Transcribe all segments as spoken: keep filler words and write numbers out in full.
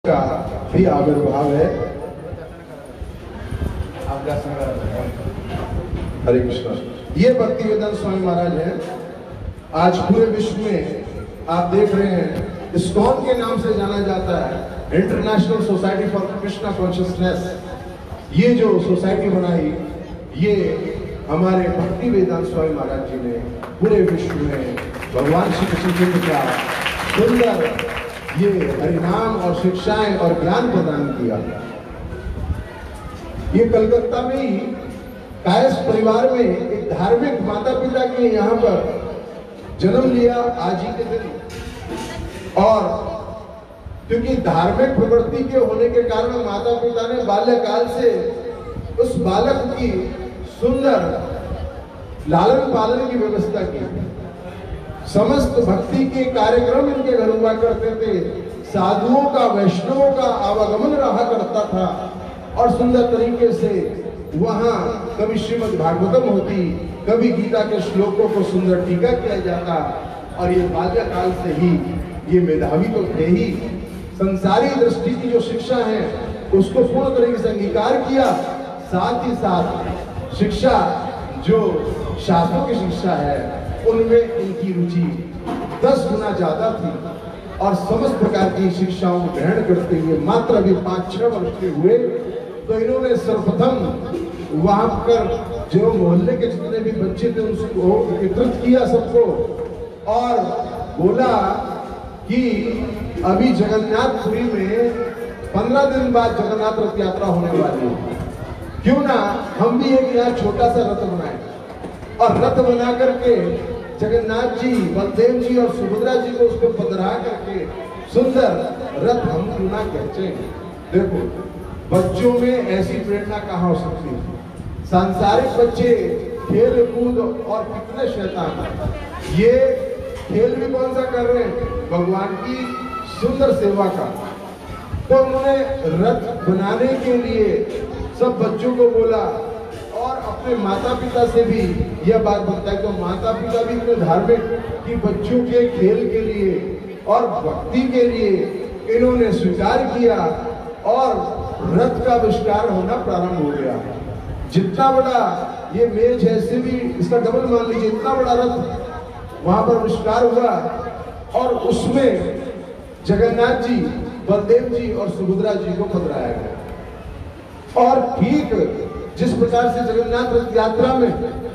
का भी आविर्भाव है। हरे कृष्णा। ये भक्तिवेदांत स्वामी महाराज हैं। आज पूरे विश्व में आप देख रहे हैं इस्कॉन के नाम से जाना जाता है, international society for Krishna consciousness. ये जो सोसाइटी बनाई, ये हमारे भक्तिवेदांत स्वामी महाराज जी ने पूरे विश्व में भगवान श्री कृष्ण का सुंदर ये हरिनाम और शिक्षाएं और ज्ञान प्रदान किया। ये कलकत्ता में ही कायस परिवार में एक धार्मिक माता पिता के यहाँ पर जन्म लिया आज ही के दिन। और क्योंकि धार्मिक प्रवृत्ति के होने के कारण माता पिता ने बाल्यकाल से उस बालक की सुंदर लालन पालन की व्यवस्था की। समस्त भक्ति के कार्यक्रम इनके घर हुआ करते थे। साधुओं का, वैष्णवों का आवागमन रहा करता था और सुंदर तरीके से वहां कभी श्रीमद् भागवतम होती, कभी गीता के श्लोकों को सुंदर टीका किया जाता। और ये बाल्यकाल से ही ये मेधावी तो थे ही, संसारी दृष्टि की जो शिक्षा है उसको पूर्ण तरीके से अंगीकार किया। साथ ही साथ शिक्षा जो शास्त्रों की शिक्षा है उनमें इनकी रुचि दस गुना ज्यादा थी और समस्त प्रकार की शिक्षाओं को ग्रहण करते हुए मात्र अभी पांच छह वर्ष के हुए तो इन्होंने सर्वप्रथम वहां पर जो मोहल्ले के जितने भी बच्चे थे उसको एकत्रित किया सबको और बोला कि अभी जगन्नाथपुरी में पंद्रह दिन बाद जगन्नाथ रथ यात्रा होने वाली है, क्यों ना हम भी एक यहाँ छोटा सा रथ बनाए और रथ बना करके जगन्नाथ जी, बलदेव जी और सुभद्रा जी को उसको पधरा करके सुंदर रथ हम क्यों ना खींचे। देखो बच्चों में ऐसी प्रेरणा कहाँ हो सकती है। सांसारिक बच्चे खेल कूद और कितने शैतान, ये खेल भी कौन सा कर रहे हैं, भगवान की सुंदर सेवा का। तो उन्होंने रथ बनाने के लिए सब बच्चों को बोला और अपने माता पिता से भी यह बात बताई। तो माता पिता भी इतने धार्मिक कि बच्चों के खेल के लिए और भक्ति के लिए इन्होंने स्वीकार किया और रथ का आविष्कार होना प्रारंभ हो गया। जितना बड़ा ये मेज है, इससे भी इसका डबल मान लीजिए, इतना बड़ा रथ वहां पर आविष्कार हुआ और उसमें जगन्नाथ जी, बलदेव जी और सुभद्रा जी को पधराया गया। और ठीक जिस प्रकार से जगन्नाथ रथ यात्रा में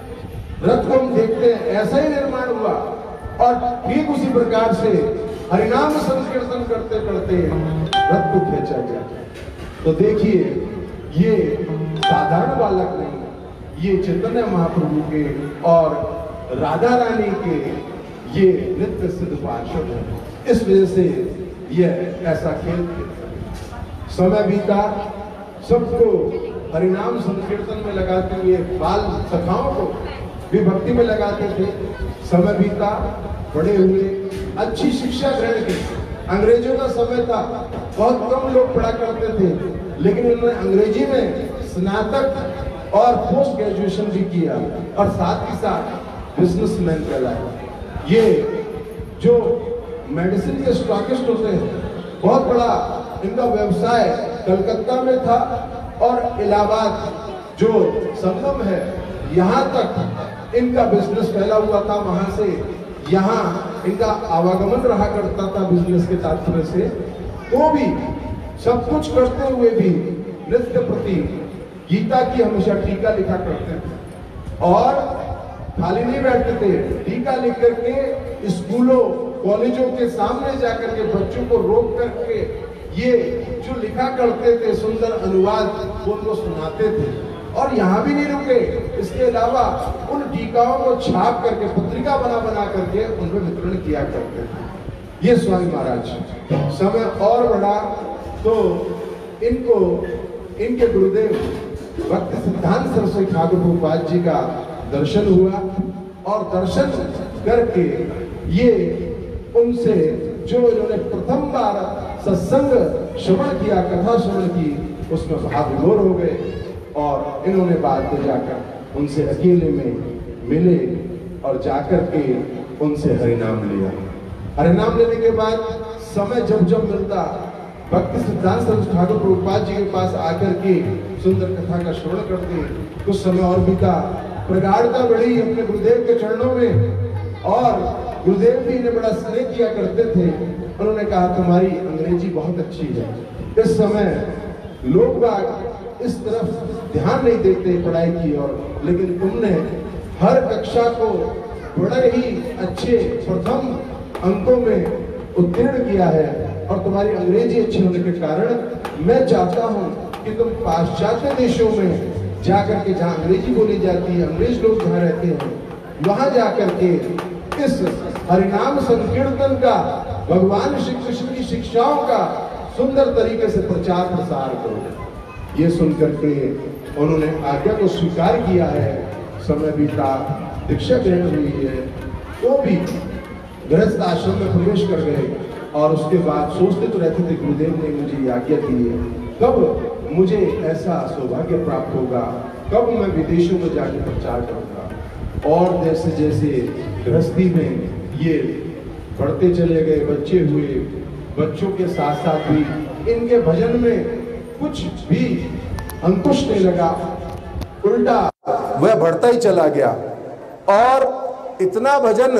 रथ को हम देखते हैं ऐसा ही निर्माण हुआ और ठीक उसी प्रकार से हरिनाम संकीर्तन करते करते रथ को खींचा गया। तो देखिए ये साधारण बालक नहीं, ये चैतन्य महाप्रभु के और राधा रानी के ये नित्य सिद्ध पार्षद है। इस वजह से यह ऐसा खेल समय बीता, सबको हरिनाम संकीर्तन में लगाते हुए बाल सखाओं को भी भक्ति में लगाते थे। समय बीता, बड़े हुए, अच्छी शिक्षा ग्रहण की। अंग्रेजों का समय था, बहुत कम लोग पढ़ा करते थे, लेकिन उन्होंने अंग्रेजी में स्नातक और पोस्ट ग्रेजुएशन भी किया और साथ ही साथ बिजनेसमैन कहलाए। ये जो मेडिसिन के स्टॉकिस्ट होते हैं, बहुत बड़ा इनका व्यवसाय कलकत्ता में था और इलाहाबाद जो संगम है यहाँ तक इनका बिजनेस फैला हुआ था। वहां से यहाँ इनका आवागमन रहा करता था बिजनेस के तात्पर्य से। तो भी सब कुछ करते हुए भी नित्य प्रति गीता की हमेशा टीका लिखा करते थे और खाली नहीं बैठते थे। टीका लिख करके स्कूलों कॉलेजों के सामने जाकर के बच्चों को रोक करके ये जो लिखा करते थे सुंदर अनुवाद वो उनको सुनाते थे। और यहाँ भी नहीं रुके, इसके अलावा उन टीकाओं को छाप करके पत्रिका बना बना करके उनमें वितरण किया करते थे। ये स्वामी महाराज समय और बढ़ा तो इनको इनके गुरुदेव भक्ति सिद्धांत सरस्वती ठाकुर गोपाल जी का दर्शन हुआ और दर्शन करके ये उनसे जो इन्होंने प्रथम बार सत्संग श्रवण किया, कथा श्रवण की, उसमें भावविभोर हो गए और इन्होंने बाद में जाकर उनसे अकेले में मिले और जाकर के उनसे हरिनाम लिया। हरिनाम लेने के बाद समय जब जब मिलता भक्ति सिद्धांत सरस्वती ठाकुर प्रभुपाद जी के पास आकर के सुंदर कथा का श्रवण करते। कुछ समय और बीता, प्रगाढ़ता बढ़ी अपने गुरुदेव के चरणों में, और गुरुदेव भी इन्हें बड़ा स्नेह किया करते थे। उन्होंने कहा तुम्हारी अंग्रेजी बहुत अच्छी है। इस समय लोग बाग इस तरफ ध्यान नहीं देते पढ़ाई की ओर, लेकिन तुमने हर कक्षा को बड़े ही अच्छे प्रथम अंकों में उत्तीर्ण किया है, और तुम्हारी अंग्रेजी अच्छी होने के कारण मैं चाहता हूं कि तुम पाश्चात्य देशों में जाकर के, जहां अंग्रेजी बोली जाती है, अंग्रेज लोग जहां रहते हैं, वहां जाकर के इस हरिनाम संकीर्तन का, भगवान श्री कृष्ण की शिक्षाओं का सुंदर तरीके से प्रचार प्रसार करो। ये सुनकर के उन्होंने आज्ञा को स्वीकार किया है। समय बीता, दीक्षा ग्रहण हुई है, तो भी गृहस्थ आश्रम में प्रवेश कर गए, और उसके बाद सोचते तो रहते थे गुरुदेव ने मुझे आज्ञा दी है, कब मुझे ऐसा सौभाग्य प्राप्त होगा, कब मैं विदेशों में जाकर प्रचार करूंगा। और जैसे जैसे गृहस्थी में ये बढ़ते चले गए, बच्चे हुए, बच्चों के साथ साथ भी इनके भजन में कुछ भी अंकुश नहीं लगा, उल्टा वह बढ़ता ही चला गया। और इतना भजन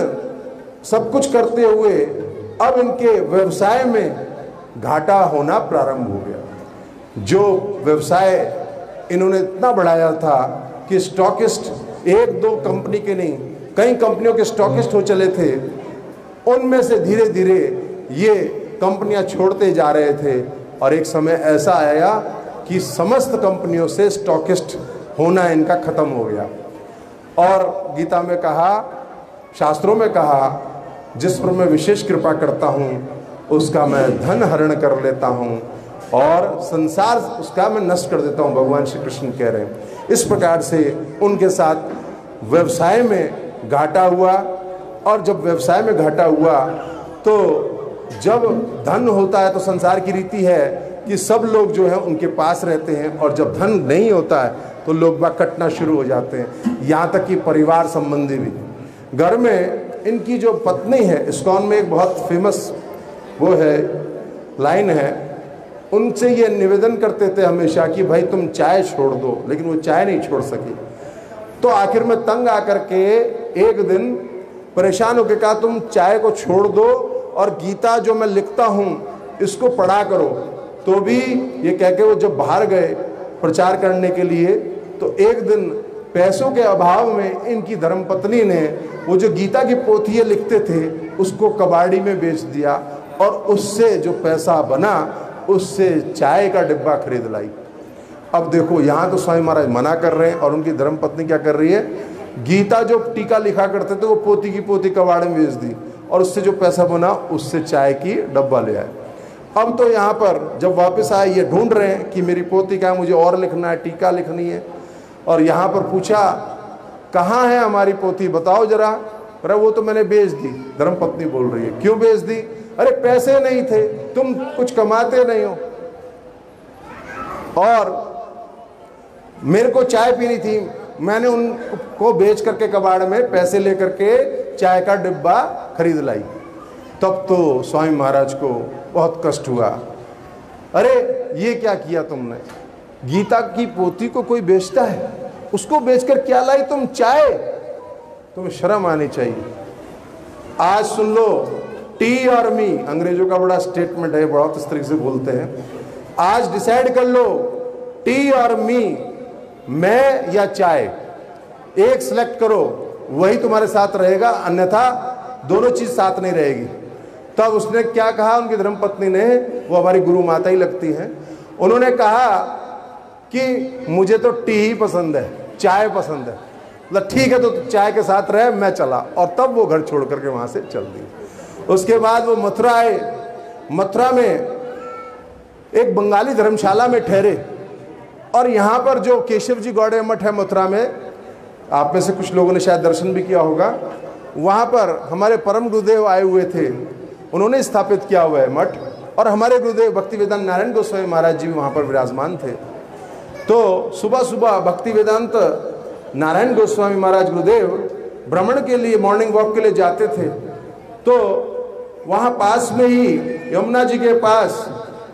सब कुछ करते हुए अब इनके व्यवसाय में घाटा होना प्रारंभ हो गया। जो व्यवसाय इन्होंने इतना बढ़ाया था कि स्टॉकिस्ट एक दो कंपनी के नहीं, कई कंपनियों के स्टॉकिस्ट हो चले थे, उनमें से धीरे धीरे ये कंपनियां छोड़ते जा रहे थे। और एक समय ऐसा आया कि समस्त कंपनियों से स्टॉकिस्ट होना इनका खत्म हो गया। और गीता में कहा, शास्त्रों में कहा, जिस पर मैं विशेष कृपा करता हूँ उसका मैं धन हरण कर लेता हूँ और संसार उसका मैं नष्ट कर देता हूँ, भगवान श्री कृष्ण कह रहे हैं। इस प्रकार से उनके साथ व्यवसाय में घाटा हुआ। और जब व्यवसाय में घाटा हुआ तो जब धन होता है तो संसार की रीति है कि सब लोग जो है उनके पास रहते हैं, और जब धन नहीं होता है तो लोग बाग कटना शुरू हो जाते हैं। यहाँ तक कि परिवार संबंधी भी। घर में इनकी जो पत्नी है, इस्कॉन में एक बहुत फेमस वो है लाइन है, उनसे ये निवेदन करते थे हमेशा कि भाई तुम चाय छोड़ दो, लेकिन वो चाय नहीं छोड़ सकी। तो आखिर में तंग आकर के एक दिन परेशान होकर कहा तुम चाय को छोड़ दो और गीता जो मैं लिखता हूँ इसको पढ़ा करो। तो भी ये कह के वो जब बाहर गए प्रचार करने के लिए, तो एक दिन पैसों के अभाव में इनकी धर्मपत्नी ने वो जो गीता की पोथियाँ लिखते थे उसको कबाड़ी में बेच दिया, और उससे जो पैसा बना उससे चाय का डिब्बा खरीद लाई। अब देखो यहाँ तो स्वामी महाराज मना कर रहे हैं और उनकी धर्मपत्नी क्या कर रही है, गीता जो टीका लिखा करते थे वो पोती की पोती कबाड़ में बेच दी, और उससे जो पैसा बना उससे चाय की डब्बा ले आए। अब तो यहाँ पर जब वापस आए ये ढूंढ रहे हैं कि मेरी पोती क्या है, मुझे और लिखना है, टीका लिखनी है। और यहाँ पर पूछा कहाँ है हमारी पोती, बताओ जरा। अरे वो तो मैंने बेच दी। धर्मपत्नी बोल रही है क्यों बेच दी? अरे पैसे नहीं थे, तुम कुछ कमाते नहीं हो, और मेरे को चाय पीनी थी, मैंने उनको बेच करके कबाड़ में पैसे लेकर के चाय का डिब्बा खरीद लाई। तब तो स्वामी महाराज को बहुत कष्ट हुआ। अरे ये क्या किया तुमने? गीता की पोथी को कोई बेचता है, उसको बेचकर क्या लाई तुम? चाय। तुम्हें शर्म आनी चाहिए। आज सुन लो, टी और मी, अंग्रेजों का बड़ा स्टेटमेंट है, बहुत इस तरीके से बोलते हैं। आज डिसाइड कर लो, टी और मी, मैं या चाय, एक सिलेक्ट करो, वही तुम्हारे साथ रहेगा, अन्यथा दोनों चीज साथ नहीं रहेगी। तब उसने क्या कहा, उनकी धर्मपत्नी ने, वो हमारी गुरु माता ही लगती हैं, उन्होंने कहा कि मुझे तो टी ही पसंद है, चाय पसंद है। मतलब ठीक है तो चाय के साथ रहे, मैं चला। और तब वो घर छोड़ करके वहां से चल दी। उसके बाद वो मथुरा आए। मथुरा में एक बंगाली धर्मशाला में ठहरे, और यहाँ पर जो केशव जी गौड़े मठ है मथुरा में, आप में से कुछ लोगों ने शायद दर्शन भी किया होगा, वहाँ पर हमारे परम गुरुदेव आए हुए थे, उन्होंने स्थापित किया हुआ है मठ। और हमारे गुरुदेव भक्ति वेदांत नारायण गोस्वामी महाराज जी भी वहाँ पर विराजमान थे। तो सुबह सुबह भक्ति वेदांत नारायण गोस्वामी महाराज गुरुदेव भ्रमण के लिए, मॉर्निंग वॉक के लिए जाते थे। तो वहाँ पास में ही यमुना जी के पास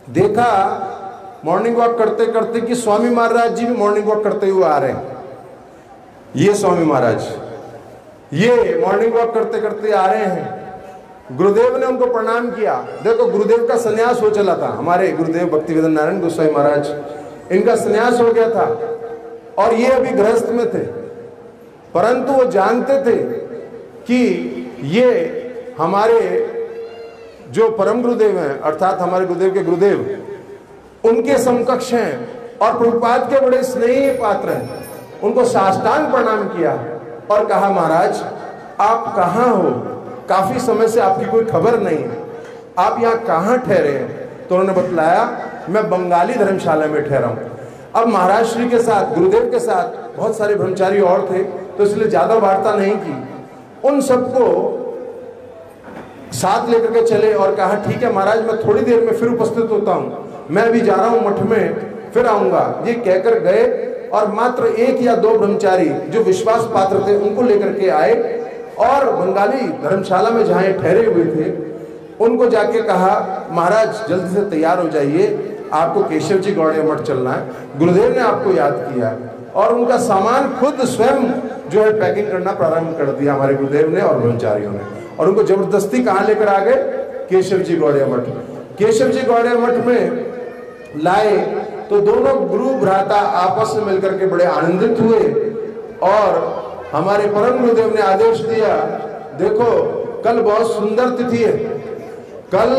देखा मॉर्निंग वॉक करते करते कि स्वामी महाराज जी भी मॉर्निंग वॉक करते हुए आ रहे हैं। ये स्वामी महाराज ये मॉर्निंग वॉक करते करते आ रहे हैं। गुरुदेव ने उनको प्रणाम किया। देखो गुरुदेव का संन्यास हो चला था, हमारे गुरुदेव भक्तिवेदांत नारायण गोस्वामी महाराज, इनका संन्यास हो गया था और ये अभी गृहस्थ में थे, परंतु वो जानते थे कि ये हमारे जो परम गुरुदेव हैं अर्थात हमारे गुरुदेव के गुरुदेव उनके समकक्ष हैं और प्रभुपाद के बड़े स्नेही पात्र हैं। उनको साष्टांग प्रणाम किया और कहा महाराज आप कहाँ हो, काफी समय से आपकी कोई खबर नहीं है, आप यहाँ कहाँ ठहरे हैं? तो उन्होंने बतलाया मैं बंगाली धर्मशाला में ठहरा हूँ। अब महाराज श्री के साथ गुरुदेव के साथ बहुत सारे ब्रह्मचारी और थे तो इसलिए ज्यादा वार्ता नहीं की। उन सबको साथ लेकर के चले और कहा ठीक है महाराज मैं थोड़ी देर में फिर उपस्थित होता हूँ, मैं अभी जा रहा हूँ मठ में, फिर आऊंगा। ये कहकर गए और मात्र एक या दो ब्रह्मचारी जो विश्वास पात्र थे उनको लेकर के आए और बंगाली धर्मशाला में जहाँ ठहरे हुए थे उनको जाके कहा महाराज जल्दी से तैयार हो जाइए, आपको केशव जी गौड़िया मठ चलना है, गुरुदेव ने आपको याद किया। और उनका सामान खुद स्वयं जो है पैकिंग करना प्रारंभ कर दिया हमारे गुरुदेव ने और ब्रह्मचारियों ने, और उनको जबरदस्ती कहाँ लेकर आ गए? केशव जी गौड़िया मठ। केशव जी गौड़िया मठ में लाए तो दोनों गुरु भ्राता आपस में मिलकर के बड़े आनंदित हुए और हमारे परम गुरुदेव ने आदेश दिया देखो कल बहुत सुंदर तिथि है, कल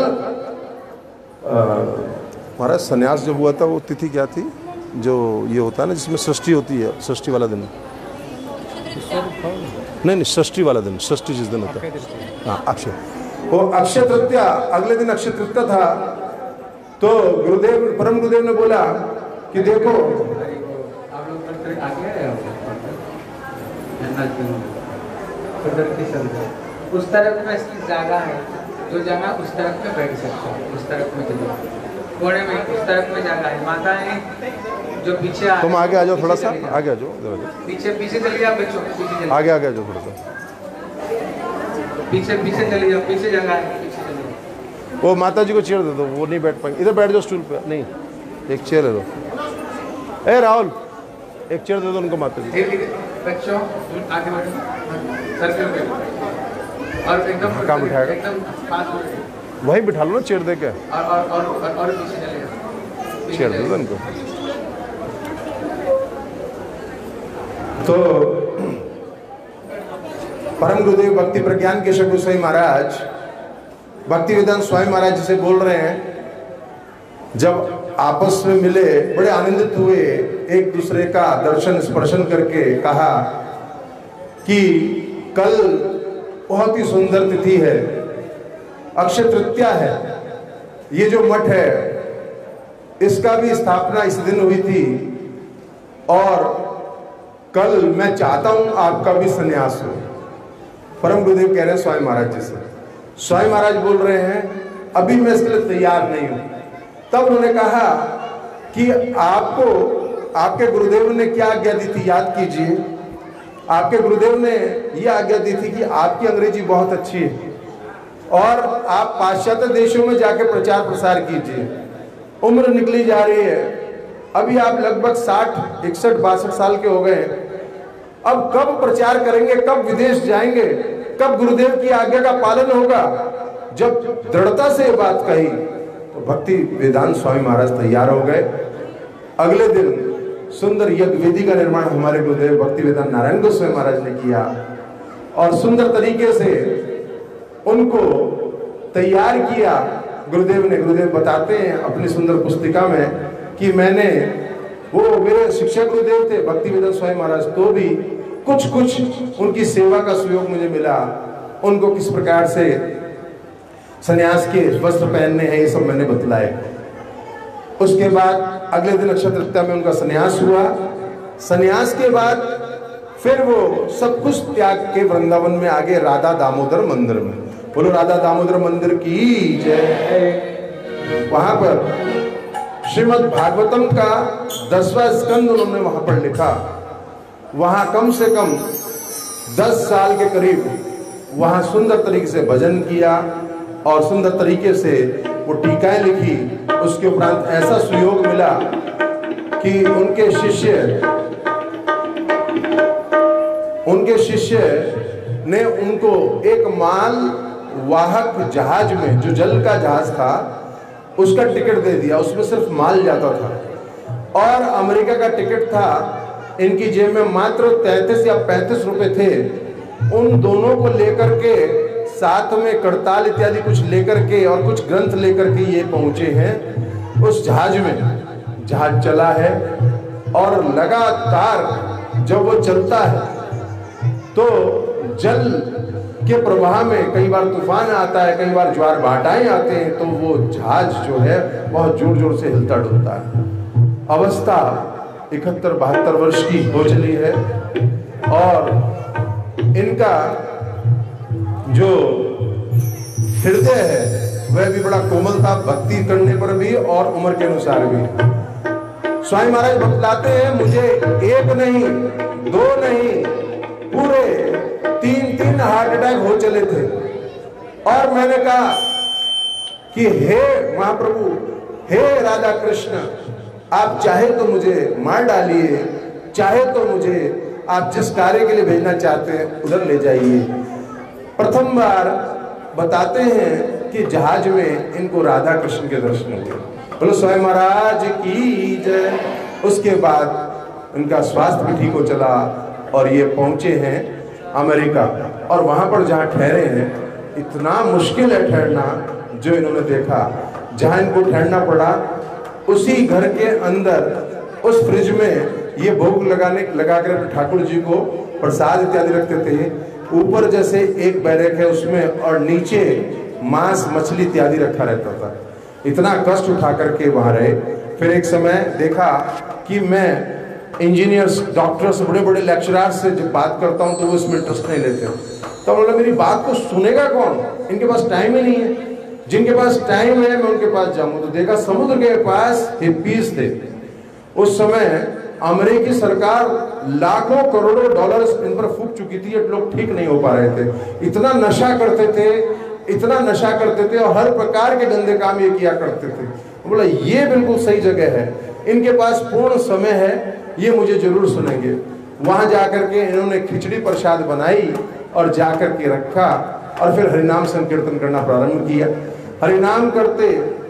हमारा संन्यास जब हुआ था वो तिथि क्या थी जो ये होता है ना जिसमें षष्ठी होती है, षष्ठी वाला दिन नहीं नहीं षष्ठी वाला दिन, षष्ठी जिस दिन होता है हाँ अक्षय, वो अक्षय तृतीया, अगले दिन अक्षय तृतीया था। तो गुरुदेव परम गुरुदेव ने बोला कि देखो आप लोग उस तरफ में इसकी जगह है, जो जगह उस तरफ में बैठ सकते हैं, उस तरफ में चलिए कोने में, उस तरफ में जगह है। माता है जो पीछे आ, तुम आगे आ जाओ, थोड़ा सा आगे आ जाओ, पीछे पीछे चलिए आप बच्चों, पीछे आगे आगे आ जाओ थोड़ा सा, पीछे पीछे चलिए, पीछे जगह है, पीछे चलिए। वो माता जी को चेयर दे दो, वो नहीं बैठ पाएंगे, इधर बैठ जाओ स्टूल पे, नहीं एक चेयर ले दो। ए राहुल एक चेयर दे दो उनको माता जी। बच्चों आगे बढ़ो, सर्कल में और एकदम कहाँ बिठाएगा? एकदम पास में वहीं बिठा लो ना चेयर दे के, और और और और, और पीछे चलेगा, चेयर दे दो उनको। तो परम गुरुदेव भक्ति प्रज्ञान केशव गोस्वामी महाराज भक्तिवेदांत स्वामी महाराज जी से बोल रहे हैं, जब आपस में मिले बड़े आनंदित हुए, एक दूसरे का दर्शन स्पर्शन करके कहा कि कल बहुत ही सुंदर तिथि है, अक्षय तृतीया है, ये जो मठ है इसका भी स्थापना इस दिन हुई थी और कल मैं चाहता हूं आपका भी संन्यास हो। परम गुरुदेव कह रहे हैं स्वामी महाराज जी से, स्वामी महाराज बोल रहे हैं अभी मैं इसके लिए तैयार नहीं हूं। तब उन्होंने कहा कि आपको आपके गुरुदेव ने क्या आज्ञा दी थी, याद कीजिए। आपके गुरुदेव ने यह आज्ञा दी थी कि आपकी अंग्रेजी बहुत अच्छी है और आप पाश्चात्य देशों में जाके प्रचार प्रसार कीजिए। उम्र निकली जा रही है, अभी आप लगभग साठ इकसठ बासठ साल के हो गए, अब कब प्रचार करेंगे, कब विदेश जाएंगे, कब गुरुदेव की आज्ञा का पालन होगा? जब दृढ़ता से ये बात कही तो भक्ति वेदांत स्वामी महाराज तैयार हो गए। अगले दिन सुंदर यज्ञ वेदी का निर्माण हमारे गुरुदेव भक्ति वेदांत नारायण गोस्वामी महाराज ने किया और सुंदर तरीके से उनको तैयार किया गुरुदेव ने। गुरुदेव बताते हैं अपनी सुंदर पुस्तिका में कि मैंने, वो मेरे शिक्षक गुरुदेव थे भक्ति वेदांत स्वामी महाराज, तो भी कुछ कुछ उनकी सेवा का सहयोग मुझे मिला, उनको किस प्रकार से सन्यास के वस्त्र पहनने हैं ये सब मैंने बतलाए। उसके बाद अगले दिन अक्षय तृतीया में उनका सन्यास हुआ। सन्यास के बाद फिर वो सब कुछ त्याग के वृंदावन में आगे राधा दामोदर मंदिर में, बोलो राधा दामोदर मंदिर की जय। वहां पर श्रीमद् भागवतम का दसवां स्कंद उन्होंने वहां पर लिखा। वहां कम से कम दस साल के करीब वहां सुंदर तरीके से भजन किया और सुंदर तरीके से वो टीकाएं लिखी। उसके उपरांत ऐसा सुयोग मिला कि उनके शिष्य उनके शिष्य ने उनको एक माल वाहक जहाज में, जो जल का जहाज था, उसका टिकट दे दिया। उसमें सिर्फ माल जाता था और अमेरिका का टिकट था। इनकी जेब में मात्र तैंतीस या पैंतीस रुपए थे। उन दोनों को लेकर के, साथ में करताल इत्यादि कुछ लेकर के और कुछ ग्रंथ लेकर के ये पहुंचे हैं उस जहाज में। जहाज चला है और लगातार जब वो चलता है तो जल के प्रवाह में कई बार तूफान आता है, कई बार ज्वार भाटाएं आते हैं, तो वो जहाज जो है बहुत जोर जोर से हिलता डुलता है। अवस्था इकहत्तर बहत्तर वर्ष की हो चली है और इनका जो हृदय है वह भी बड़ा कोमल था, भक्ति करने पर भी और उम्र के अनुसार भी। स्वामी महाराज बतलाते हैं, मुझे एक नहीं, दो नहीं, पूरे तीन तीन हार्ट अटैक हो चले थे। और मैंने कहा कि हे महाप्रभु, हे राधा कृष्ण, आप चाहे तो मुझे मार डालिए, चाहे तो मुझे आप जिस कार्य के लिए भेजना चाहते हैं उधर ले जाइए। प्रथम बार बताते हैं कि जहाज में इनको राधा कृष्ण के दर्शन हुए। बोलो स्वामी महाराज की जय। उसके बाद उनका स्वास्थ्य भी ठीक हो चला और ये पहुंचे हैं अमेरिका। और वहां पर जहां ठहरे हैं, इतना मुश्किल है ठहरना जो इन्होंने देखा। जहां इनको ठहरना पड़ा उसी घर के अंदर उस फ्रिज में ये भोग लगाने लगा कर ठाकुर जी को प्रसाद इत्यादि रखते थे। ऊपर जैसे एक बैरक है उसमें, और नीचे मांस मछली इत्यादि रखा रहता था। इतना कष्ट उठा करके वहां रहे। फिर एक समय देखा कि मैं इंजीनियर्स, डॉक्टर्स, बड़े बड़े लेक्चरर्स से जब बात करता हूं तो वो इसमें इंटरेस्ट नहीं लेते। तो बोला मेरी बात को सुनेगा कौन, इनके पास टाइम ही नहीं है। जिनके पास टाइम है मैं उनके पास जाऊं। तो देखा समुद्र के पास हिप्पीज थे। उस समय अमेरिकी सरकार लाखों करोड़ों डॉलर्स इन पर फूंक चुकी थी। ये लोग ठीक नहीं हो पा रहे थे। इतना नशा करते थे, इतना नशा करते थे और हर प्रकार के गंदे काम ये किया करते थे। बोला ये बिल्कुल सही जगह है, इनके पास पूर्ण समय है, ये मुझे जरूर सुनेंगे। वहां जाकर के इन्होंने खिचड़ी प्रसाद बनाई और जाकर के रखा और फिर हरिनाम संकीर्तन करना प्रारंभ किया। हरिनाम करते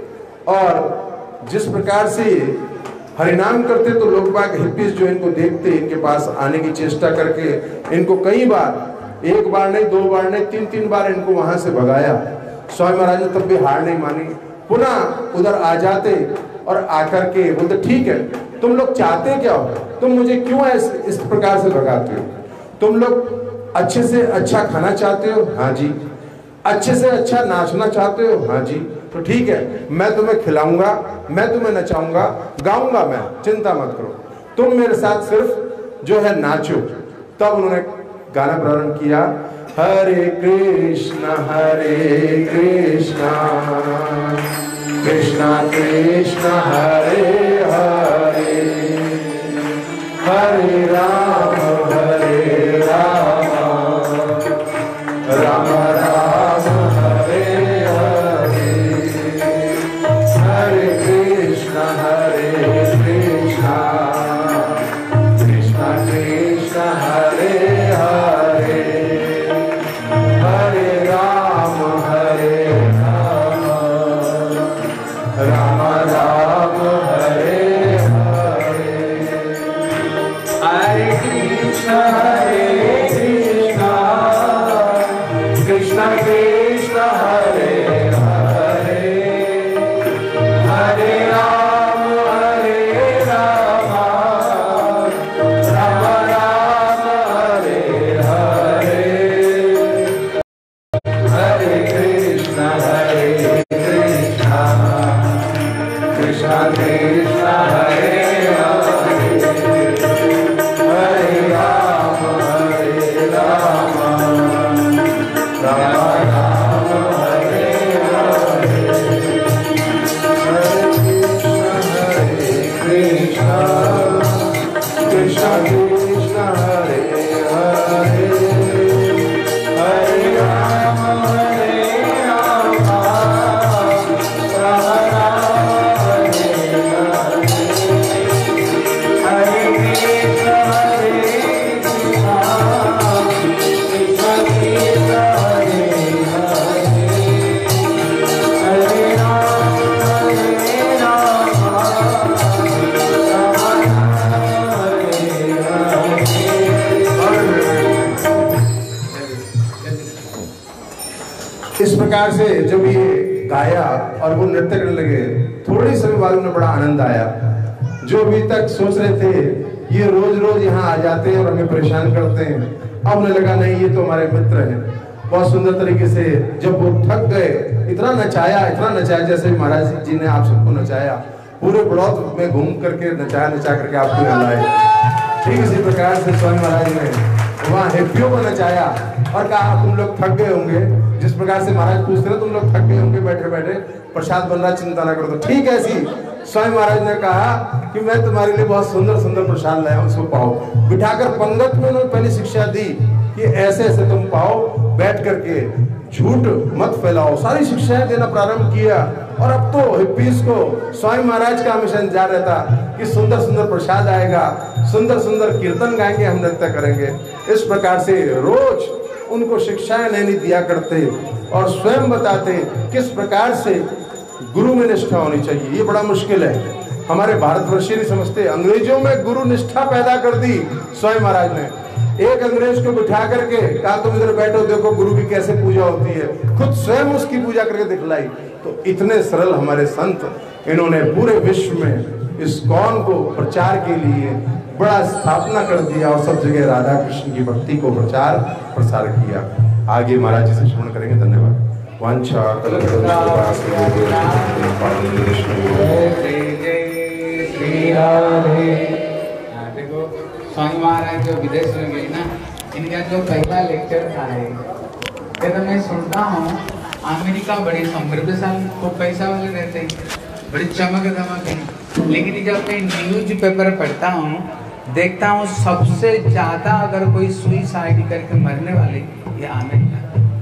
और जिस प्रकार से हरिनाम करते तो लोग बाग हिप्पीज जो इनको देखते, इनके पास आने की चेष्टा करके इनको कई बार, एक बार नहीं, दो बार नहीं, तीन तीन बार इनको वहां से भगाया। स्वामी महाराज ने तब भी हार नहीं मानी, पुनः उधर आ जाते और आकर के बोलते ठीक है, तुम लोग चाहते क्या हो, तुम मुझे क्यों इस, इस प्रकार से भगाते हो? तुम लोग अच्छे से अच्छा खाना चाहते हो? हाँ जी। अच्छे से अच्छा नाचना चाहते हो? हाँ जी। तो ठीक है, मैं तुम्हें खिलाऊंगा, मैं तुम्हें नचाऊंगा, गाऊंगा मैं, चिंता मत करो, तुम मेरे साथ सिर्फ जो है नाचो। तब उन्होंने गाना प्रारंभ किया, हरे कृष्णा हरे कृष्णा कृष्णा कृष्णा हरे हरे, हरे राम हरे राम राम राम हरे हरे, हरे कृष्णा हरे कृष्णा कृष्णा कृष्णा हरे हरे, हरे राम हरे राम राम राम हरे हरे, हरे कृष्णा हरे कृष्णा कृष्णा कृष्णा हरे हरे, हरे राम हरे राम राम राम हरे हरे, हरे कृष्णा हरे कृष्णा कृष्णा कृष्णा हरे हरे, हरे राम हरे राम राम राम हरे हरे, हरे कृष्णा कृष्णा कृष्णा हरे हरे, हरे राम हरे राम राम प्रकार से जब ये गाया और वो नृत्य करने लगे, थोड़ी समय बाद उन्हें बड़ा आनंद आया। जो अभी तक सोच रहे थे ये रोज रोज यहाँ आ जाते हैं और हमें परेशान करते हैं, अब उन्हें लगा नहीं ये तो हमारे मित्र हैं। बहुत सुंदर तरीके से जब वो थक गए, इतना नचाया इतना नचाया जैसे महाराज जी ने आप सबको नचाया, पूरे बड़ौत में घूम करके नचाया नचा करके आपको यहाँ लाए। ठीक इसी प्रकार से स्वामी महाराज ने वहाँ हेपियों को नचाया और कहा तुम लोग थक गए होंगे, जिस प्रकार से महाराज पूछते रहे तुम लोग थक गए होंगे बैठे बैठे, प्रसाद बन रहा चिंता ना करो। तो ठीक है, ऐसी स्वामी महाराज ने कहा कि मैं तुम्हारे लिए बहुत सुंदर सुंदर प्रसाद लाया हूं, उसको पाओ। बिठाकर पंगत में उन्होंने पहली शिक्षा दी कि ऐसे ऐसे तुम पाओ, बैठ करके झूठ मत फैलाओ, सारी शिक्षाएं देना प्रारंभ किया। और अब तो हिप्पीज को स्वामी महाराज का हमेशा इंतजार रहता कि सुंदर सुंदर प्रसाद आएगा, सुंदर सुंदर कीर्तन गाएंगे, हम नृत्य करेंगे। इस प्रकार से रोज उनको शिक्षाएं नैनी दिया करते और स्वयं बताते किस प्रकार से गुरु में निष्ठा होनी चाहिए। ये बड़ा मुश्किल है, हमारे भारतवर्षीय नहीं समझते। अंग्रेजों में गुरु निष्ठा पैदा कर दी स्वामी महाराज ने। एक अंग्रेज को बिठा करके कहा तुम इधर बैठो, देखो गुरु की कैसे पूजा होती है, खुद स्वयं उसकी पूजा करके दिखलाई। तो इतने सरल हमारे संत, इन्होंने पूरे विश्व में इस कौन को प्रचार के लिए बड़ा स्थापना कर दिया और सब जगह राधा कृष्ण की भक्ति को प्रचार प्रसार किया। आगे महाराज जी से श्रवण करेंगे। धन्यवाद। वांछा देखो स्वामी महाराज जो विदेश में गए ना, इनका जो पहला लेक्चर था है, तो मैं सुनता हूँ अमेरिका बड़े समृद्धशाली, वो पैसा वाले रहते हैं, बड़ी चमक धमक है। लेकिन जब मैं न्यूज पेपर पढ़ता हूँ, देखता हूँ सबसे ज्यादा अगर कोई सुइसाइड करके मरने वाले ये अमेरिका।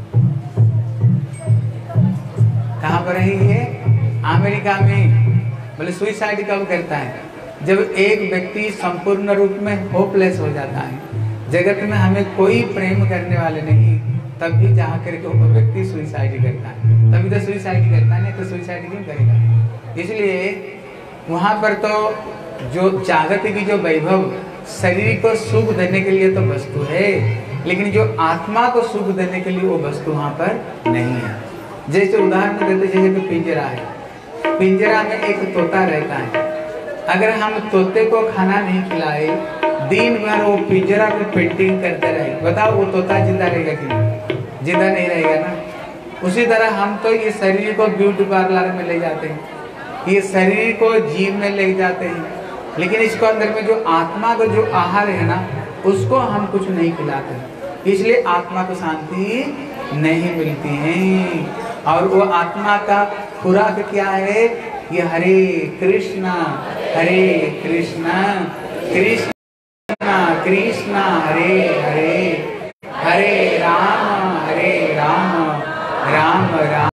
कहाँ पर है ये? अमेरिका में। बोले सुइसाइड कब करता है? जब एक व्यक्ति संपूर्ण रूप में होपलेस हो जाता है, जगत में हमें कोई प्रेम करने वाले नहीं, तब भी जहाँ करके वो व्यक्ति सुइसाइड करता है। तभी तो सुइसाइड करता है, नहीं तो सुइसाइड क्यों करेगा? इसलिए वहाँ पर तो जो जागत की जो वैभव शरीर को सुख देने के लिए तो वस्तु है, लेकिन जो आत्मा को सुख देने के लिए वो वस्तु वहाँ पर नहीं है। जैसे उदाहरण देते, जैसे कि पिंजरा है, पिंजरा में एक तोता रहता है। अगर हम तोते को खाना नहीं खिलाए, दिन भर वो पिंजरा में पेंटिंग करते रहे, बताओ वो तोता जिंदा रहेगा कि नहीं? जिंदा नहीं रहेगा ना। उसी तरह हम तो ये शरीर को ब्यूटी पार्लर में ले जाते हैं, ये शरीर को जिम में ले जाते हैं, लेकिन इसको अंदर में जो आत्मा का जो आहार है ना, उसको हम कुछ नहीं खिलाते, इसलिए आत्मा को शांति नहीं मिलती है। और वो आत्मा का खुराक क्या है? ये हरे कृष्णा हरे कृष्णा कृष्णा कृष्णा हरे हरे, हरे राम हरे राम राम राम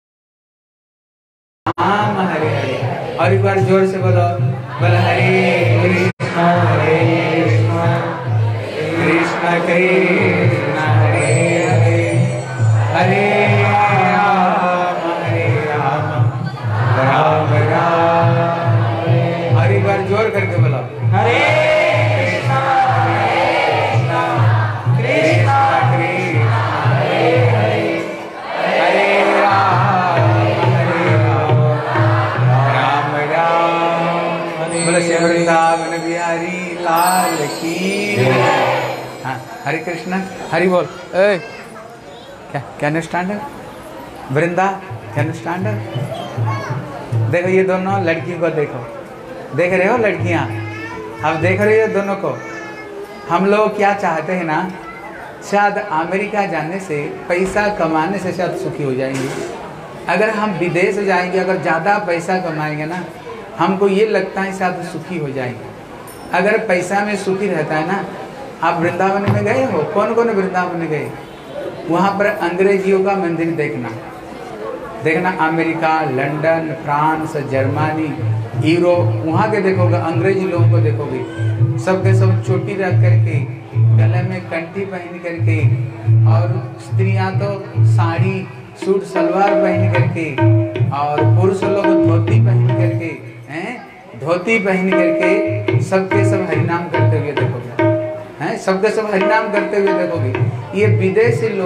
राम हरे हरे। और एक बार जोर से बोलो, बोलो हरे कृष्णा हरे कृष्णा कृष्णा कृष्णा हरे हरे, हरे राम हरे राम राम राम। और एक बार जोर करके बोलो, हरे कृष्णा हरे कृष्णा कृष्णा कृष्णा हरे हरे, हरे राम हरे राम राम राम। बोलो श्री वृंदावन बिहारी लाल की। हाँ, हरे कृष्णा हरि बोल। ए क्या can you stand? Vrinda can you stand? देखो ये दोनों लड़कियों को देखो, देख रहे हो लड़कियां? अब देख रहे हो दोनों को। हम लोग क्या चाहते हैं ना, शायद अमेरिका जाने से, पैसा कमाने से शायद सुखी हो जाएंगे। अगर हम विदेश जाएंगे, अगर ज़्यादा पैसा कमाएंगे ना, हमको ये लगता है शायद सुखी हो जाएंगे। अगर पैसा में सुखी रहता है ना, आप वृंदावन में गए हो? कौन कौन वृंदावन में गए? वहाँ पर अंग्रेजियों का मंदिर देखना, देखना America, London, France, Germany, Europe, वहाँ के देखोगे अंग्रेजी लोगों को देखोगे, सबके सब चोटी रख करके, गले में कंठी पहन करके, और स्त्रियाँ तो साड़ी सूट सलवार पहन करके, और पुरुष लोग धोती पहन करके, हैं धोती पहन करके सबके सब हरिनाम करते हुए देखोगे, हैं सबके सब हरिनाम करते हुए देखोगे। ये विदेशी लोग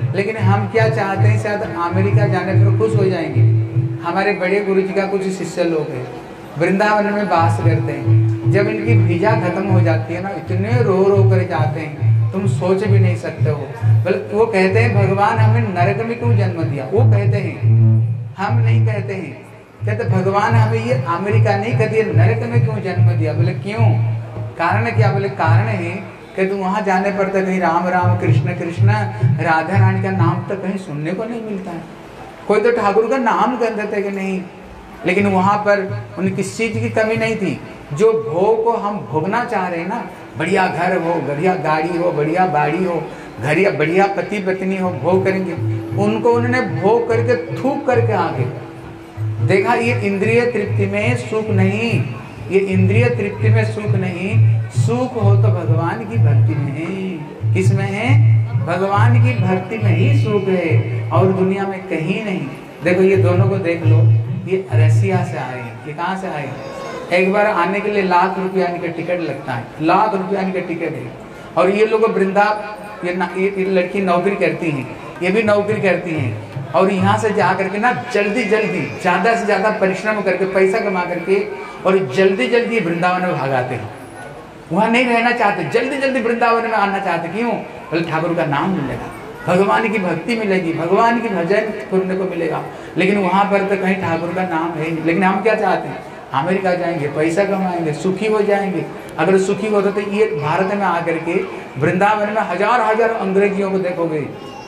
लेकिन हम क्या चाहते हैं, शायद अमेरिका जाने पर खुश हो जाएंगे। हमारे बड़े गुरु जी का कुछ शिष्य लोग हैं, वृंदावन में वास करते हैं। जब इनकी वीजा खत्म हो जाती है ना, इतने रो रो कर जाते हैं, तुम सोच भी नहीं सकते हो। बल्कि वो कहते हैं भगवान हमें नरक में क्यों जन्म दिया, वो कहते हैं, हम नहीं कहते हैं। कहते भगवान हमें ये अमेरिका नहीं कहती, नरक में क्यों जन्म दिया। बोले क्यों, कारण क्या। बोले कारण है कि तुम वहां जाने पर तो कहीं राम राम कृष्ण कृष्ण राधा रानी का नाम तो कहीं सुनने को नहीं मिलता है। कोई तो ठाकुर का नाम कर देते कि नहीं, लेकिन वहां पर उन्हें किस चीज की कमी नहीं थी। जो भोग को हम भोगना चाह रहे हैं ना, बढ़िया घर हो, बढ़िया गाड़ी हो, बढ़िया बाड़ी हो, घरिया बढ़िया पति पत्नी हो, भोग करेंगे। उनको उन्होंने भोग करके थूक करके आगे देखा, ये इंद्रिय तृप्ति में सुख नहीं, ये इंद्रिय तृप्ति में सुख नहीं, सुख हो तो भगवान की भक्ति में है। किसमें है, भगवान की भक्ति में ही सुख है, और दुनिया में कहीं नहीं। देखो ये दोनों को देख लो, ये रसिया से आए, ये कहाँ से आए। एक बार आने के लिए लाख रुपया इनका टिकट लगता है, लाख रुपया इनका टिकट है। और ये लोग वृंदा, ये, ये लड़की नौकरी करती हैं, ये भी नौकरी करती हैं, और यहाँ से जा करके ना जल्दी जल्दी ज्यादा से ज्यादा परिश्रम करके पैसा कमा करके और जल्दी जल्दी वृंदावन में भागाते हैं। वहाँ नहीं रहना चाहते, जल्दी जल्दी वृंदावन में आना चाहते। क्यों, बोले ठाकुर का नाम मिलेगा, भगवान की भक्ति मिलेगी, भगवान की भजन करने को मिलेगा। लेकिन वहाँ पर तो कहीं ठाकुर का नाम है नहीं। लेकिन हम क्या चाहते हैं, अमेरिका जाएंगे, पैसा कमाएंगे, सुखी हो जाएंगे। अगर सुखी होते तो ये भारत में आकर के वृंदावन में हजार हजार अंग्रेजियों को देखोगे,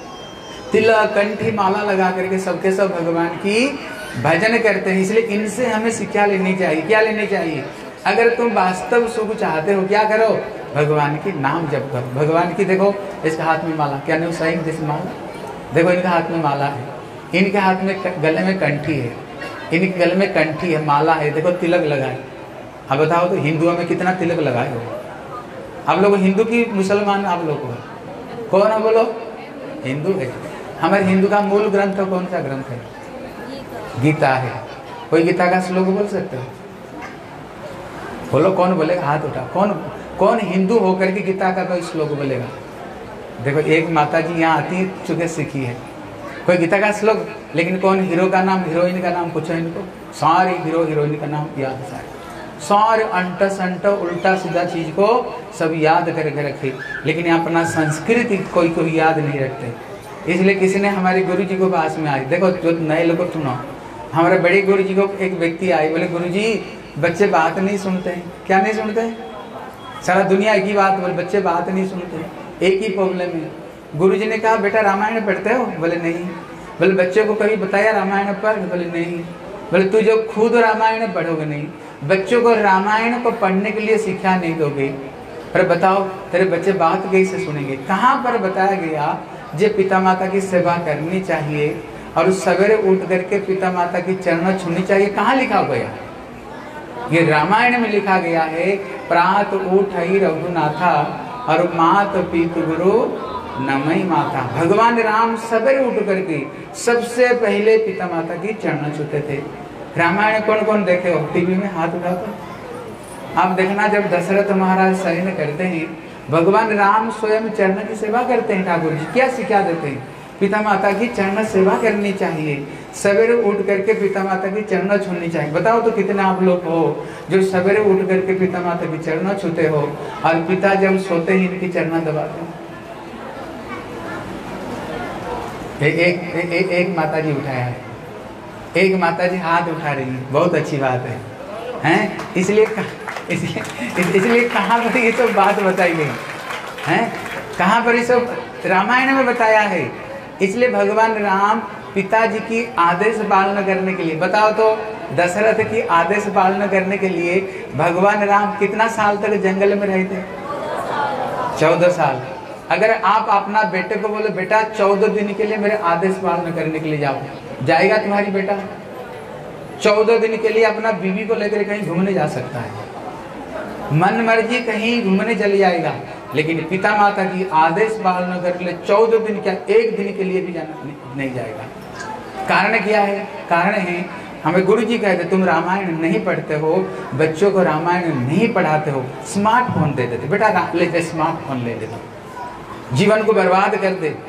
तिलक कंठी माला लगा करके सबके सब भगवान की भजन करते हैं। इसलिए इनसे हमें शिक्षा लेनी चाहिए। क्या लेनी चाहिए, अगर तुम वास्तव सुख चाहते हो, क्या करो, भगवान की नाम जप करो। भगवान की देखो, इसके हाथ में माला, क्या नहीं सही जैसे माला, देखो इनके हाथ में माला है, इनके हाथ में गले में कंठी है, इनके गले में कंठी है, माला है, देखो तिलक लगाए। अब बताओ तो हिंदुओं में कितना तिलक लगाए हो। आप लोग हिंदू की मुसलमान, आप लोग हो कौन है, बोलो हिंदू है। हमारे हिंदू का मूल ग्रंथ कौन सा ग्रंथ है, गीता है। कोई गीता का श्लोक बोल सकते हो, बोलो कौन बोलेगा, हाथ उठा। कौन कौन हिंदू होकर के गीता का कोई श्लोक बोलेगा। देखो एक माता जी यहाँ आती चुके सीखी है, कोई गीता का श्लोक, लेकिन कौन हीरो का नाम, हीरोइन का नाम पूछो इनको, सारे हीरो हीरोइन का नाम याद, सारे सारे अंट संट उल्टा सीधा चीज को सब याद करके रखे। लेकिन अपना संस्कृति कोई कोई याद नहीं रखते। इसलिए किसी ने हमारे गुरु जी को पास में आई, देखो जो नए लोग सुनो, हमारे बड़े गुरु जी को एक व्यक्ति आए, बोले गुरु जी बच्चे बात नहीं सुनते हैं। क्या नहीं सुनते हैं, सारा दुनिया एक ही बात बोले, बच्चे बात नहीं सुनते, एक ही प्रॉब्लम है। गुरु जी ने कहा बेटा रामायण पढ़ते हो, बोले नहीं। बोले बच्चे को कभी बताया रामायण पढ़, बोले नहीं। बोले तू जो खुद रामायण पढ़ोगे नहीं, बच्चों को रामायण को पढ़ने के लिए शिक्षा नहीं दोगे, पर बताओ तेरे बच्चे बात कैसे सुनेंगे। कहाँ पर बताया गया जे पिता माता की सेवा करनी चाहिए और सवेरे उठ करके पिता माता की चरण छूनी चाहिए, कहाँ लिखा गया। ये रामायण में लिखा गया है, प्रात उठई रघुनाथा और मात पित गुरु नमई माता। भगवान राम सवेरे उठ करके सबसे पहले पिता माता की चरण छूते थे। रामायण कौन कौन देखे हो, टीवी में हाथ उठाते आप देखना। जब दशरथ महाराज शयन करते हैं, भगवान राम स्वयं चरण की सेवा करते हैं। ठाकुर जी क्या सिखा देते हैं, पिता माता की चरण सेवा करनी चाहिए, सवेरे उठ करके पिता माता की चरण छूनी चाहिए। बताओ तो कितने आप लोग हो जो सवेरे उठ करके पिता माता की चरण छूते हो और पिता जब सोते ही इनकी चरण दबाते हैं। एक एक एक, एक माता जी उठाया है, एक माता जी हाथ उठा रही है, बहुत अच्छी बात है, हैं? इसलिए इसलिए इसलिए कहाँ पर ये सब बात बताई गई है, कहाँ पर ये सब रामायण में बताया है। इसलिए भगवान राम पिताजी की आदेश पालना करने के लिए, बताओ तो दशरथ की आदेश पालना करने के लिए भगवान राम कितना साल तक जंगल में रहे थे, चौदह साल। अगर आप अपना बेटे को बोले बेटा चौदह दिन के लिए मेरे आदेश पालना करने के लिए जाओ, जाएगा तुम्हारी बेटा? चौदह दिन के लिए अपना बीवी को लेकर कहीं घूमने जा सकता है, मन मर्जी कहीं घूमने चले जाएगा, लेकिन पिता माता की आदेश पालना करने के लिए चौदह दिन क्या एक दिन के लिए भी जाना नहीं जाएगा। कारण क्या है? कारण है हमें गुरु जी कहते तुम रामायण नहीं पढ़ते हो, बच्चों को रामायण नहीं पढ़ाते हो, स्मार्टफोन दे देते, बेटा ले दे स्मार्टफोन ले दे, जीवन को बर्बाद कर दे।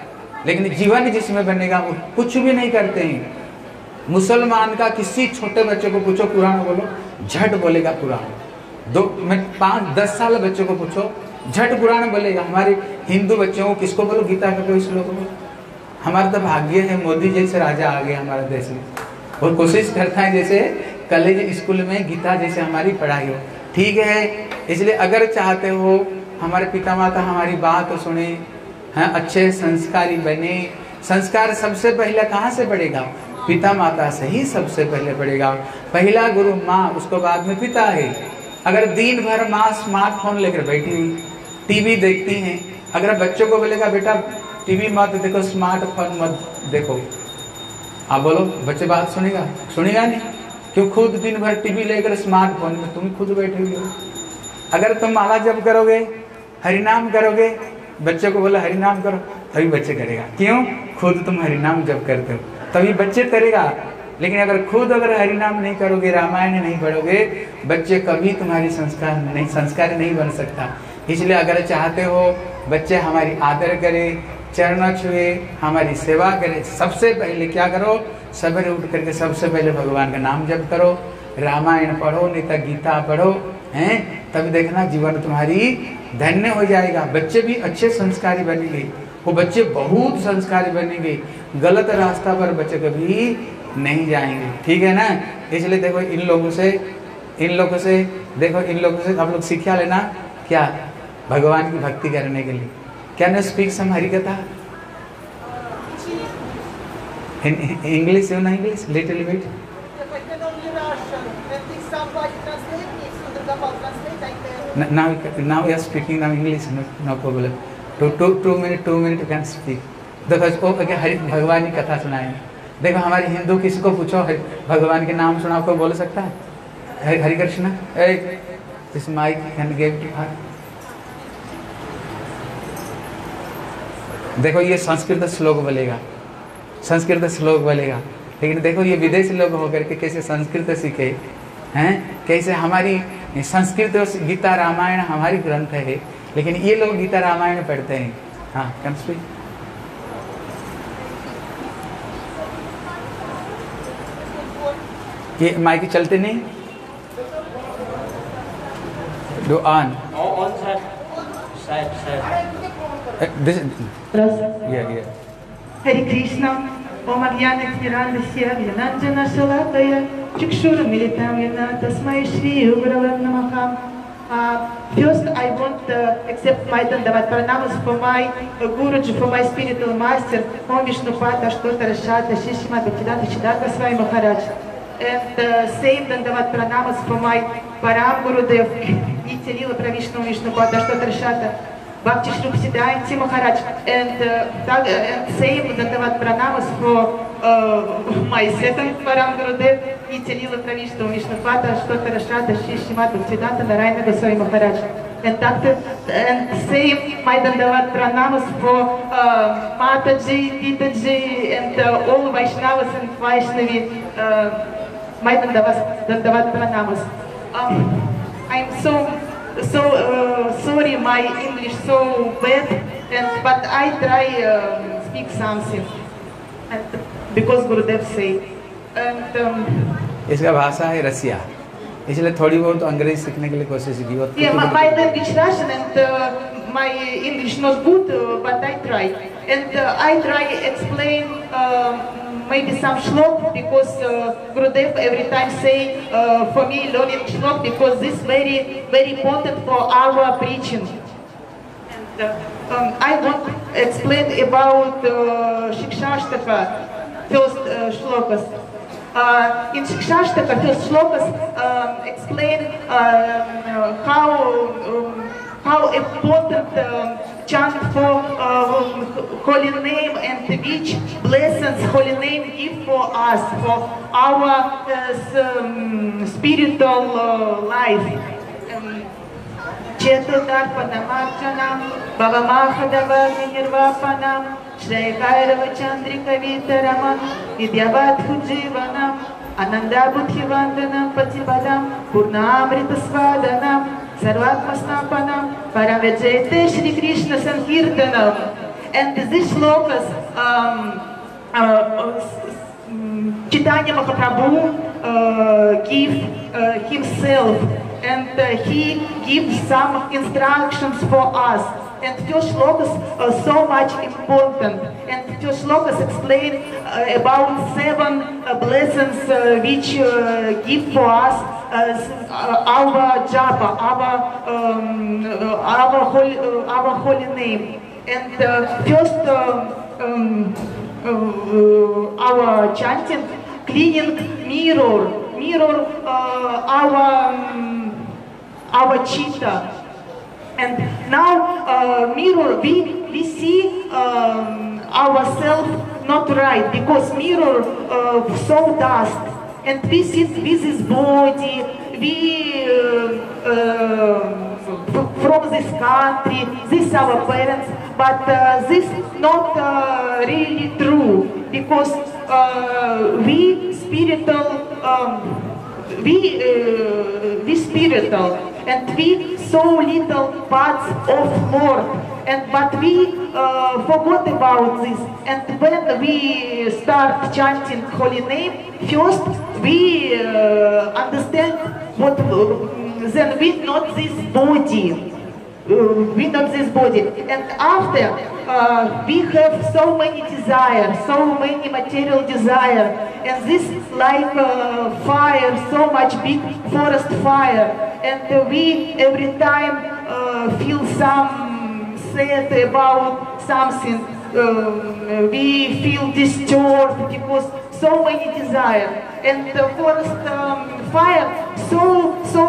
लेकिन जीवन जिसमें बनेगा वो कुछ भी नहीं करते हैं। मुसलमान का किसी छोटे बच्चे को पूछो कुरान बोलो, झट बोलेगा कुरान। दो मैं पाँच दस साल बच्चों को पूछो, झट कुरान बोलेगा। हमारे हिंदू बच्चों को किसको बोलो गीता का कोई श्लोक बोलो। हमारा तो भाग्य है मोदी जैसे राजा आ गया हमारे देश में, और कोशिश करता है जैसे कॉलेज स्कूल में गीता जैसे हमारी पढ़ाई हो। ठीक है, इसलिए अगर चाहते हो हमारे पिता माता हमारी बात सुने, हैं अच्छे संस्कारी बने। संस्कार सबसे पहले कहाँ से पड़ेगा? पिता माता से ही सबसे पहले पड़ेगा। पहला गुरु माँ, उसको बाद में पिता है। अगर दिन भर माँ स्मार्टफोन लेकर बैठी हुई टीवी देखती हैं, अगर बच्चों को बोलेगा बेटा टीवी मत देखो, स्मार्टफोन मत देखो, आप बोलो बच्चे बात सुनेगा? सुनेगा नहीं। क्यों? खुद दिन भर टीवी लेकर स्मार्टफोन में तुम खुद बैठे हुए हो। अगर तुम माला जप करोगे, हरिनाम करोगे, बच्चे को बोला हरिनाम करो, तभी बच्चे करेगा। क्यों? खुद तुम हरिनाम जप करते हो तभी बच्चे करेगा। लेकिन अगर खुद अगर हरिनाम नहीं करोगे, रामायण नहीं पढ़ोगे, बच्चे कभी तुम्हारी संस्कार नहीं संस्कार नहीं बन सकता। इसलिए अगर चाहते हो बच्चे हमारी आदर करें, चरण छुए, हमारी सेवा करें, सबसे पहले क्या करो? सवेरे उठ करके सबसे पहले भगवान का नाम जप करो, रामायण पढ़ो, नहीं तो गीता पढ़ो, हैं? तब देखना जीवन तुम्हारी धन्य हो जाएगा। बच्चे भी अच्छे संस्कारी बनेंगे, वो बच्चे बहुत संस्कारी बनेंगे। गलत रास्ता पर बच्चे कभी नहीं जाएंगे। ठीक है ना? इसलिए देखो इन लोगों से इन लोगों से देखो इन लोगों से आप लोग शिक्षा लेना क्या? भगवान की भक्ति करने के लिए। Can you speak some Hari katha in English? You know English little bit? Now, now you are speaking now English, no, no problem. Two, two, two minute, two minute you can speak. देखो इसको हरि भगवान की कथा सुनाएंगे। देखो हमारे हिंदू किसी को पूछो भगवान के नाम सुनाओ, कोई बोल सकता है? Hari Hari Krishna, this mic can give to her. देखो ये संस्कृत श्लोक बोलेगा, संस्कृत श्लोक बोलेगा, लेकिन देखो ये विदेशी लोग होकर के कैसे संस्कृत सीखे हैं, कैसे हमारी संस्कृत गीता रामायण हमारी ग्रंथ है, लेकिन ये लोग गीता रामायण पढ़ते हैं। हाँ कैन स्पीक। ये माइक चलते नहीं? Do on On side, side, side. This Раз. या या Хари Кришна, Ом Агьяна Тирандасья, Янанджана Шалатая, Чикшура Милитам Yana, Tasmai Shri Ugravan Namaham. First, I want to uh, accept my Dandavat Pranamas for my uh, Guruji, for my spiritual master, Om Vishnupata, Ashtota Rashata, Shishima Bhaktivedanta Siddhartha Swami Maharaj. And uh, same Dandavat Pranamas for my Param Gurudev, Nityalila Pravishnu Vishnupata, Ashtota Rashata, Bhakti Shrup Siddhanti Maharaj. And, uh, and same Dandavat Pranamas for uh, my second Param Gurudev, Nityalila Pravishnu Vishnupata, Ashtota Rashata, Shishima Bhaktivedanta Narayana Goswami Maharaj. And, doctor, and same my Dandavat Pranamas for uh, Mataji, Titaji, and uh, all Vaishnavas and Vaishnavi. Uh, my Dandavat, Dandavat Pranamas. Um, I'm so, so uh, sorry, my English so bad, and but I try um, speak something, and because Gurudev say, and um, इसका भाषा है रसिया, इसलिए थोड़ी बहुत अंग्रेजी सीखने के लिए कोशिश की। और yeah, my, my language Russian and uh, my English not good, uh, but I try, and uh, I try explain uh, maybe some shlok, because uh, Gurudev every time say uh, for me learning shlok, because this very very important for our preaching. And uh, um, I want to explain about uh, Shikshashtaka, first uh, shlokas. Uh, in Shikshashtaka, first shlokas um, explain uh, how um, how important um, chant for uh, holy name and which blessings holy name give for us, for our uh, um, spiritual uh, life. Um, Chetudarpanamarjanam, Bhavamahadavani Nirvapanam, Shri Kairava Chandrika Vitaraman, Vidyavadhu Jivanam, Anandabudhivandanam Patibadam, Purnamrita Svadanam, Sarvatmasnapanam, Paramvajayate Shri Krishna Sankirtanam. And these shlokas, um, uh, Chaitanya Mahaprabhu uh, give uh, himself, and uh, he gives some instructions for us. And first shlokas are so much important. And first shlokas explain uh, about seven uh, blessings uh, which uh, give for us uh, our japa, our um, uh, our holy uh, our holy name. And uh, first uh, um, uh, our chanting, cleaning mirror, mirror uh, our um, our chitta. And now uh, mirror, we we see um, ourselves not right, because mirror uh, so dust, and we sit with this body, we uh, uh, from this country, this our parents, but uh, this not uh, really true, because uh, we spiritual, um, we uh, we spiritual, and we so little parts of more, and but we uh, forgot about this. And when we start chanting holy name, first we uh, understand what uh, then we not this body. Uh, we not this body, and after uh, we have so many desire, so many material desire, and this like uh, fire, so much big forest fire, and uh, we every time uh, feel some sad about something. Um, we feel disturbed because so many desire, and the forest um, fire so so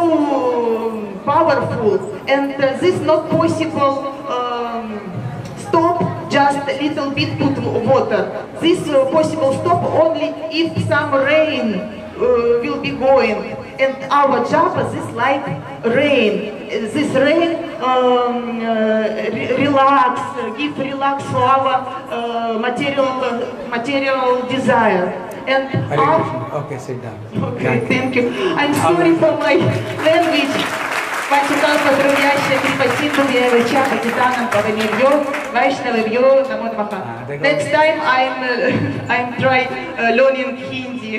powerful, and uh, this not possible um, stop just a little bit put water. This uh, possible stop only if some rain uh, will be going, and our japa is like rain. This rain um, uh, re relax, uh, give relax for our uh, material uh, material desire. And our, okay, sit down. Okay, thank you. I'm sorry for my language. Вачитал поздравляющая Крипасинду Виевича, Пакитанам, Паванивью, Вайшнавивью, Намодмаха. Next time I'm uh, I'm trying uh, learning Hindi.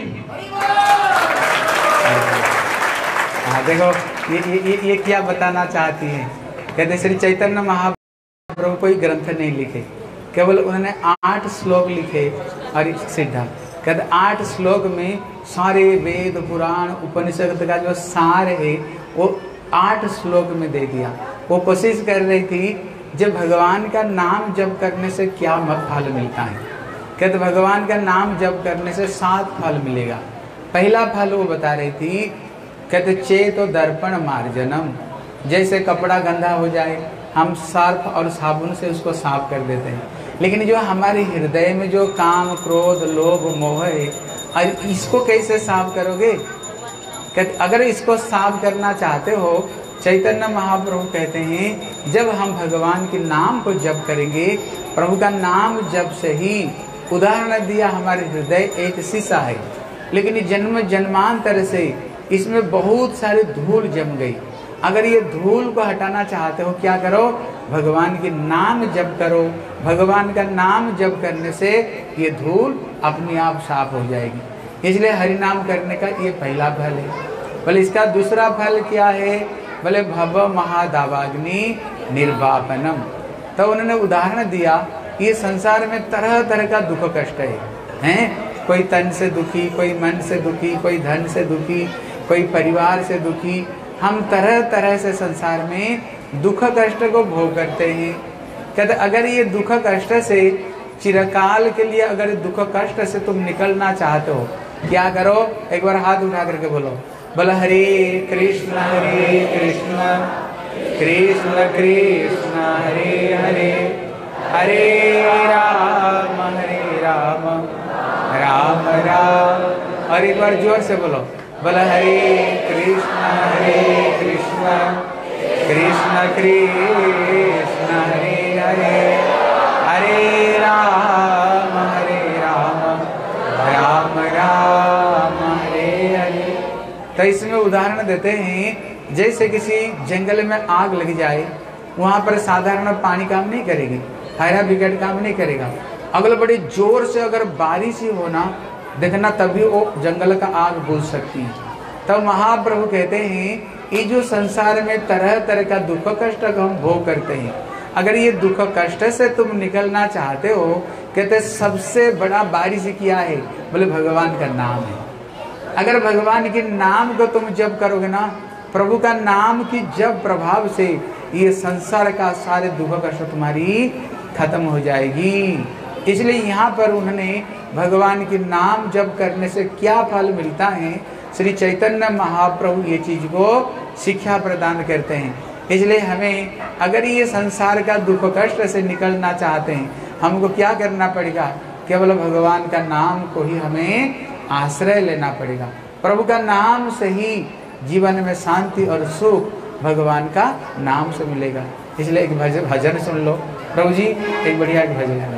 हाँ देखो ये ये ये क्या बताना चाहती हैं? कहते श्री चैतन्य महाप्रभु कोई ग्रंथ नहीं लिखे, केवल उन्होंने आठ श्लोक लिखे और सिद्धा। कहते आठ श्लोक में सारे वेद पुराण उपनिषद का जो सार है वो आठ श्लोक में दे दिया। वो कोशिश कर रही थी जब भगवान का नाम जप करने से क्या फल मिलता है। कहते भगवान का नाम जप करने से सात फल मिलेगा। पहला फल वो बता रही थी, कहते चेतो दर्पण मार्जनम, जैसे कपड़ा गंदा हो जाए हम सर्फ और साबुन से उसको साफ कर देते हैं, लेकिन जो हमारे हृदय में जो काम क्रोध लोभ मोह है, और इसको कैसे साफ करोगे? कहते अगर इसको साफ करना चाहते हो, चैतन्य महाप्रभु कहते हैं जब हम भगवान के नाम को जप करेंगे, प्रभु का नाम जप से ही, उदाहरण दिया हमारे हृदय एक शीशा है, लेकिन जन्म जन्मांतर से इसमें बहुत सारी धूल जम गई। अगर ये धूल को हटाना चाहते हो क्या करो? भगवान के नाम जप करो। भगवान का नाम जप करने से ये धूल अपने आप साफ हो जाएगी। इसलिए हरि नाम करने का ये पहला फल है। बोले इसका दूसरा फल क्या है? बोले भव महादावाग्नि निर्वापनम। तो उन्होंने उदाहरण दिया, ये संसार में तरह तरह का दुख कष्ट है, हैं? कोई तन से दुखी, कोई मन से दुखी, कोई धन से दुखी, कोई परिवार से दुखी। हम तरह तरह से संसार में दुख कष्ट को भोग करते हैं। कहते अगर ये दुख कष्ट से चिरकाल के लिए, अगर दुख कष्ट से तुम निकलना चाहते हो, क्या करो? एक बार हाथ उठा करके बोलो, बोलो हरे कृष्ण हरे कृष्ण कृष्ण कृष्ण हरे हरे, हरे राम हरे राम राम राम। और एक बार जोर से बोलो, बोलो हरे कृष्ण हरे कृष्ण कृष्ण कृष्ण हरे हरे, हरे राम हरे राम राम राम हरे हरे। तो इसमें उदाहरण देते हैं, जैसे किसी जंगल में आग लग जाए, वहाँ पर साधारण पानी काम नहीं करेगी, हरा बिगड़ काम नहीं करेगा। अगर बड़ी जोर से अगर बारिश ही होना देखना तभी वो जंगल का आग बुझ सकती है। तब महाप्रभु कहते हैं ये जो संसार में तरह तरह का दुख कष्ट का हम भोग करते हैं, अगर ये दुख कष्ट से तुम निकलना चाहते हो, कहते सबसे बड़ा बारिश क्या है, बोले भगवान का नाम है। अगर भगवान के नाम को तुम जप करोगे ना, प्रभु का नाम की जप प्रभाव से ये संसार का सारे दुख कष्ट तुम्हारी खत्म हो जाएगी। इसलिए यहाँ पर उन्होंने भगवान के नाम जप करने से क्या फल मिलता है, श्री चैतन्य महाप्रभु ये चीज को शिक्षा प्रदान करते हैं। इसलिए हमें अगर ये संसार का दुख कष्ट से निकलना चाहते हैं, हमको क्या करना पड़ेगा, केवल भगवान का नाम को ही हमें आश्रय लेना पड़ेगा। प्रभु का नाम से ही जीवन में शांति और सुख भगवान का नाम से मिलेगा। इसलिए एक भजन भजन सुन लो। प्रभु जी एक बढ़िया एक भजन है।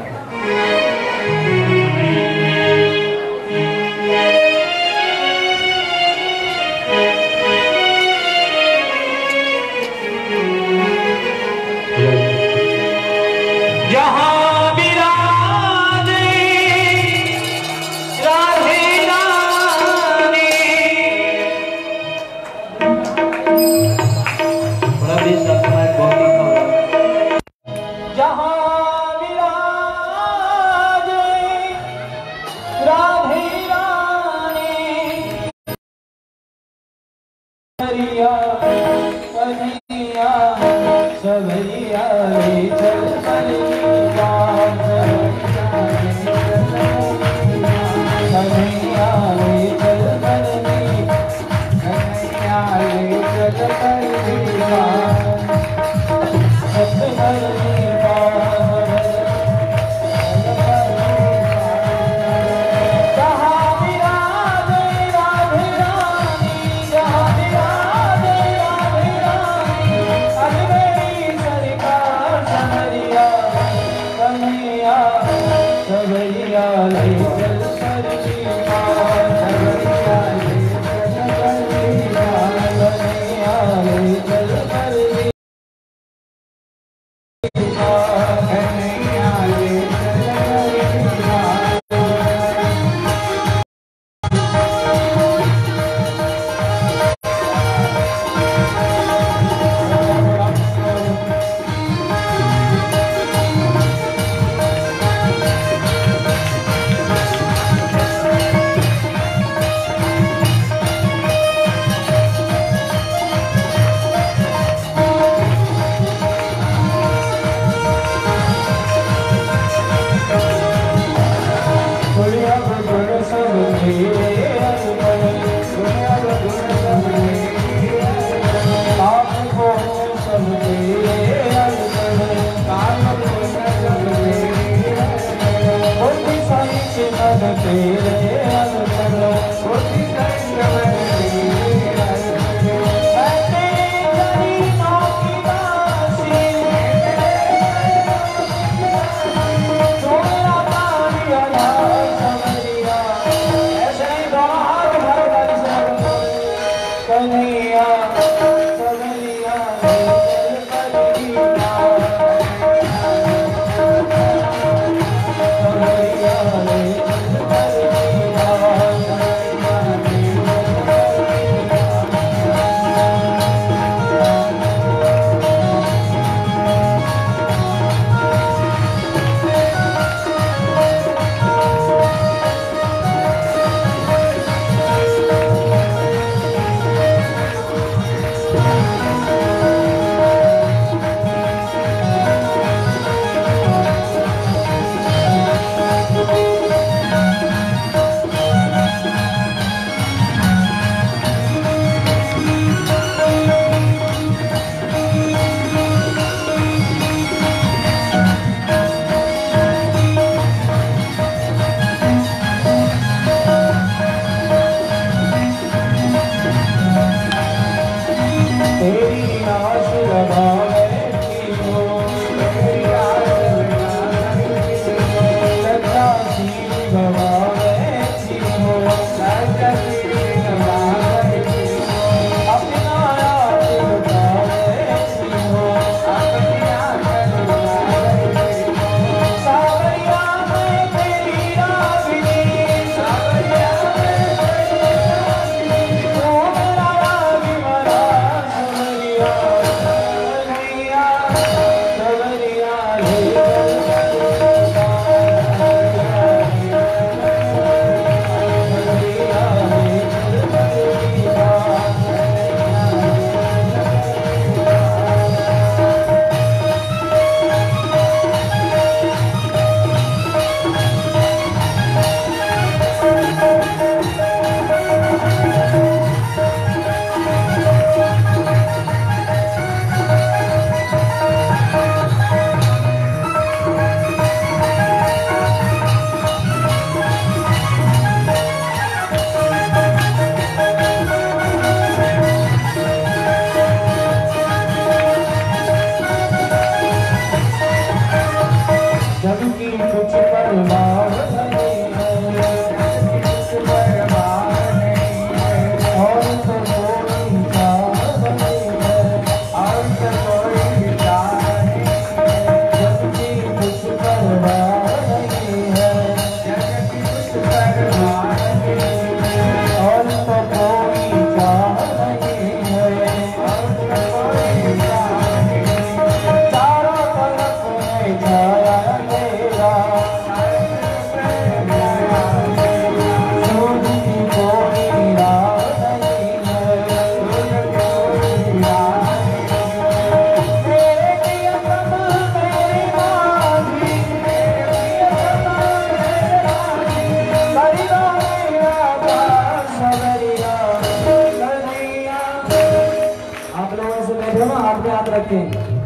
जमा हाथ पे हाथ रखें,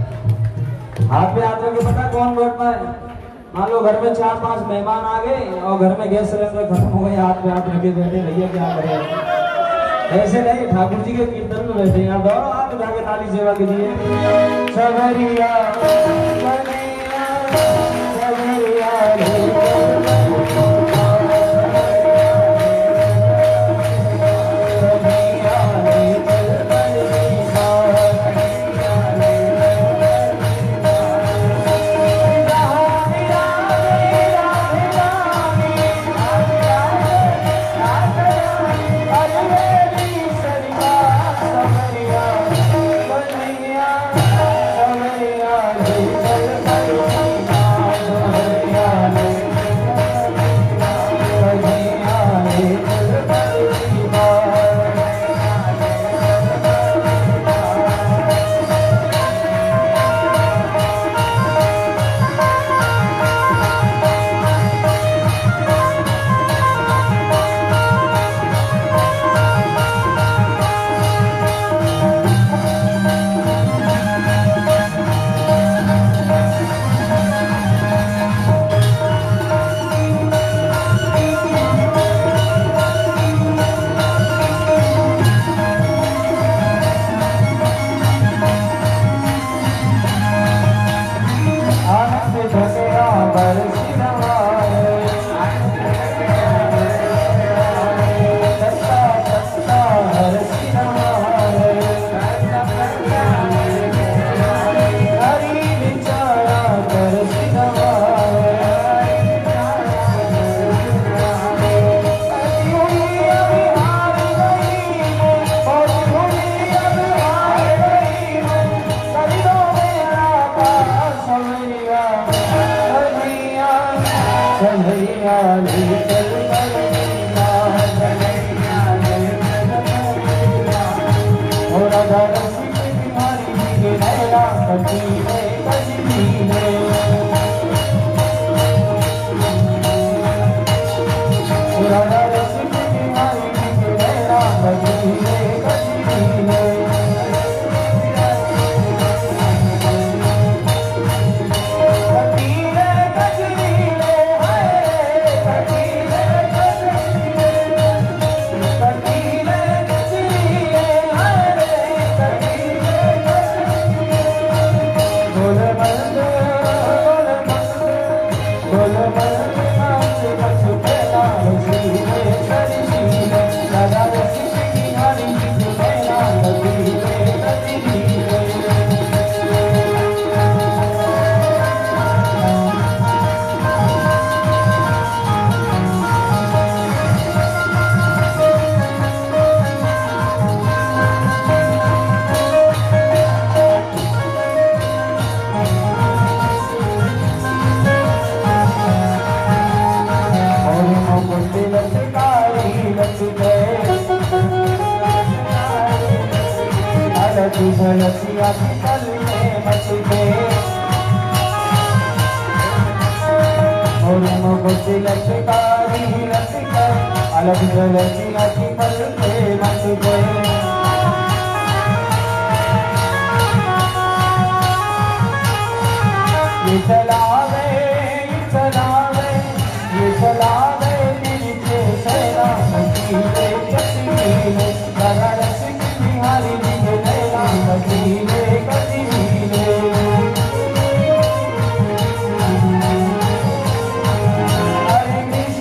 हाथ पे हाथ रखे। पता कौन लौट पाए? मान लो घर में चार पांच मेहमान आ गए और घर में गैस सिलेंडर खत्म हो गए, हाथ पे हाथ रखे बैठे, भैया क्या करें? ऐसे नहीं, ठाकुर जी के कीर्तन में बैठे हैं, दो हाथ उठा के ताली सेवा कीजिए। सवरिया सवरिया सवरिया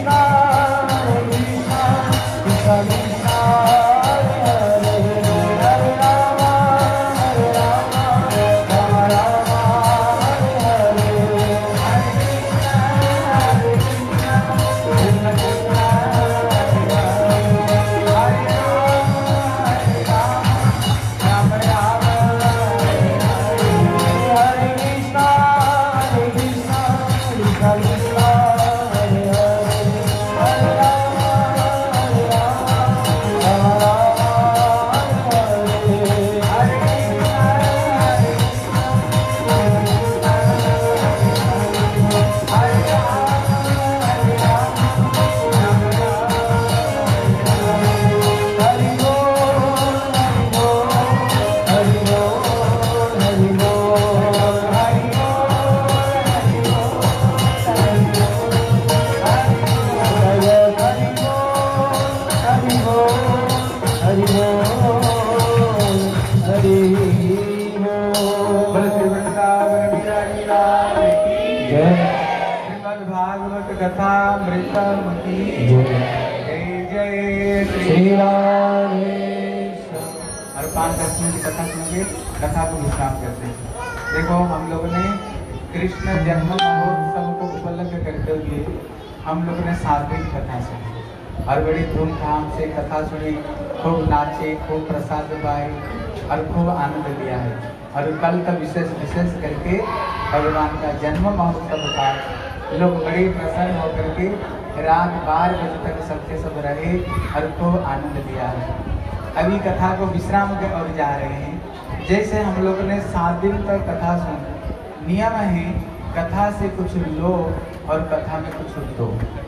Hare बोल श्री वृंदावन बिहारी लाल की जय। श्रीमद् भागवत कथा अमृतम की जय जय श्री राधेश्याम। और पांच दस मिनट की कथा सुनके कथा को विश्राम करते हैं। देखो हम लोगों ने कृष्ण जन्म महोत्सव को उपलक्ष्य करते हुए हम लोगों ने सात दिन कथा सुनी और बड़ी धूमधाम से कथा सुनी, खूब नाचे, खूब प्रसाद पाए और खूब आनंद लिया है। और कल का विशेष विशेष करके भगवान का जन्म महोत्सव का लोग बड़े प्रसन्न होकर के रात बारह बजे तक सबके सब रहे और खूब आनंद लिया है। अभी कथा को विश्राम के और जा रहे हैं। जैसे हम लोगों ने सात दिन तक कथा सुनी, नियम है कथा से कुछ लो और कथा में कुछ दो।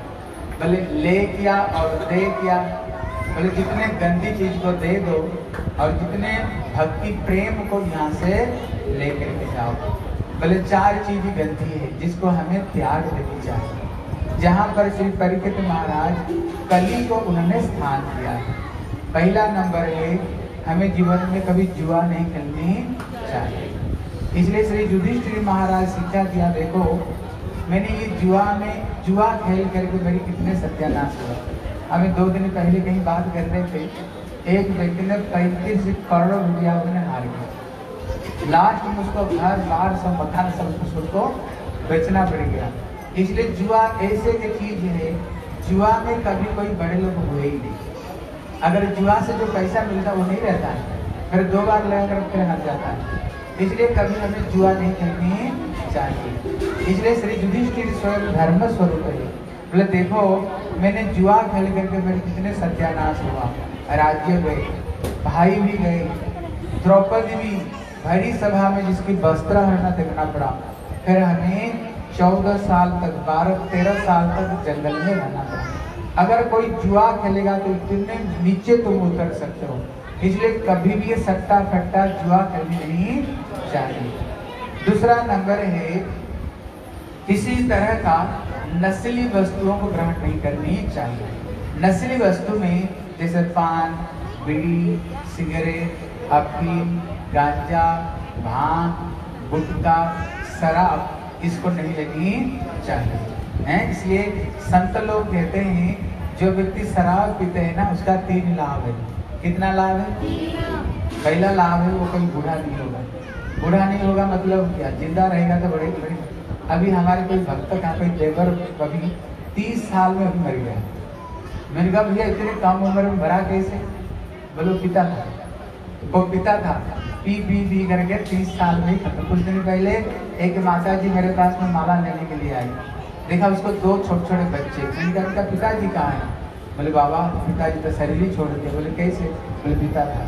भले ले किया और दे किया, भले जितने गंदी चीज को दे दो और जितने भक्ति प्रेम को यहाँ से ले करके जाओ। भले चार चीज गंदी है जिसको हमें त्याग देनी चाहिए। जहाँ पर श्री परीक्षित महाराज कली को उन्होंने स्थान दिया। पहला नंबर है हमें जीवन में कभी जुआ नहीं खेलनी चाहिए। इसलिए श्री युधिष्ठिर महाराज शिक्षा दिया, देखो मैंने ये जुआ में जुआ खेल करके मेरी कितने सत्यानाश हुआ। हमें दो दिन पहले कहीं बात कर रहे थे, एक व्यक्ति ने पैंतीस करोड़ रुपया मैंने हार गया। लास्ट में उसको घर बार सब मकान सब कुछ उसको बेचना पड़ गया। इसलिए जुआ ऐसे की चीज है, जुआ में कभी कोई बड़े लोग हुए ही नहीं। अगर जुआ से जो पैसा मिलता वो नहीं रहता है, फिर दो बार लगाकर फिर हार जाता है। इसलिए कभी हमें जुआ नहीं खेलनी चाहिए। इसलिए श्री युधिष्ठिर स्वयं धर्म स्वरूप है। बोले देखो मैंने जुआ खेल करके मेरे कितने सत्यानाश हुआ। राज्य गए, भाई भी गए, द्रौपदी भी भरी सभा में जिसकी वस्त्र हरना देखना पड़ा। फिर हमें चौदह साल तक बारह तेरह साल तक जंगल में रहना पड़ा। अगर कोई जुआ खेलेगा तो इतने नीचे तुम उतर सकते हो। इसलिए कभी भी ये सट्टा फट्टा जुआ खेलनी नहीं चाहिए। दूसरा नंबर है किसी तरह का नस्ली वस्तुओं को ग्रहण नहीं करनी चाहिए। नस्ली वस्तु में जैसे पान, बीड़ी, सिगरेट, अफीम, गांजा, भांग, गुटखा, शराब, इसको नहीं लेनी चाहिए हैं। इसलिए संत लोग कहते हैं जो व्यक्ति शराब पीते हैं ना उसका तीन लाभ है। कितना लाभ है? पहला लाभ है वो कोई बूढ़ा नहीं होगा। बूढ़ा नहीं होगा मतलब क्या, जिंदा रहेगा तो बड़े बड़े। अभी हमारे कोई भक्त का कोई देवर कभी तीस साल में अभी मर गया। मैंने कहा भैया इतने कम उम्र में मरा कैसे? बोलो पिता था, वो पिता था पी पी पी करके तीस साल में खत्म। कुछ दिन पहले एक माता जी मेरे पास में माला लेने के लिए आई, देखा उसको दो छोटे छोटे बच्चे। मैंने कहा उनका पिताजी कहाँ है? बोले बाबा पिताजी तो शरीर ही छोड़ दिया। बोले कैसे? बोले पिता था।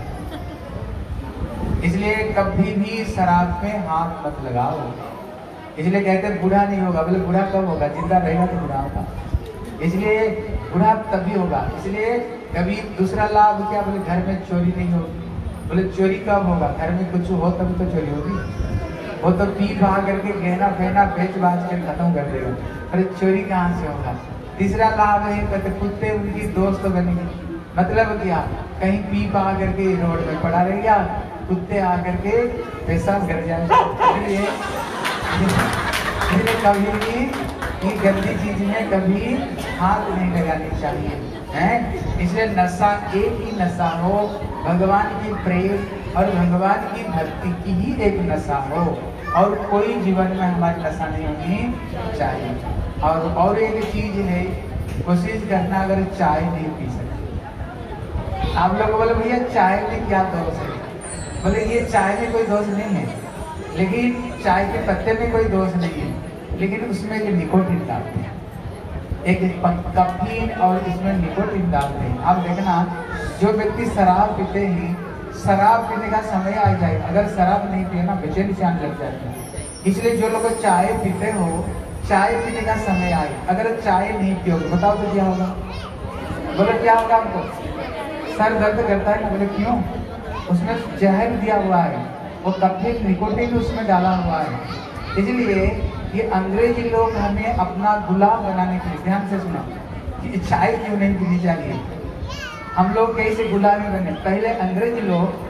इसलिए कभी भी शराब में हाथ मत लगाओ। इसलिए कहते हैं बूढ़ा नहीं होगा। बोले बूढ़ा कब होगा? जिंदा रहेगा तो बूढ़ा होगा। इसलिए बूढ़ा तभी होगा। इसलिए कभी दूसरा लाभ क्या? बोले घर में चोरी नहीं होगी। बोले चोरी कब होगा? घर में कुछ हो तभी तो चोरी होगी। वो तो पी पा करके गहना फहना बेच बाज कर खत्म कर देगा। अरे चोरी कहाँ से होगा? तीसरा लाभ है कहते कुत्ते उनकी दोस्त बनेंगे। मतलब क्या? कहीं पी पा करके रोड में पड़ा रह गया, कुत्ते आकर के पेशाब कर जाएंगे। इसलिए कभी भी ये गंदी चीज में कभी हाथ नहीं लगानी चाहिए हैं। इसलिए नशा एक ही नशा हो, भगवान की प्रेम और भगवान की भक्ति की ही एक नशा हो, और कोई जीवन में हमारी नशा नहीं होनी चाहिए। और और एक चीज है, कोशिश करना अगर चाय नहीं पी सकते। आप लोग बोले भैया चाय में क्या दोष है? बोले ये चाय में कोई दोष नहीं है, लेकिन चाय के पत्ते में कोई दोष नहीं है, लेकिन उसमें जो निकोटीन डालते हैं, एक कैफीन और इसमें निकोटीन डालते हैं। आप देखना जो व्यक्ति शराब पीते हैं, शराब पीने का समय आ जाए, अगर शराब नहीं पिए ना बेचैनी से आने लग जाते हैं। इसलिए जो लोग चाय पीते हो, चाय पीने का समय आए, अगर चाय नहीं पियोगे बताओ तो क्या होगा? बोले क्या होगा हमको? सर दर्द करता है ना। बोले क्यों? उसमें जहर दिया हुआ है, वो कैफीन निकोटीन उसमें डाला हुआ है। इसलिए ये अंग्रेजी लोग हमें अपना गुलाम बनाने के लिए, ध्यान से सुना, कि चाय क्यों नहीं पीनी चाहिए। हम लोग कैसे गुलामी बने? पहले अंग्रेजी लोग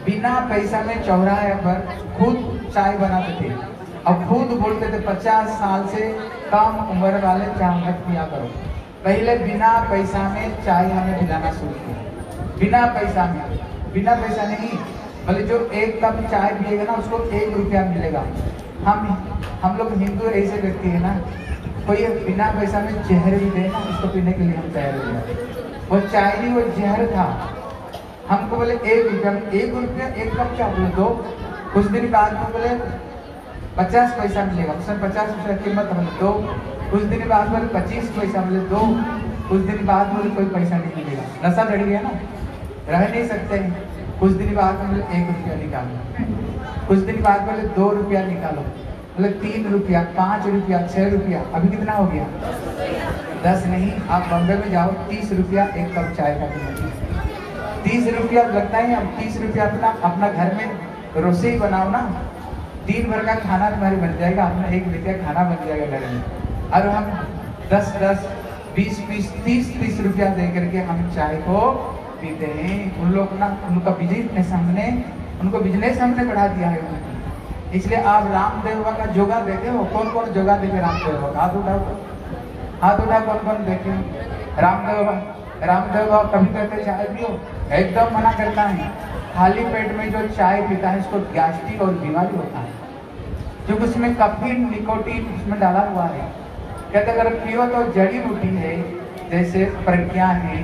बिना पैसा में चौराहे पर खुद चाय बनाते थे और खुद बोलते थे पचास साल से कम उम्र वाले चाय मत पिया करो। पहले बिना पैसा में चाय हमें पिलाना शुरू किया, बिना पैसा में, बिना पैसा नहीं, बोले जो एक कप चाय पिएगा ना उसको एक रुपया मिलेगा। हम हम लोग हिंदू ऐसे व्यक्ति है ना, कोई बिना पैसा में जहर भी दे ना उसको पीने के लिए हम तैयार हो जाए। वो चाय नहीं, वो जहर था। हमको बोले एक रुपया, एक रुपया एक कप चाय बोले दो। कुछ दिन बाद में बोले पचास पैसा मिलेगा, उसमें पचास रुपया कीमत हम दो। कुछ दिन बाद बोले पच्चीस पैसा बोले दो। कुछ दिन बाद बोले कोई पैसा नहीं मिलेगा, नशा चढ़ गया ना, रह नहीं सकते। कुछ दिन बाद बोले एक रुपया निकालो, कुछ दिन बाद बोले दो रुपया निकालो, बोले तीन रुपया, पाँच रुपया, छह रुपया, अभी कितना हो गया? दस नहीं, आप बम्बे में जाओ, तीस रुपया एक कप चाय का कीमत। तीस रुपया लगता है, अब तीस रुपया अपना अपना घर में रसोई बनाओ ना, दिन भर का खाना तुम्हारी बन जाएगा, अपना एक रुपया खाना बन जाएगा घर में। और हम दस दस बीस बीस तीस तीस रुपया दे करके हम चाय को पीते हैं। उन लोग ना उनका बिजनेस हमने उनको बिजनेस हमने बढ़ा दिया है उनको। इसलिए आप रामदेव बाबा का योगा देखे हो? कौन कौन योगा देखे रामदेव बाबा? हाथ उठाओ, हाथ उठाओ, कौन कौन देखे रामदेव बाबा? रामदेव बाबा कभी कहते चाय पियो, एकदम मना करता है। खाली पेट में जो चाय पीता है उसको गैस्ट्रिक और बीमारी होता है, क्योंकि उसमें कैफीन निकोटीन उसमें डाला हुआ है। कहते अगर पियो तो जड़ी बूटी है, जैसे प्रज्ञा है,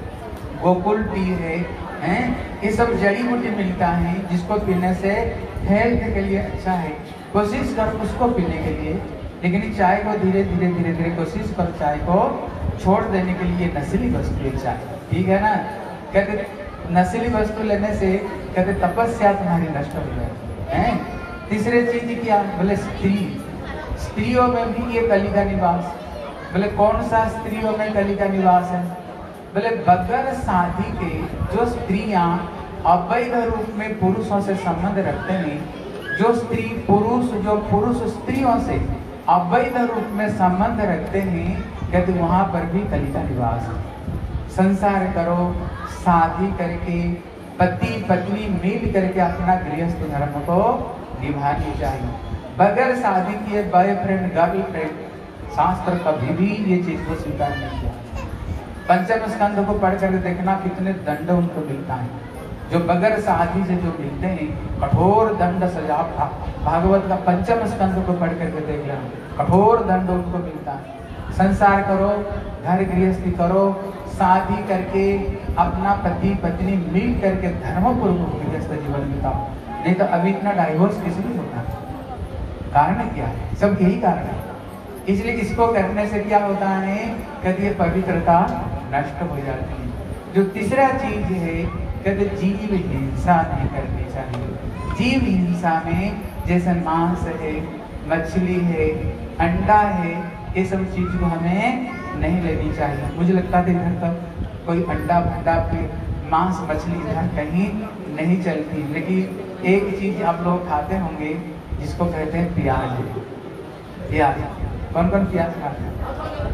गोकुल टी है, हैं? ये सब जड़ी बूटी मिलता है जिसको पीने से हेल्थ के लिए अच्छा है। कोशिश करो उसको पीने के लिए, लेकिन चाय को धीरे धीरे धीरे धीरे कोशिश करो चाय को छोड़ देने के लिए। नशीली वस्तु है चाय, ठीक है ना? कहते नशीली वस्तु लेने से कहते तपस्या तुम्हारी नष्ट हो जाए। तीसरे चीज क्या? बोले स्त्री, स्त्रियों में भी ये कली का निवास। बोले कौन सा स्त्रियों में कली का निवास है? बोले बगैर शादी के जो स्त्रियां अवैध रूप में पुरुषों से संबंध रखते हैं, जो स्त्री पुरुष जो पुरुष स्त्रियों से अवैध रूप में संबंध रखते हैं, कहते वहां पर भी कली का निवास है। संसार करो, शादी करके पति पत्नी मिल करके अपना गृहस्थ धर्म को निभानी चाहिए। बगैर शादी किए बॉयफ्रेंड गर्लफ्रेंड शास्त्र कभी भी ये चीज को स्वीकार नहीं किया। पंचम स्कंध को पढ़ कर देखना कितने दंड उनको मिलता है। जो बगैर शादी से जो मिलते हैं कठोर दंड सजा था। भागवत का पंचम स्कंध को पढ़ करके देख लेना, कठोर दंड उनको मिलता है। संसार करो, घर गृहस्थी करो, शादी करके अपना पति पत्नी मिल करके धर्मपूर्वक गृहस्थ जीवन बिताओ, नहीं तो अभी इतना डाइवोर्स किसी नहीं होता। कारण क्या है? सब यही कारण है। इसलिए इसको करने से क्या होता है? कहते ये पवित्रता नष्ट हो जाती है। जो तीसरा चीज है कहते जीव हिंसा नहीं करनी चाहिए। जीव हिंसा में जैसे मांस है, मछली है, अंडा है, ये सब चीज को हमें नहीं लेनी चाहिए। मुझे लगता है इधर तक कोई अंडा भंडा पे मांस मछली इधर कहीं नहीं चलती, लेकिन एक चीज आप लोग खाते होंगे जिसको कहते हैं प्याज। प्याज कौन कौन प्याज खाते हैं?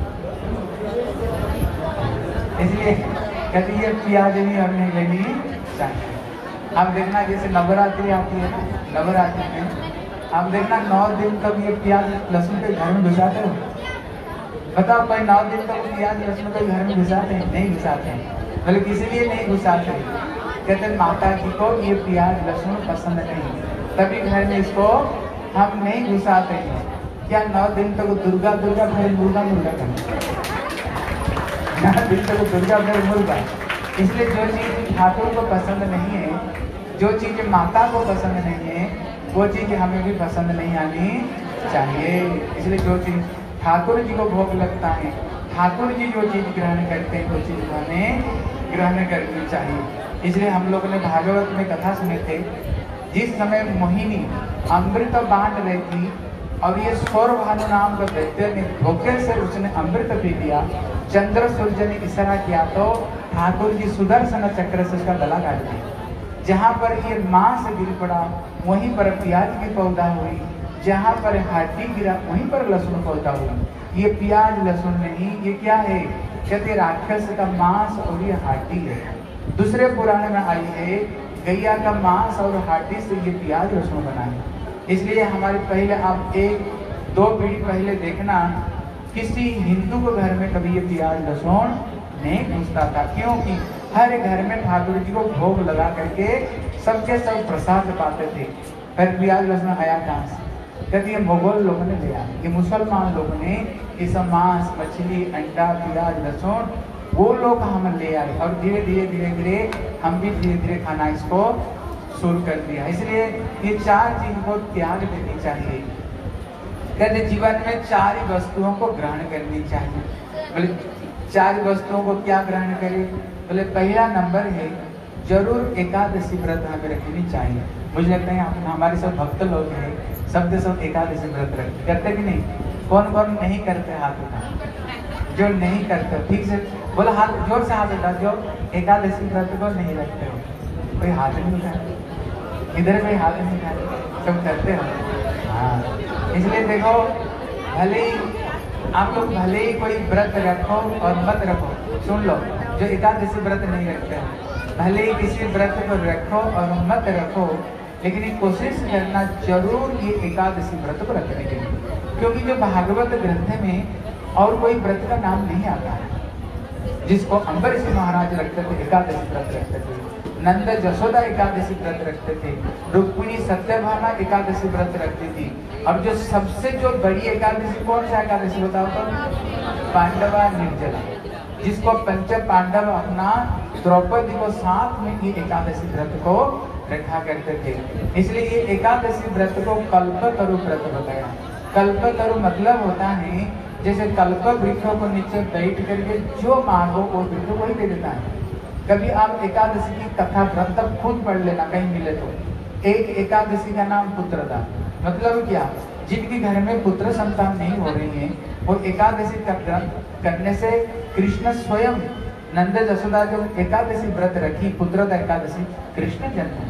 इसलिए कहते ये प्याज भी हमें लेनी चाहिए। आप देखना जैसे नवरात्रि आती है ना, नवरात्रि में आप देखना नौ दिन तक ये प्याज लहसुन के घर में घुसाते हो। बताओ कोई नौ दिन तक प्याज लहसुन के घर में घुसाते हैं? नहीं घुसाते हैं। बल्कि इसलिए नहीं घुसाते, कहते माता जी को ये प्याज लहसुन पसंद नहीं, तभी घर में इसको हम नहीं घुसाते हैं। क्या नौ दिन तक दुर्गा दुर्गा फिर मुर्गा मुर्गा करना, नौ दिन तक दुर्गा फिर मुर्गा। इसलिए जो चीज ठाकुर को पसंद नहीं है, जो चीज माता को पसंद नहीं है, वो चीज हमें भी पसंद नहीं आनी चाहिए। इसलिए जो चीज ठाकुर जी को भोग लगता है, ठाकुर जी जो चीज ग्रहण करते हैं वो चीज हमें ग्रहण करनी चाहिए। इसलिए हम लोगों ने भागवत में कथा सुने थे, जिस समय मोहिनी अमृत बांट रही थी और ये सौर भानु नाम का दैत्य ने धोखे से उसने अमृत पी लिया, चंद्र सूर्य ने इशारा किया तो ठाकुर जी सुदर्शन चक्र से उसका गला काट दिया। जहाँ पर ये मांस गिर पड़ा वहीं पर प्याज की पौधा हुई, जहाँ पर हड्डी गिरा वहीं पर लहसुन पौधा हुई। ये प्याज लहसुन नहीं, ये क्या है? कहते राक्षस का मांस और ये हड्डी है। दूसरे पुराण में आई है गैया का मांस और हाथी से ये प्याज लहसुन बना है। इसलिए हमारे पहले आप एक दो पीढ़ी पहले देखना, किसी हिंदू को घर में कभी ये प्याज लहसुन नहीं घुसता था, क्योंकि हर घर में ठाकुर जी को भोग लगा करके सबके सब प्रसाद पाते थे। फिर प्याज लहसुन आया कहाँ से? कहते ये मुगल लोगों ने लिया, ये मुसलमान लोगों ने ये सब मांस मछली अंडा प्याज लहसुन वो लोग हम ले आए, और धीरे धीरे धीरे धीरे हम भी धीरे धीरे खाना इसको शुरू कर दिया। इसलिए ये चार चीज को त्याग देनी चाहिए। कहते जीवन में चार ही वस्तुओं को ग्रहण करनी चाहिए। बोले चार वस्तुओं को क्या ग्रहण करें? बोले पहला नंबर है जरूर एकादशी व्रत हमें रखनी चाहिए। मुझे लगता है हम हमारे सब भक्त लोग हैं, सब के सब एकादशी व्रत रखते करते कि नहीं? कौन कौन नहीं करते हाथ उठा? जो नहीं करते ठीक से बोला, हाथ जोर से हाथ उठा जो एकादशी व्रत को नहीं रखते हो। कोई हाथ नहीं उठा, इधर कोई हाथ नहीं उठा, सब करते हो। हाँ, इसलिए देखो भले ही आप लोग भले ही कोई व्रत रखो और मत रखो, सुन लो, जो एकादशी व्रत नहीं रखते हैं भले ही किसी व्रत को रखो और मत रखो, लेकिन ये कोशिश करना जरूर ये एकादशी व्रत को रखने के लिए, क्योंकि जो भागवत ग्रंथ में और कोई व्रत का नाम नहीं आता है। जिसको अम्बरीश महाराज रखते थे एकादशी व्रत रखते थे, नंद जसोदा एकादशी व्रत रखते थे, रुक्मिणी सत्यभामा एकादशी व्रत रखती थी, और जो सबसे जो बड़ी एकादशी कौन सा एकादशी बताओ तो? पांडवा निर्जला, जिसको पंच पांडव अपना द्रौपदी को साथ में ये एकादशी व्रत को रखा करते थे। इसलिए ये एकादशी व्रत को कल्पतरु व्रत बताया। कल्पतरु मतलब होता है जैसे कल्प वृक्षों को नीचे बैठ करके जो मांगो वो वृक्ष वही दे देता है। कभी आप एकादशी की कथा व्रत खुद पढ़ लेना कहीं मिले तो। एक एकादशी का नाम पुत्रदा, मतलब क्या? जिनके घर में पुत्र संतान नहीं हो रही है वो एकादशी का व्रत करने से कृष्ण स्वयं नंद जसोदा जो एकादशी व्रत रखी पुत्रदा एकादशी, कृष्ण जन्म।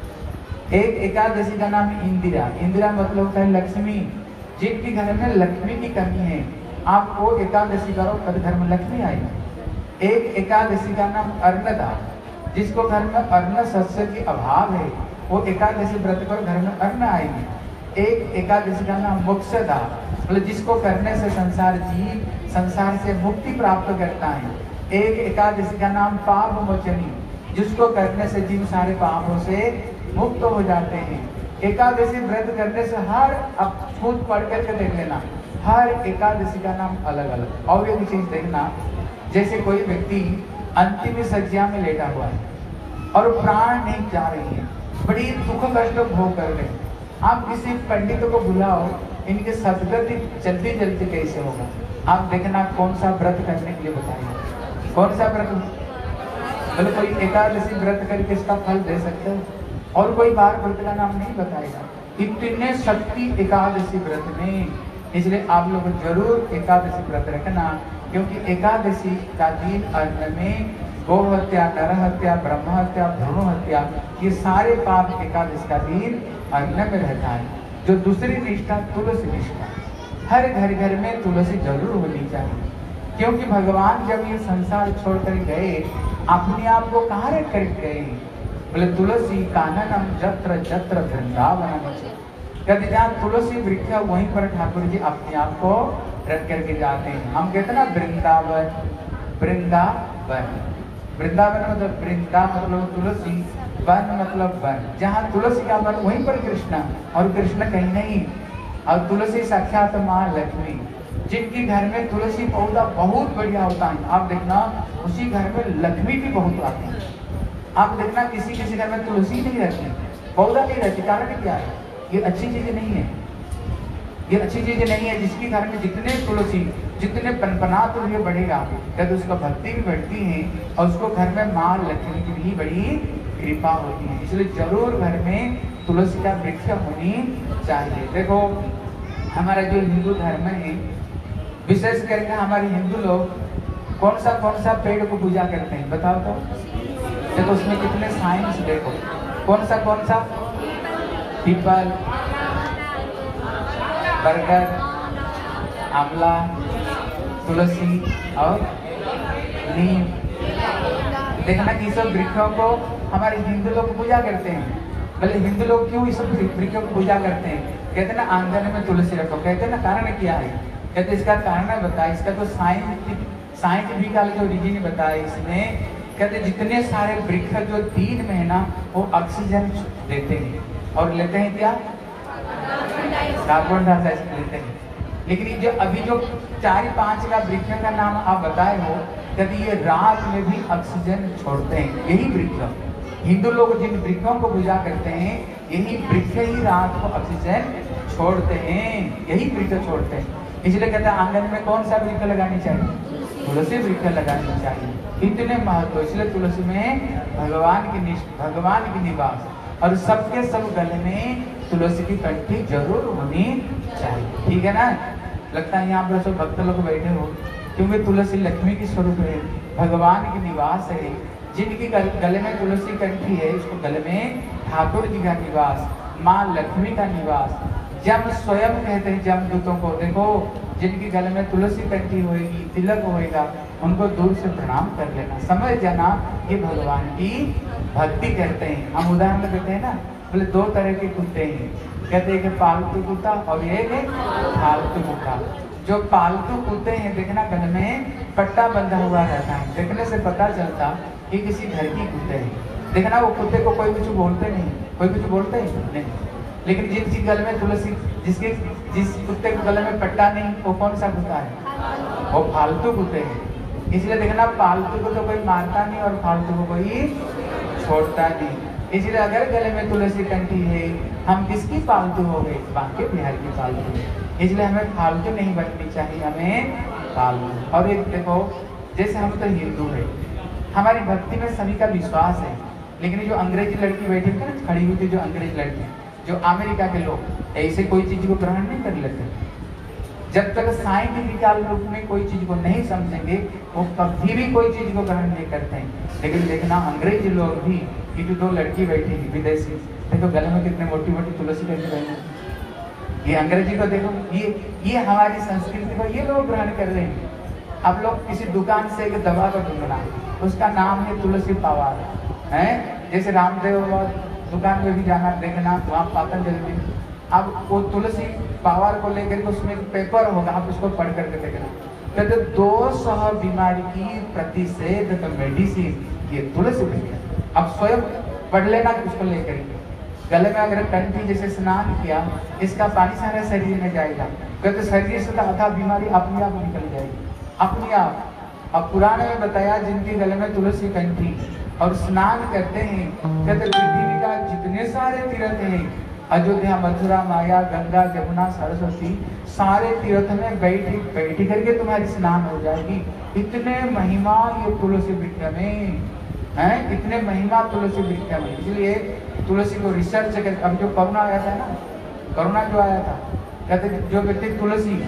एक एकादशी का नाम इंदिरा, इंदिरा मतलब होता है लक्ष्मी। जिनके घर में लक्ष्मी की कमी है आप वो एकादशी करो, कभी घर में लक्ष्मी आएगी। एक एकादशी का नाम अर्णदा, जिसको घर में अन्न शस्य की अभाव है वो एकादशी व्रत कर घर में अन्न आएगी। एक एकादशी का नाम मोक्षदा, मतलब जिसको करने से संसार जीव संसार से मुक्ति प्राप्त करता है। एक एकादशी का नाम पाप मोचनी, जिसको करने से जीव सारे पापों से मुक्त हो जाते हैं। एकादशी व्रत करने से हर अब खुद पढ़ करके देख लेना, हर एकादशी का नाम अलग अलग। और एक चीज देखना, जैसे कोई व्यक्ति अंतिम सज्जा में लेटा हुआ है और प्राण नहीं जा रही है, बड़ी दुख कष्ट भोग कर रहे हैं, आप किसी पंडित को बुलाओ, इनके सदगति जल्दी जल्दी कैसे होगा? आप देखना कौन सा व्रत करने के लिए बताइए, कौन सा व्रत? मतलब कोई एकादशी व्रत करके इसका फल दे सकते हो, और कोई बार व्रत का नाम नहीं बताएगा। इतने शक्ति एकादशी व्रत में, इसलिए आप लोग जरूर एकादशी व्रत रखना, क्योंकि एकादशी का दिन अन्न में गौ हत्या, नर हत्या, ब्रह्म हत्या, भ्रूण हत्या, ये सारे पाप एकादशी का दिन अन्न में रहता है। जो दूसरी निष्ठा तुलसी निष्ठा, हर घर घर में तुलसी जरूर होनी चाहिए, क्योंकि भगवान जब ये संसार छोड़कर गए अपने आप को कहाँ रख कर गए? बोले तुलसी काननम जत्र जत्र वृंदावन। कहते जहाँ तुलसी वृक्ष वहीं पर ठाकुर जी अपने आप को रख करके जाते हैं। हम कहते ना वृंदावन, वृंदावन, वृंदावन मतलब वृंदा मतलब तुलसी, वन मतलब वन, जहाँ तुलसी का वन वहीं पर कृष्ण, और कृष्ण कहीं नहीं। और तुलसी साक्षात माँ लक्ष्मी, जिनके घर में तुलसी पौधा बहुत बढ़िया होता है, आप देखना उसी घर में लक्ष्मी भी बहुत आती है। आप देखना किसी किसी घर में तुलसी नहीं रहती, पौधा नहीं रहती, कारण क्या है? ये अच्छी चीज नहीं है, ये अच्छी चीज नहीं है। जिसके घर में जितने तुलसी जितने पनपना तुलसी बढ़ेगा, तब उसका भक्ति भी बढ़ती है और उसको घर में माँ लक्ष्मी की भी बड़ी कृपा होती है। इसलिए जरूर घर में तुलसी का वृक्ष होनी चाहिए। देखो हमारा जो हिंदू धर्म है, विशेष करके हमारे हिंदू लोग कौन सा कौन सा पेड़ को पूजा करते हैं बताओ तो? देखो उसमें कितने साइंस, देखो कौन सा कौन सा? पीपल, बरगद, आंवला, तुलसी और नीम। देखना कि सब वृक्षों को हमारे हिंदू लोग पूजा करते हैं। बोले हिंदू लोग क्यों इस वृक्षों की पूजा करते हैं? कहते ना आंगन में तुलसी रखो। कहते ना कारण क्या है? कहते इसका कारण बताया, इसका तो साइंटिफिक साइंटिफिकल जो रीजन बताया इसमें। कहते जितने सारे वृक्ष जो तीन महीना वो ऑक्सीजन देते हैं और लेते हैं क्या? कार्बन डाइऑक्साइड लेते हैं। लेकिन ये जो अभी जो चार पांच का वृक्ष का नाम आप बताए हो, कहते ये रात में भी ऑक्सीजन छोड़ते हैं। यही वृक्ष हिंदू लोग जिन वृक्षों को पूजा करते हैं, यही वृक्ष ही रात को ऑक्सीजन छोड़ते हैं, यही वृक्ष छोड़ते हैं। इसलिए कहते हैं आंगन में कौन सा वृक्ष लगानी चाहिए? तुलसी वृक्ष लगानी चाहिए। इतने महत्व, इसलिए तुलसी में भगवान की भगवान की निवास, और सबके सब गले में तुलसी की कंठी जरूर होनी चाहिए। ठीक है ना? लगता है यहाँ पर सब भक्त लोग बैठे हो, क्योंकि तुलसी लक्ष्मी की स्वरूप है, भगवान की निवास है। जिनकी गले में तुलसी कंठी है, उसको गले में ठाकुर जी का निवास, माँ लक्ष्मी का निवास। जब स्वयं कहते हैं जमदूतों को, देखो जिनकी गले में तुलसी कंठी होएगी, तिलक होएगा, उनको दूर से प्रणाम कर लेना, समझ जाना ये भगवान की भक्ति करते हैं। हम उदाहरण देते हैं ना, बोले दो तरह के कुत्ते हैं, कहते हैं कि पालतू कुत्ता और एक है फालतू कुत्ता। जो पालतू कुत्ते हैं, देखना गले में पट्टा बंधा हुआ रहता है, देखने से पता चलता कि किसी घर की कुत्ते हैं। देखना वो कुत्ते को कोई कुछ बोलते नहीं, कोई कुछ बोलते ही नहीं। लेकिन जिसकी गले में तुलसी, जिसके जिस कुत्ते के गले में पट्टा नहीं, वो कौन सा कुत्ता है? वो फालतू कुत्ते हैं। इसलिए देखना पालतू को तो कोई मारता नहीं और फालतू को कोई छोड़ता नहीं। इसलिए अगर गले में तुलसी कंठी है, हम किसकी पालतू हो गए? बांके बिहार की पालतू। इसलिए हमें फालतू नहीं बननी चाहिए, हमें पालतू। और एक देखो, जैसे हम तो हिंदू है, हमारी भक्ति में सभी का विश्वास है, लेकिन जो अंग्रेजी लड़की बैठी थी ना, खड़ी हुई थी जो अंग्रेज लड़की, जो अमेरिका के लोग ऐसे कोई चीज को ग्रहण नहीं कर लेते। जब तक साइंटिफिकल रूप में कोई चीज को नहीं समझेंगे, वो कभी भी कोई चीज को ग्रहण नहीं करते हैं। लेकिन देखना अंग्रेजी लोग भी, ये जो दो लड़की बैठी थी विदेशी, देखो गले में कितने मोटी मोटी तुलसी करके बैठी। ये अंग्रेजी को देखो, ये ये हमारी संस्कृति को ये लोग ग्रहण कर रहे हैं। अब लोग किसी दुकान से एक दवा का ढूंढना, उसका नाम है तुलसी पावर है। जैसे रामदेव दुकान में भी जाना, देखना वहाँ पतंजलि, अब वो तुलसी पावर को लेकर के उसमें एक पेपर होगा, आप उसको पढ़ करके देखना, कहते दो सौ बीमारी की प्रतिषेधक मेडिसिन ये तुलसी है। अब स्वयं पढ़ लेना उसको लेकर। गले में अगर कंठी जैसे स्नान किया, इसका पानी सारा शरीर में जाएगा, कहते शरीर से आधा बीमारी अपने आप निकल जाएगी, अपने आप। अब पुराने में बताया जिनके गले में तुलसी कंठी और स्नान करते हैं, कहते पृथ्वी का जितने सारे तीर्थ हैं, अयोध्या, मथुरा, माया, गंगा, जमुना, सरस्वती, सारे तीर्थ में बैठ बैठ करके तुम्हारी स्नान हो जाएगी। इतने महिमा ये तुलसी वृक्ष में है, इतने महिमा तुलसी वृक्ष में। इसलिए तुलसी को रिसर्च कर, अब जो कोरोना आया था ना, कोरोना जो आया था, कहते जो व्यक्ति तुलसी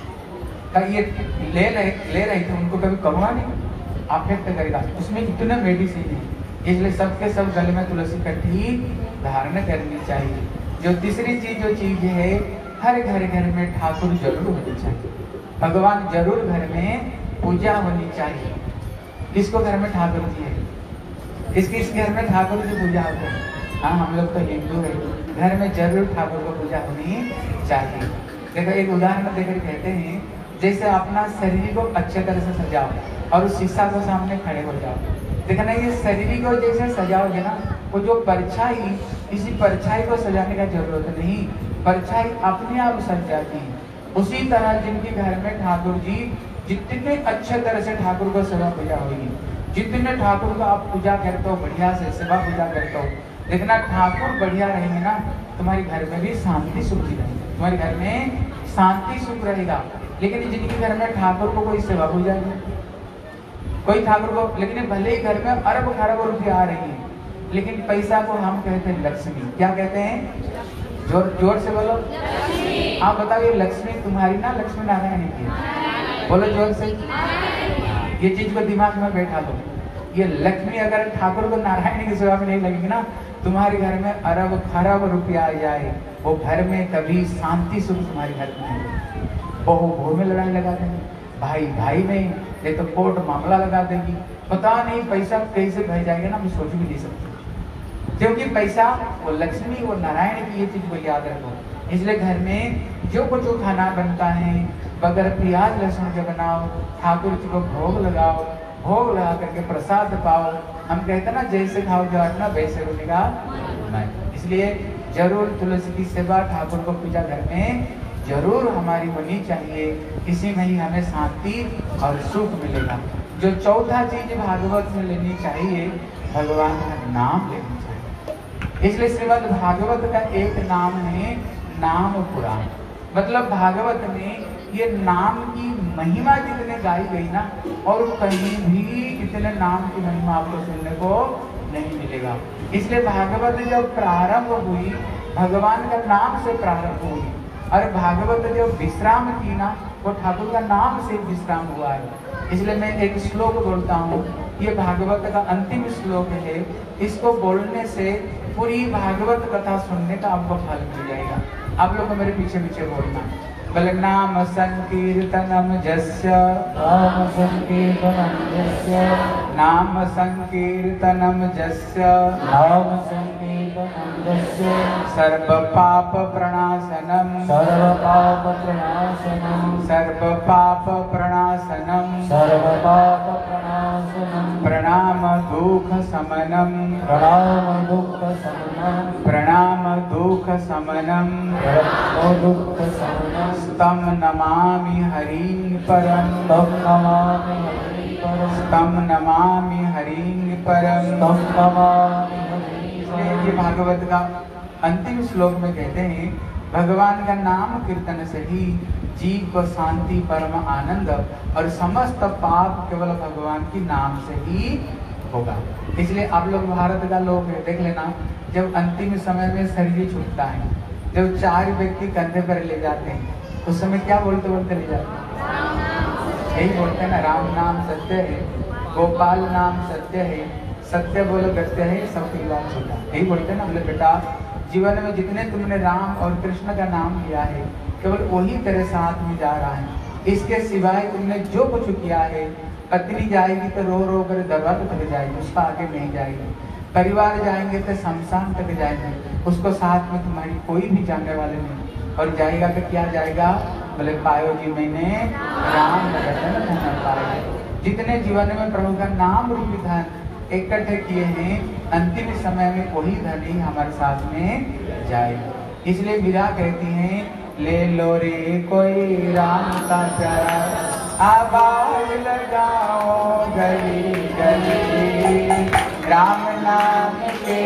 का ये ले रहे ले रहे थे, उनको कभी कोरोना नहीं अफेक्ट करेगा। उसमें इतने मेडिसिन है, इसलिए सबके सब गले में तुलसी कंठी धारण करनी चाहिए। जो तीसरी चीज जो चीज है, हर घर घर में ठाकुर जरूर होनी चाहिए, भगवान जरूर घर में पूजा होनी चाहिए। किसको घर में ठाकुर जी है? किस किस घर में ठाकुर की पूजा होती है? हाँ, हम लोग तो हिंदू है, घर में जरूर ठाकुर को पूजा होनी चाहिए। देखो एक उदाहरण देकर कहते हैं, जैसे अपना शरीर को अच्छे तरह से सजाओ और उस शीशा को सामने खड़े हो जाओ, देखना ये शरीर को जैसे सजाओगे ना, वो जो परछाई, इसी परछाई को सजाने का जरूरत नहीं, परछाई अपने आप सज जाती है। उसी तरह जिनके घर में ठाकुर जी, जितने अच्छे तरह से ठाकुर को सेवा पूजा होगी, जितने ठाकुर को आप पूजा करते हो बढ़िया से सेवा पूजा करते हो, देखना ठाकुर बढ़िया रहेंगे ना, तुम्हारे घर में भी शांति सुख रहेगी, तुम्हारे घर में शांति सुख रहेगा। लेकिन जिनके घर में ठाकुर को कोई सेवा पूजा नहीं, कोई ठाकुर को, लेकिन भले ही घर में अरब खरब रुपया आ रही है, लेकिन पैसा को हम कहते हैं लक्ष्मी। क्या कहते हैं? जोर जोर से बोलो, आप बताओ ये लक्ष्मी तुम्हारी ना लक्ष्मी नारायण की? बोलो जोर से, ये चीज को दिमाग में बैठा दो। ये लक्ष्मी अगर ठाकुर को नारायण की सेवा में नहीं लगेगी ना, तुम्हारे घर में अरब खरब रुपया आ जाए, वो घर में कभी शांति सुख तुम्हारे घर में नहीं। बहू बहू में लड़ाई लगा देंगे, भाई भाई में, ये तो कोर्ट मामला लगा देगी, पता नहीं पैसा कैसे बह जाएगा ना, हम सोच भी नहीं सकते। क्योंकि पैसा वो लक्ष्मी वो नारायण की ये चीज को याद रखो। इसलिए घर में जो कुछ खाना बनता है बगैर प्याज लहसुन के बनाओ, ठाकुर जी को भोग लगाओ, भोग लगा करके प्रसाद पाओ। हम कहते ना जैसे खाओगे अपना वैसे बनेगा नहीं। इसलिए जरूर तुलसी की सेवा ठाकुर को पूजा घर में जरूर हमारी होनी चाहिए। इसी में ही हमें शांति और सुख मिलेगा। जो चौथा चीज भागवत में लेनी चाहिए, भगवान का नाम लेना चाहिए। इसलिए श्रीमद् भागवत का एक नाम है नाम पुराण। मतलब भागवत में ये नाम की महिमा जितने गाई गई ना, और कहीं भी इतने नाम की महिमा आपको सुनने को नहीं मिलेगा। इसलिए भागवत जब प्रारंभ हुई भगवान का नाम से प्रारंभ हुई, और भागवत जब विश्राम की ना वो ठाकुर का नाम से विश्राम हुआ है। इसलिए मैं एक श्लोक बोलता हूँ, ये भागवत का अंतिम श्लोक है। इसको बोलने से पूरी भागवत कथा सुनने का आपको फल मिल जाएगा। आप लोग मेरे पीछे पीछे बोलना। बल नाम संकीर्तनम जस्य नाम संकीर्तनम जस्य नाम संकीर्तनम जस्य नाम संकीर्तनम जस्य सर्व पाप प्रणाशनम सर्व पाप प्रणाशनम सर्व पाप प्रणाशनम सर्व पाप प्रणाशनम प्रणाम दुख समनम प्रणाम दुख शमनम प्रणाम दुख समनम प्रणो दुख शमनम स्तम नमामि हरिं परम तम नमामि हरि परम स्तम नमामि हरिं परम। तम नमामि हरि इसलिए ये भागवत का अंतिम श्लोक में कहते हैं भगवान का नाम कीर्तन से ही जीव को शांति परम आनंद और समस्त पाप केवल भगवान की नाम से ही होगा। इसलिए आप लोग भारत का लोग देख लेना, जब अंतिम समय में शरीर छूटता है, जब चार व्यक्ति कंधे पर ले जाते हैं, उस समय क्या बोलते बोलते ले जाते हैं? यही बोलते हैं ना, राम नाम सत्य है, गोपाल नाम सत्य है, सत्य बोलो सत्य है, सबकी बात छूटा। यही बोलते हैं ना। बोले बेटा जीवन में जितने तुमने राम और कृष्ण का नाम लिया है केवल वही तेरे साथ में जा रहा है। इसके सिवाय तुमने जो कुछ किया है, पत्नी जाएगी तो रो रो कर दरवाजे तक जाएगी, उसका आगे नहीं जाएगी। परिवार जाएंगे तो शमशान तक जाएंगे, उसको साथ में तुम्हारी कोई भी जाने वाले नहीं। और जाएगा तो क्या जाएगा? बोले पायो जी मैंने राम रतन धन पाया। जितने जीवन में प्रभु का नाम रूपी धन इकट्ठे किए हैं, अंतिम समय में वही धन ही हमारे साथ में जाएगा। इसलिए मीरा कहती हैं, ले लो रे कोई राम का प्यारा, आवाज लगाओ गली गली, राम नाम के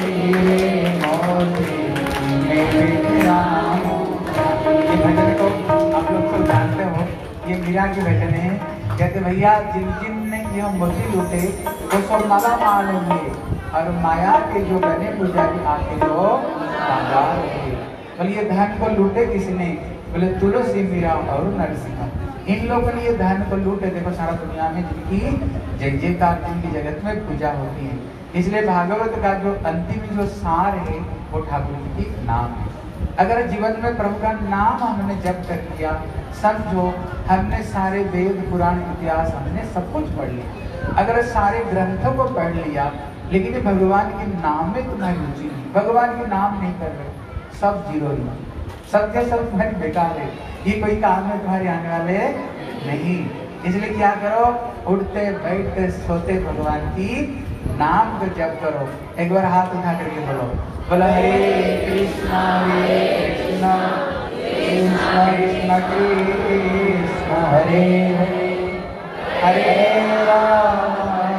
मोती मेरे राम। ये भजन को आप लोग सब जानते हो, ये मीरा की भजन है। कहते भैया जिन जिन ने ये मोती लूटे वो सब माला माल होंगे, और माया के जो बने पुजारी आके जो कांगाल होंगे। बोले ये धन को लूटे किसने? बोले तुलसी मीरा और नरसिंह। इन लोगों ने ये धन को लूटे। देखो सारा दुनिया में जिनकी जय जयकार जिनकी जगत में पूजा होती है। इसलिए भागवत का जो अंतिम जो सार है वो ठाकुर जी की नाम है। अगर जीवन में प्रभु का नाम हमने जप कर लिया, समझो हमने सारे वेद पुराण इतिहास हमने सब कुछ पढ़ लिया। अगर सारे ग्रंथों को पढ़ लिया लेकिन भगवान के नाम में तुम्हारी रुचि नहीं, भगवान के नाम नहीं कर रहे, सब जीरो ही, सब के सब तुम्हारी बेकार है। ये कोई काम में तुम्हारे आने वाले नहीं। इसलिए क्या करो, उठते बैठते सोते भगवान की नाम को जप करो। एक बार हाथ उठा करके बोलो, बोलो हरे कृष्णा हरे कृष्णा कृष्णा कृष्णा कृष्णा हरे हरे हरे राम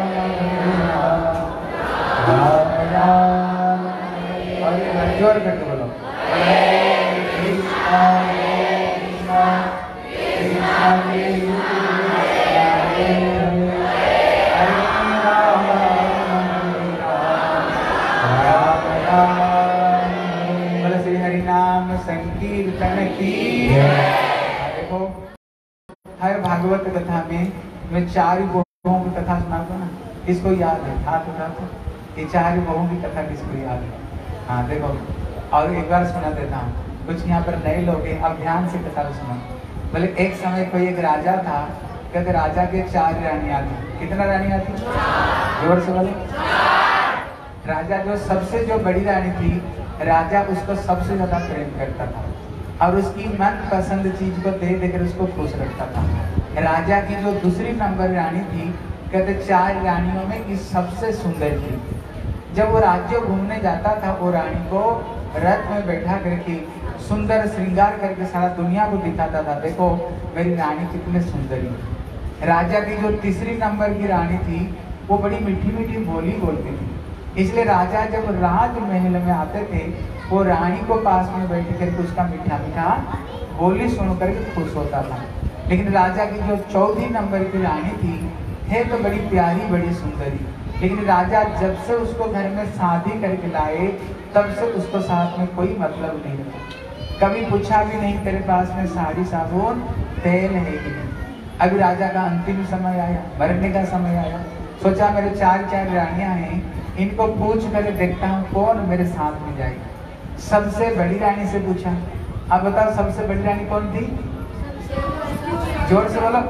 राम राम। और एक बार जोर करके बोलो, हरे कृष्णा कृष्णा कृष्णा कृष्णा हरे हरे हरे राम राम राम। बोलो श्री हरि नाम संकीर्तन की। देखो हर भागवत कथा में मैं चार बहुओं की कथा सुनाता हूँ ना, किसको याद है? हाथ उठाते हो। ये चार बहुओं की कथा किसको याद है? हाँ देखो, और एक बार सुना देता हूँ, कुछ यहाँ पर नए लोग हैं, अब ध्यान से कथा सुनो। बोले एक समय कोई एक राजा था, कहते राजा के चार रानियां थी। कितना रानियां थी? जोर से बोले। राजा जो सबसे जो बड़ी रानी थी, राजा उसको सबसे ज्यादा प्रेम करता था और उसकी मन पसंद चीज को दे देकर उसको खुश रखता था। राजा की जो दूसरी नंबर रानी थी, कहते चार रानियों में की सबसे सुंदर थी। जब वो राज्य घूमने जाता था, वो रानी को रथ में बैठा करके सुंदर श्रृंगार करके सारा दुनिया को दिखाता था, देखो मेरी रानी कितने सुंदर है। राजा की जो तीसरी नंबर की रानी थी, वो बड़ी मीठी मीठी बोली बोलती थी, इसलिए राजा जब राजमहल में आते थे, वो रानी को पास में बैठ कर उसका मीठा मीठा बोली सुन करके खुश होता था। लेकिन राजा की जो चौथी नंबर की रानी थी, है तो बड़ी प्यारी बड़ी सुंदरी, लेकिन राजा जब से उसको घर में शादी करके लाए, तब से उसको साथ में कोई मतलब नहीं रहा। कभी पूछा भी नहीं तेरे पास में साड़ी साबुन तेल है कि नहीं। अभी राजा का अंतिम समय आया, मरने का समय आया, सोचा मेरे चार चार रानियां हैं, इनको पूछ कर देखता हूँ कौन मेरे साथ में जाएगी। सबसे बड़ी रानी से पूछा, अब बताओ सबसे बड़ी रानी कौन थी? जोर से बोलो,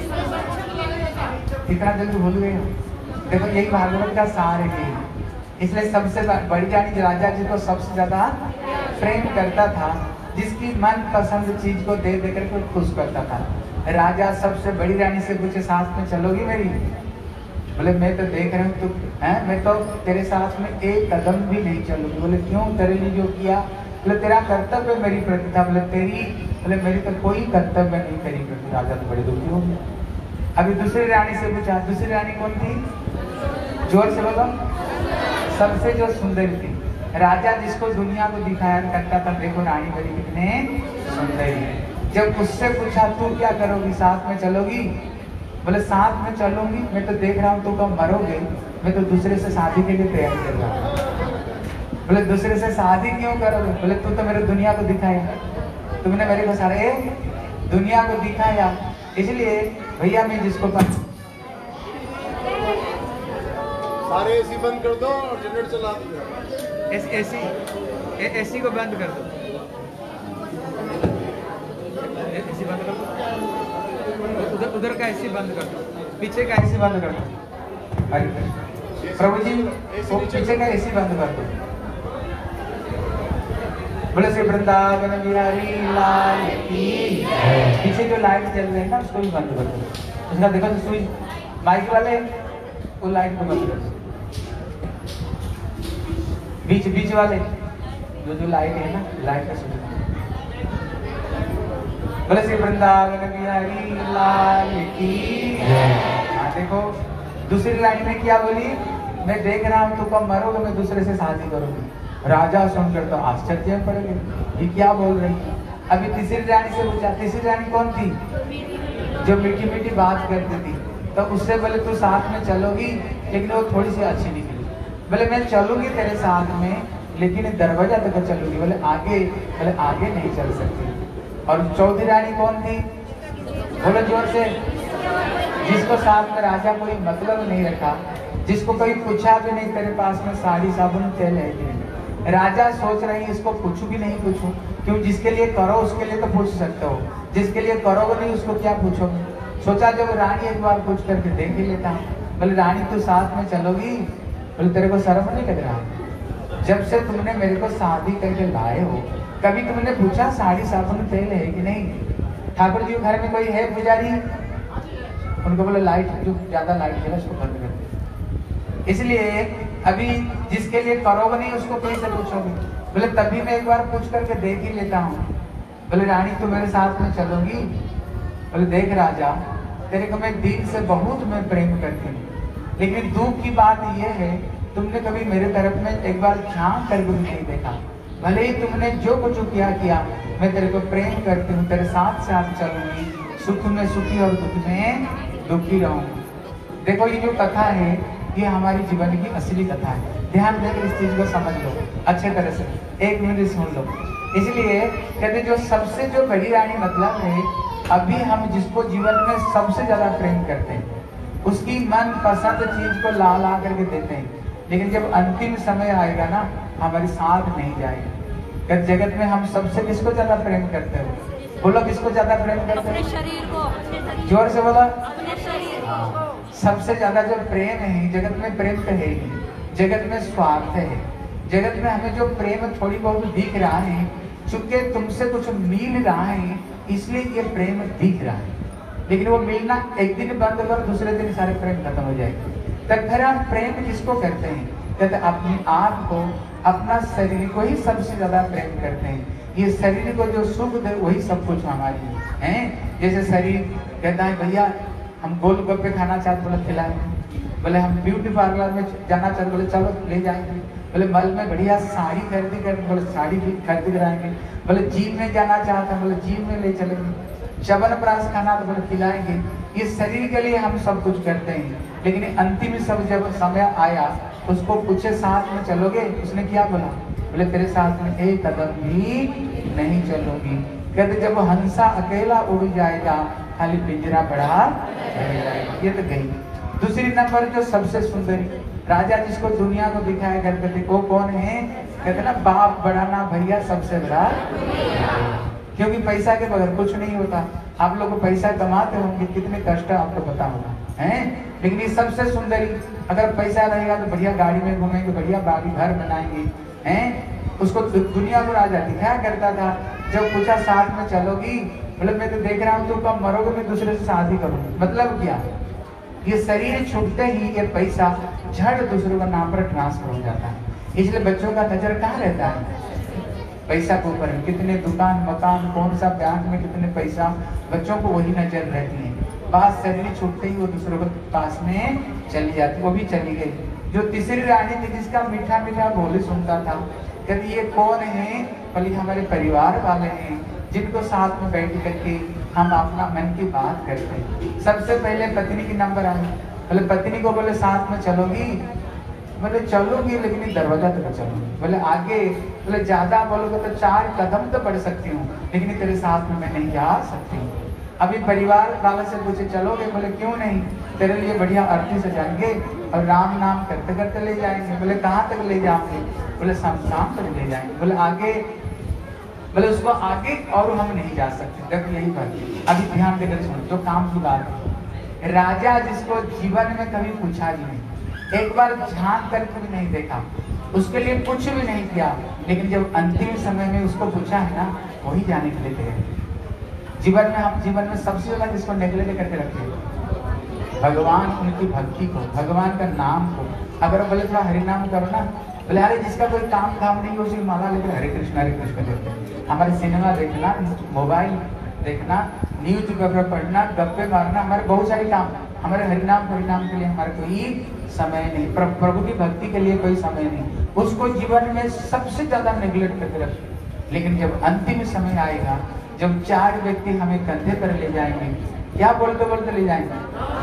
इतना जल्दी भूल गए हो? देखो यही भागवत का सार है। इसलिए सबसे बड़ी रानी राजा जी को सबसे ज्यादा प्रेम करता था, जिसकी मन पसंद चीज को दे देकर के खुश करता था। राजा सबसे बड़ी रानी से पूछे साथ में चलोगी मेरी? बोले मैं तो देख रहा हूँ तू है, मैं तो तेरे साथ में एक कदम भी नहीं चलूंगी। बोले क्यों, तेरे लिए जो किया? बोले तेरा कर्तव्य मेरी प्रति था। बोले तेरी, बोले मेरी तो कोई कर्तव्य नहीं तेरी प्रति। राजा तो बड़े दुखी हो गए। अभी दूसरी रानी से पूछा, दूसरी रानी कौन थी? जोर से बोलो। सबसे जो सुंदर थी। राजा जिसको दुनिया को दिखाया करता था, देखो रानी मेरी कितने सुंदर है। जब उससे पूछा तू क्या करोगी, साथ में चलोगी? बोले साथ में चलूंगी, मैं तो देख रहा हूँ तू कब मरोगे, मैं तो दूसरे से शादी के लिए तैयारी कर रहा हूँ। बोले दूसरे से शादी क्यों करोगे? बोले तू तो मेरे दुनिया को दिखाया, तुमने मेरे को सारे दुनिया को दिखाया, इसलिए भैया मैं जिसको कर... सारे एसी बंद कर दो और जनरेटर चला दो। एस, एसी ए, एसी को बंद कर दो, एसी बंद कर दो, उधर उधर का एसी बंद कर दो, पीछे का एसी बंद कर दो। अरे प्रभु जी वो पीछे का एसी बंद कर दो। बोले श्री वृंदावन बिहारी लाल की। पीछे जो लाइट जल रही है ना, उसको भी बंद कर दो। उसका देखो तो स्विच माइक वाले वो लाइट को बंद कर दो। बीच बीच वाले जो जो लाइट है ना, लाइट का स्विच। बोले श्री वृंदावन बिहारी लाल की। हाँ देखो दूसरी लाइन में क्या बोली, मैं देख रहा हूँ तू कब मरोगे, मैं दूसरे से शादी करूंगी। राजा सुनकर तो आश्चर्य पड़ गए, ये क्या बोल रही है। अभी तीसरी रानी से पूछा, तीसरी रानी कौन थी? जो मीठी मीठी बात करती थी। तो उससे बोले तू साथ में चलोगी, लेकिन वो थोड़ी सी अच्छी निकली। बोले मैं चलूंगी तेरे साथ में, लेकिन दरवाजा तक चलूंगी। बोले आगे, बोले आगे नहीं चल सकती। और चौथी रानी कौन थी? बोले जोर से। जिसको साथ में राजा कोई मतलब नहीं रखा, जिसको कोई पूछा भी नहीं तेरे पास में साड़ी साबुन तेल है कि नहीं। राजा सोच रही इसको पूछू कि नहीं पूछूं, क्यों जिसके लिए करो उसके लिए तो पूछ सकते हो, जिसके लिए करोगे नहीं उसको क्या पूछोगे। सोचा जब रानी एक बार पूछ करके देख ही लेता। बोले रानी तू साथ में चलोगी? बोले तेरे को शर्म नहीं लग रहा? जब से तुमने मेरे को शादी करके लाए हो, कभी तुमने पूछा साड़ी साबुन तेल है कि नहीं? ठाकुर जी घर में कोई है पुजारी? उनको बोले लाइट जो ज्यादा लाइट है उसको बंद कर दे। इसलिए अभी जिसके लिए करोगे नहीं उसको कैसे पूछोगे। बोले तभी मैं एक बार पूछ करके देख ही लेता हूँ। बोले रानी तू मेरे साथ में चलोगी? बोले देख राजा, तेरे को मैं दिल से बहुत मैं प्रेम करती हूँ, लेकिन दुख की बात यह है तुमने कभी मेरे तरफ में एक बार झांक कर भी नहीं देखा। भले ही तुमने जो कुछ किया किया, मैं तेरे को प्रेम करती हूँ, तेरे साथ साथ चलूंगी, सुख में सुखी और दुख में दुखी रहूंगी। देखो ये जो कथा है ये हमारी जीवन की असली कथा है। ध्यान देकर इस चीज को समझ लो अच्छे तरह से, एक मिनट सुन लो। इसलिए कहते जो सबसे जो बड़ी रानी मतलब है, अभी हम जिसको जीवन में सबसे ज्यादा प्रेम करते हैं, उसकी मन पसंद चीज को ला ला करके देते हैं, लेकिन जब अंतिम समय आएगा ना, हमारी साथ नहीं जाएगी। जगत में हम सबसे किसको ज्यादा प्रेम करते हो? बोलो किसको ज्यादा प्रेम करते हो? शरीर को। जोर से बोलो। अपने शरीर को। सबसे ज्यादा जो प्रेम है जगत में, प्रेम तो है ही नहीं। जगत में स्वार्थ है, जगत में हमें जो प्रेम थोड़ी बहुत दिख रहा है, चूंकि तुमसे कुछ मिल रहा है इसलिए ये प्रेम दिख रहा है, लेकिन वो मिलना एक दिन बंद कर दूसरे दिन सारे प्रेम खत्म हो जाएंगे। तब फिर हम प्रेम किसको करते हैं? कहते अपने आप को, अपना शरीर को ही सबसे ज्यादा प्रेम करते हैं। ये शरीर को जो सुख दे वही सब कुछ हमारी है। जैसे शरीर कहता है भैया हम गोलगप्पे खाना चाहते, बोले खिलाएंगे। बोले हम ब्यूटी पार्लर में जाना चाहते, बोले चलो ले जाएंगे। बोले मल में बढ़िया साड़ी खरीदी कर, बोले साड़ी भी खरीद कराएंगे। बोले जिम में जाना चाहते हैं, बोले जिम में ले चलेंगे। च्यवनप्राश खाना तो बोले खिलाएंगे। ये शरीर के लिए हम सब कुछ करते हैं, लेकिन अंतिम सब जब समय आया उसको पूछे साथ में चलोगे? उसने क्या बोला? बोले तेरे साथ में एक कदम भी नहीं चलोगी। कहते जब हंसा अकेला उड़ जाएगा खाली पिंजरा पड़ा रहेगा। ये तो गई। दूसरी नंबर जो सबसे सुंदरी राजा जिसको दुनिया को दिखाया करते थे वो कौन है? कहते ना बाप बड़ा ना भैया सबसे बड़ा, क्योंकि पैसा के बगैर कुछ नहीं होता। आप लोग को पैसा कमाते होंगे, कितने कष्ट आपको पता होगा हैं, लेकिन ये सबसे सुंदरी अगर पैसा रहेगा तो बढ़िया गाड़ी में घूमेंगे, बढ़िया बाड़ी घर बनाएंगे हैं। उसको दुनिया को राजा दिखाया करता था। जब पूछा साथ में चलोगी? बोले मैं तो देख रहा हूँ तुम कब मरोगे मैं दूसरे से शादी करूंगी। मतलब क्या? ये शरीर छूटते ही ये पैसा झड़ दूसरे का नाम पर ट्रांसफर हो जाता है। इसलिए बच्चों का नजर कहाँ रहता है? पैसा के ऊपर। कितने दुकान मकान कौन सा बैंक में कितने पैसा, बच्चों को वही नजर रहती है। बात शरीर छूटते ही वो दूसरों के पास में चली जाती, वो भी चली गई। जो तीसरी रानी थी जिसका मीठा मीठा बोली सुनता था, कहती ये कौन है? बोली हमारे परिवार वाले हैं जिनको साथ में बैठ करके हम अपना मन की बात करते हैं। सबसे पहले पत्नी की नंबर आई। बोले पत्नी को बोले साथ में चलोगी? बोले चलोगी लेकिन दरवाजा तक चलोगी। बोले आगे? बोले ज्यादा बोलोगे तो चार कदम तो बढ़ सकती हूँ, लेकिन तेरे साथ में मैं नहीं जा सकती हूँ। अभी परिवार वाले से पूछे चलोगे? बोले क्यों नहीं, तेरे लिए बढ़िया आरती सजाएंगे और राम नाम करते करते ले जाएंगे। बोले कहाँ तक ले जाओगे? बोले शमशान तक ले जाएंगे। बोले आगे? बोले उसको आगे और हम नहीं जा सकते। तब यही बात अभी ध्यान देकर सुनो, जो काम की बात है। राजा जिसको जीवन में कभी पूछा ही नहीं, एक बार झांक करके भी नहीं देखा, उसके लिए कुछ भी नहीं किया, लेकिन जब अंतिम समय में उसको पूछा है ना, वही जाने के लिए तैयार। जीवन में हम जीवन में सबसे ज्यादा जिसको नेगलेक्ट करके रखते हैं भगवान, उनकी भक्ति को, भगवान का नाम को। अगर बोले थोड़ा हरि नाम करो ना, बोले अरे जिसका कोई काम धाम नहीं हो उसी माला लेकर हरे कृष्ण हरे कृष्ण करते हैं। हमारे सिनेमा देखना, मोबाइल देखना, न्यूज पेपर पढ़ना, गप्पे मारना, हमारे बहुत सारे काम, हमारे हरिनाम हरिनाम के लिए हमारे कोई समय नहीं, प्रभु की भक्ति के लिए कोई समय नहीं। उसको जीवन में सबसे ज्यादा नेगलेक्ट करके रखते। लेकिन जब अंतिम समय आएगा, जब चार व्यक्ति हमें कंधे पर ले जाएंगे, क्या बोलते बोलते ले जाएंगे?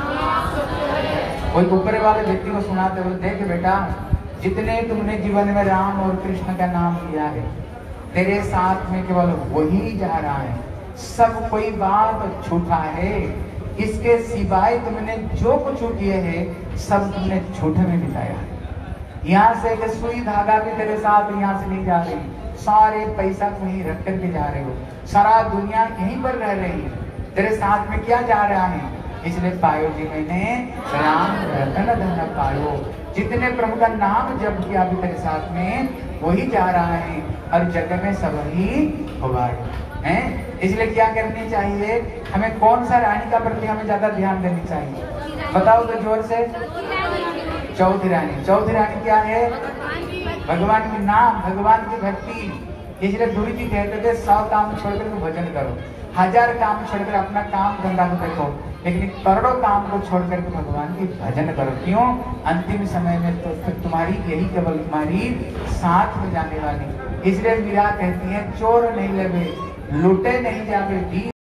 कोई ऊपर वाले व्यक्ति को सुनाते बोले देख बेटा, जितने तुमने जीवन में राम और कृष्ण का नाम लिया है, तेरे साथ में केवल वही जा रहा है, सब कोई बात झूठा है। इसके सिवाय तुमने जो कुछ किए हैं सब तुमने झूठे में बिताया है। यहाँ से एक सुई धागा भी तेरे साथ यहाँ से नहीं जा रही, सारे पैसा को यहीं रख करके जा रहे हो, सारा दुनिया यहीं पर रह रही है, तेरे साथ में क्या जा रहा है? इसलिए पायो जी मैंने राम रतन धन पायो, जितने प्रभु का नाम जब किया अभी तेरे साथ में वही जा रहा है, और जगह में सब ही होगा है। इसलिए क्या करनी चाहिए हमें? कौन सा रानी का प्रति हमें ज्यादा ध्यान देनी चाहिए? बताओ तो जोर से। चौथी रानी। चौथी रानी क्या है? भगवान के नाम, भगवान की भक्ति। इसलिए गुरु जी कहते थे सौ काम छोड़कर के भजन करो, हजार काम छोड़कर अपना काम धंधा को देखो, लेकिन करोड़ों काम को छोड़कर के भगवान की भजन करो। क्यों? अंतिम समय में तो फिर तुम्हारी यही केवल तुम्हारी साथ में जाने वाली। इसलिए मीरा कहती है चोर नहीं लेवे, लुटे नहीं जावे,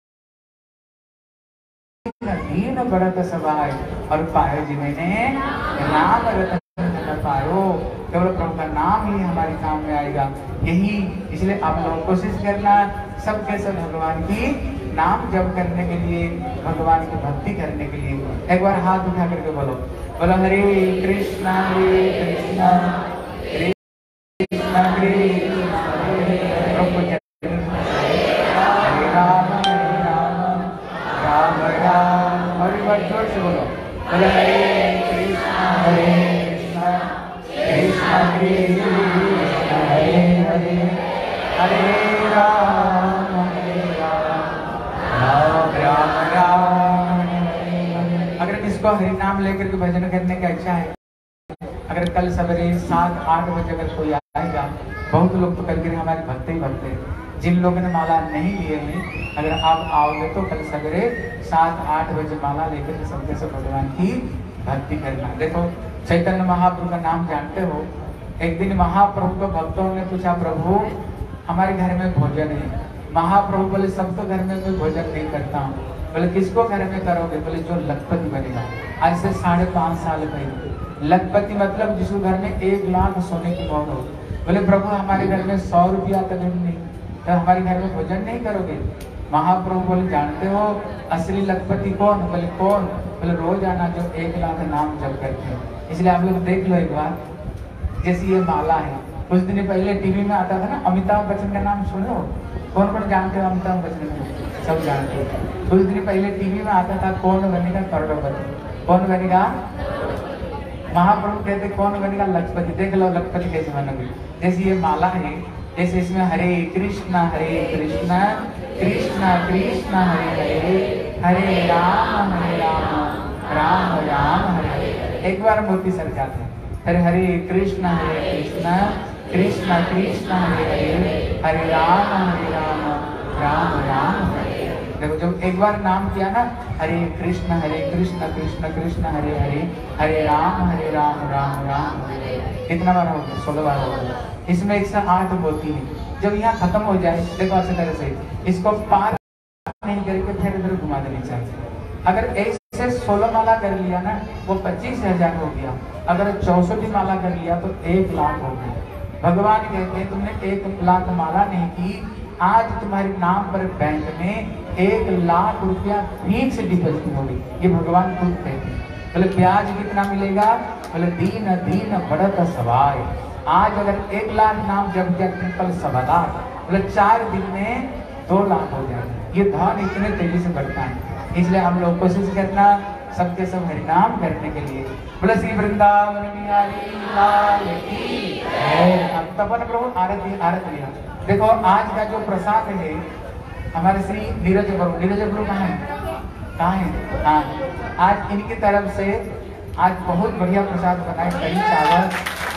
दीन बरत सवाय, और पायो जी मैंने नाम रतन पायो, केवल प्रभु का नाम ही हमारे काम में आएगा। यही इसलिए आप लोग कोशिश करना सबके सब भगवान की नाम जप करने के लिए, भगवान की भक्ति करने के लिए। एक बार हाथ उठा करके बोलो, बोलो हरे कृष्णा हरे कृष्णा कृष्णा कृष्णा प्रभु हरे राम हरे राम राम राम। और एक बार जोर से बोलो, बोलो हरे कृष्णा हरे कृष्णा हरे कृष्ण हरे हरे हरे राम हरे राम राम राम हरे हरे। अगर किसको हरि नाम लेकर के भजन करने का इच्छा है, अगर कल सवेरे सात आठ बजे अगर कोई आएगा, बहुत लोग तो कल के हमारे भक्त ही भक्त हैं, जिन लोगों ने माला नहीं लिए हैं, अगर आप आओगे तो कल सवेरे सात आठ बजे माला लेकर सबके सब भगवान की भक्ति करना। देखो चैतन्य महाप्रभु का नाम जानते हो। एक दिन महाप्रभु को भक्तों ने पूछा, प्रभु हमारे घर में भोजन है। महाप्रभु बोले, सब तो घर में मैं भोजन नहीं करता हूँ। बोले किसको घर में करोगे? बोले जो लखपति बनेगा। आज से साढ़े पाँच साल पहले लखपति मतलब जिसको घर में एक लाख सोने की मोहर हो। बोले प्रभु हमारे घर में सौ रुपया तक नहीं, तो हमारे घर में भोजन नहीं करोगे? महाप्रभु बोले जानते हो असली लखपति कौन? बोले कौन? बोले रोज आना जो एक लाख नाम जप करते हैं। इसलिए आप लोग देख लो एक बार, जैसे ये माला है, कुछ दिन पहले टीवी में आता था ना, अमिताभ बच्चन का नाम सुनो, कौन कौन जानते हो अमिताभ बच्चन को? सब जानते हो। कुछ दिन पहले टीवी में आता था कौन बनेगा करोड़पति, कौन बनेगा? महाप्रभु कहते कौन बनेगा? लखपति। देख लो लखपति कैसे बनोगे। जैसे ये माला है, जैसे इसमें हरे कृष्णा हरे कृष्णा कृष्णा कृष्णा हरे हरे हरे राम हरे राम राम राम हरे हरे। एक बार मूर्ति सर जाते हैं, हरे हरे कृष्णा हरे कृष्णा कृष्णा कृष्णा हरे हरे हरे राम हरे राम राम राम हरे। देखो जब एक बार नाम किया ना, हरे कृष्ण हरे कृष्ण कृष्ण कृष्ण हरे हरे हरे राम हरे राम राम राम हरे। कितना बार हो गया? सोलह बार हो गया। इसमें एक सौ आठ होती है। जब यहाँ खत्म हो जाए, देखो अच्छी तरह से इसको पार नहीं करके फिर इधर घुमा देनी चाहिए। अगर ऐसे सोलह माला कर लिया ना, वो पच्चीस हजार हो गया। अगर चौसठ माला कर लिया तो एक लाख हो गया। भगवान कहते हैं तुमने एक लाख माला नहीं की, आज तुम्हारे नाम पर बैंक में एक लाख रुपया फिक्स डिपॉजिट होगी। ये भगवान खुद कहते हैं। बोले ब्याज कितना मिलेगा? बोले दीन दीन बढ़त सवाय। आज अगर एक लाख नाम जब किया ट्रिपल सवा लाख, बोले चार दिन में दो लाख हो जाए। ये धन इतने तेजी से बढ़ता है। इसलिए हम लोग कोशिश करना सबके सब हरिनाम करने के लिए। बोले श्री वृंदावन बिहारी लाल की जय। अब तपन प्रभु आरती आरती लिया। देखो आज का जो प्रसाद है हमारे श्री नीरज प्रभु, नीरज प्रभु कहाँ है? कहाँ है? हाँ, आज इनकी तरफ से आज बहुत बढ़िया प्रसाद बनाए, कढ़ी चावल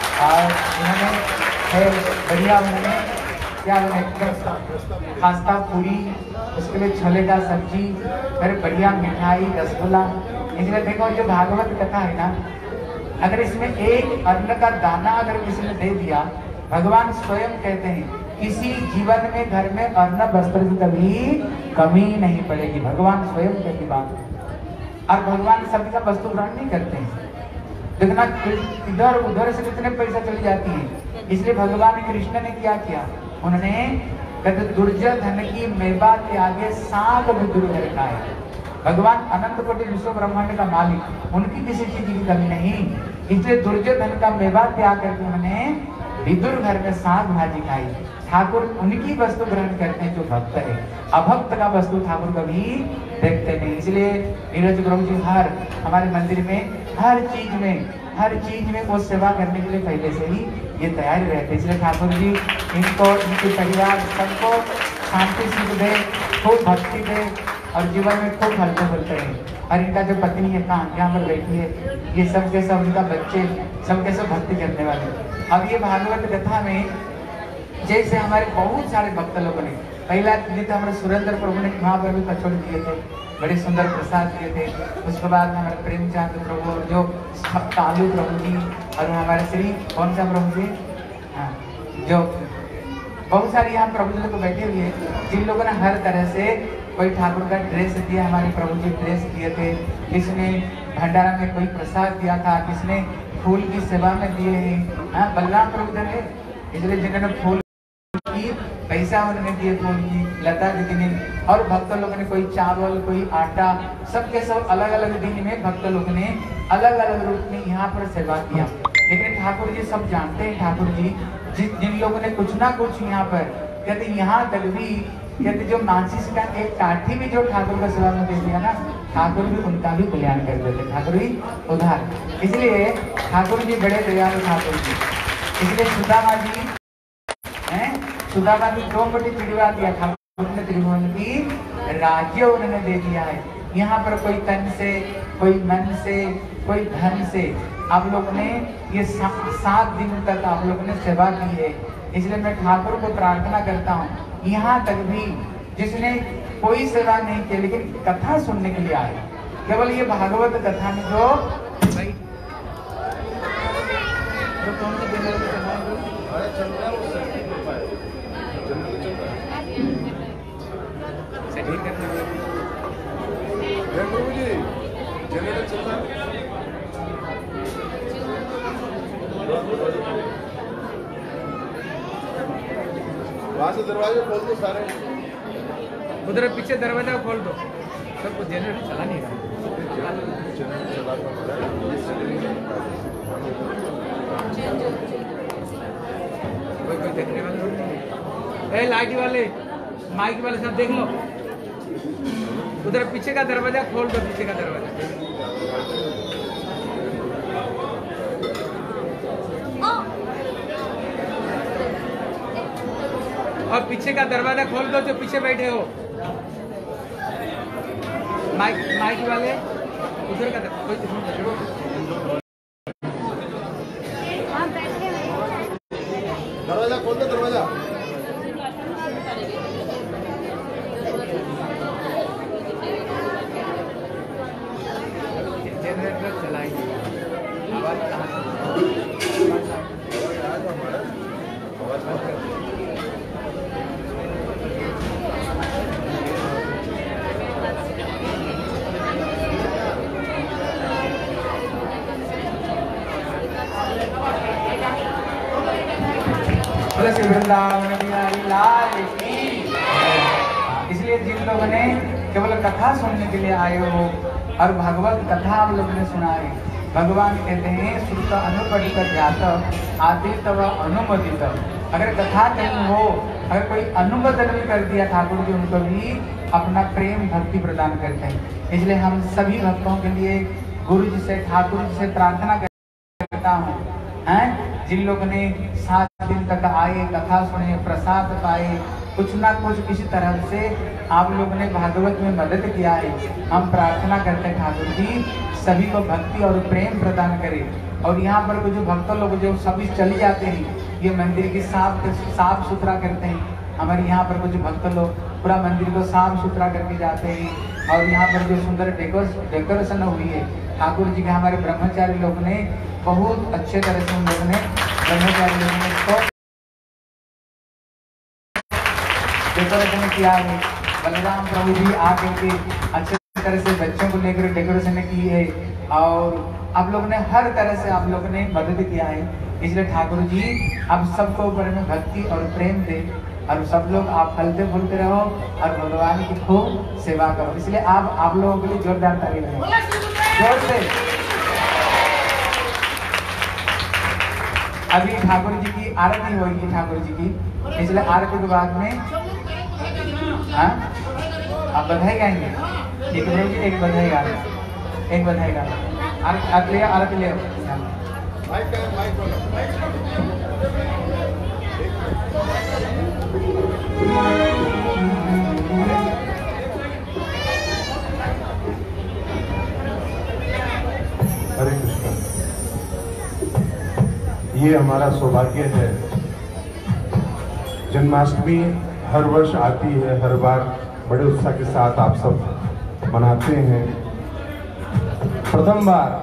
और इन्होंने है बढ़िया, उन्होंने क्या बनाए? खास्ता पूरी, उसके लिए छोले का सब्जी, फिर बढ़िया मिठाई रसगुल्ला। इसलिए देखो जो भागवत कथा है ना, अगर इसमें एक अन्न का दाना अगर किसी ने दे दिया, भगवान स्वयं कहते हैं किसी जीवन में घर में अन्न वस्त्र की कभी कमी नहीं पड़ेगी। भगवान स्वयं कहती बात। और भगवान सबका वस्तु ग्रहण नहीं करते हैं। देखना इधर उधर से कितने पैसा चली जाती है। इसलिए भगवान कृष्ण ने क्या किया? उन्होंने कहते दुर्योधन की मेवा के आगे सांप भी दूर रखा है। भगवान अनंत कोटि विश्व ब्रह्मांड का मालिक, उनकी किसी चीज की कमी नहीं। इसलिए दुर्योधन का मेवा त्याग करके उन्होंने विदुर घर में साग भाजी खाई। ठाकुर उनकी वस्तु ग्रहण करते हैं जो भक्त है, अभक्त का वस्तु ठाकुर कभी देखते नहीं। इसलिए नीरज प्रभु जी हर हमारे मंदिर में हर चीज में हर चीज में वो सेवा करने के लिए पहले से ही ये तैयारी रहते। इसलिए ठाकुर जी इनको, इनके परिवार सबको शांति सुख दे, खूब भक्ति दे और जीवन में खूब फलते फलते रहे। और इनका जो पत्नी है कहाँ यहाँ पर बैठी है, ये सब के सब इनका बच्चे सब के सब भक्ति करने वाले। अब ये भागवत कथा में जैसे हमारे बहुत सारे भक्त लोगों ने पहला दिन तो हमारे सुरेंद्र प्रभु ने वहाँ पर भी कचौड़ी दिए थे, बड़े सुंदर प्रसाद दिए थे। उसके बाद हमारे प्रेमचंद प्रभु और जो कालू प्रभु जी और हमारे श्री कौन सा प्रभु जी, हाँ, जो बहुत सारे यहाँ प्रभु जी लोग बैठे हुए हैं, जिन लोगों ने हर तरह से कोई ठाकुर का ड्रेस दिया, हमारे प्रभु जी ड्रेस दिए थे, किसने भंडारा में कोई प्रसाद दिया था, किसने फूल की सेवा में दिए हैं। हाँ, बलराम प्रभु इधर है, इसलिए जिन्होंने फूल की पैसा उन्होंने दिए, फूल की लता दीदी ने, और भक्त लोगों ने कोई चावल कोई आटा, सबके सब अलग अलग दिन में भक्त लोग ने अलग अलग रूप में यहाँ पर सेवा किया। लेकिन ठाकुर जी सब जानते हैं, ठाकुर जी जिन जिन लोगों ने कुछ ना कुछ यहाँ पर कहते यहाँ तक भी कहते जो मानसिस का एक काठी भी जो ठाकुर का सेवा में दे दिया ना, ठाकुर भी उनका भी कल्याण कर देते, ठाकुर भी उधार। इसलिए ठाकुर जी बड़े दयालु ठाकुर जी। इसलिए सुदामा जी हैं, सुदामा जी दो कोटि चिड़वा दिया था, उन्होंने त्रिभुवन की राज्य उन्होंने दे दिया है। यहाँ पर कोई तन से, कोई मन से, कोई धन से आप लोग ने ये सा, सात दिन तक आप लोग ने सेवा की है। इसलिए मैं ठाकुर को प्रार्थना करता हूँ, यहाँ तक भी जिसने कोई सेवा नहीं की लेकिन कथा सुनने के लिए आए, केवल ये भागवत कथा में जो भाई तो कौन सी जगह पे चल रहा है सही करते हैं प्रभु जी जनरेटर चल रहा है। वहां से दरवाजे खोल दो सारे, उधर पीछे दरवाजा खोल दो, सबको जनरेटर चला नहीं रहा। कोई कोई देखने वाले नहीं। ए लाइट वाले, माइक वाले सब देख लो, उधर पीछे का दरवाजा खोल दो, पीछे का दरवाजा। और पीछे का दरवाजा खोल दो जो पीछे बैठे हो, माइक माइक वाले उधर का दरवाजा खोल दो, दरवाजा। जनरेटर चलाएंगे, आवाज कहाँ से? वृंदावन बिहारी लाल की। इसलिए जिन लोगों ने केवल कथा सुनने के लिए आए हो और भगवत कथा आप लोगों ने सुना है, भगवान कहते हैं श्रुत अनुपठित ज्ञात आदित व अनुमोदित। अगर कथा कहीं हो, अगर कोई अनुमोदन भी कर दिया ठाकुर जी उनको भी अपना प्रेम भक्ति प्रदान करते हैं। इसलिए हम सभी भक्तों के लिए गुरु जी से, ठाकुर जी से प्रार्थना करता हूँ हैं, जिन लोगों ने सात दिन तक आए, कथा सुने, प्रसाद पाए, कुछ ना कुछ किसी तरह से आप लोगों ने भागवत में मदद किया है, हम प्रार्थना करते हैं ठाकुर जी सभी को भक्ति और प्रेम प्रदान करें। और यहाँ पर कुछ भक्त लोग जो सभी चले जाते हैं, ये मंदिर की साफ साफ सुथरा करते हैं। हमारे यहाँ पर कुछ भक्त लोग पूरा मंदिर को साफ सुथरा करके जाते हैं। और यहाँ पर जो सुंदर डेकोरेशन हुई है, ठाकुर जी के हमारे ब्रह्मचारी लोग ने बहुत अच्छे तरह से उन लोगों ने ब्रह्मचारी लोगों ने इसको डेकोरेशन किया है। बलराम प्रभु जी आकर के अच्छे तरह से बच्चों को लेकर डेकोरेशन की है और आप लोगों ने हर तरह से आप लोगों ने मदद किया है। इसलिए ठाकुर जी आप सबको ऊपर में भक्ति और प्रेम दे और सब लोग आप फलते फूलते रहो और भगवान की खूब सेवा करो। इसलिए आप आप लोगों के लिए जोरदार ताली लगाओ, जोर से। अभी ठाकुर जी की आरती होगी, ठाकुर जी की, इसलिए आरती के बाद में हाँ आप बधाई गाएंगे, एक बजे एक बधाई गा एक बधाई गा आरती ले आरती ले माइक माइक हरे कृष्ण। ये हमारा सौभाग्य है, जन्माष्टमी हर वर्ष आती है, हर बार बड़े उत्साह के साथ आप सब मनाते हैं। प्रथम बार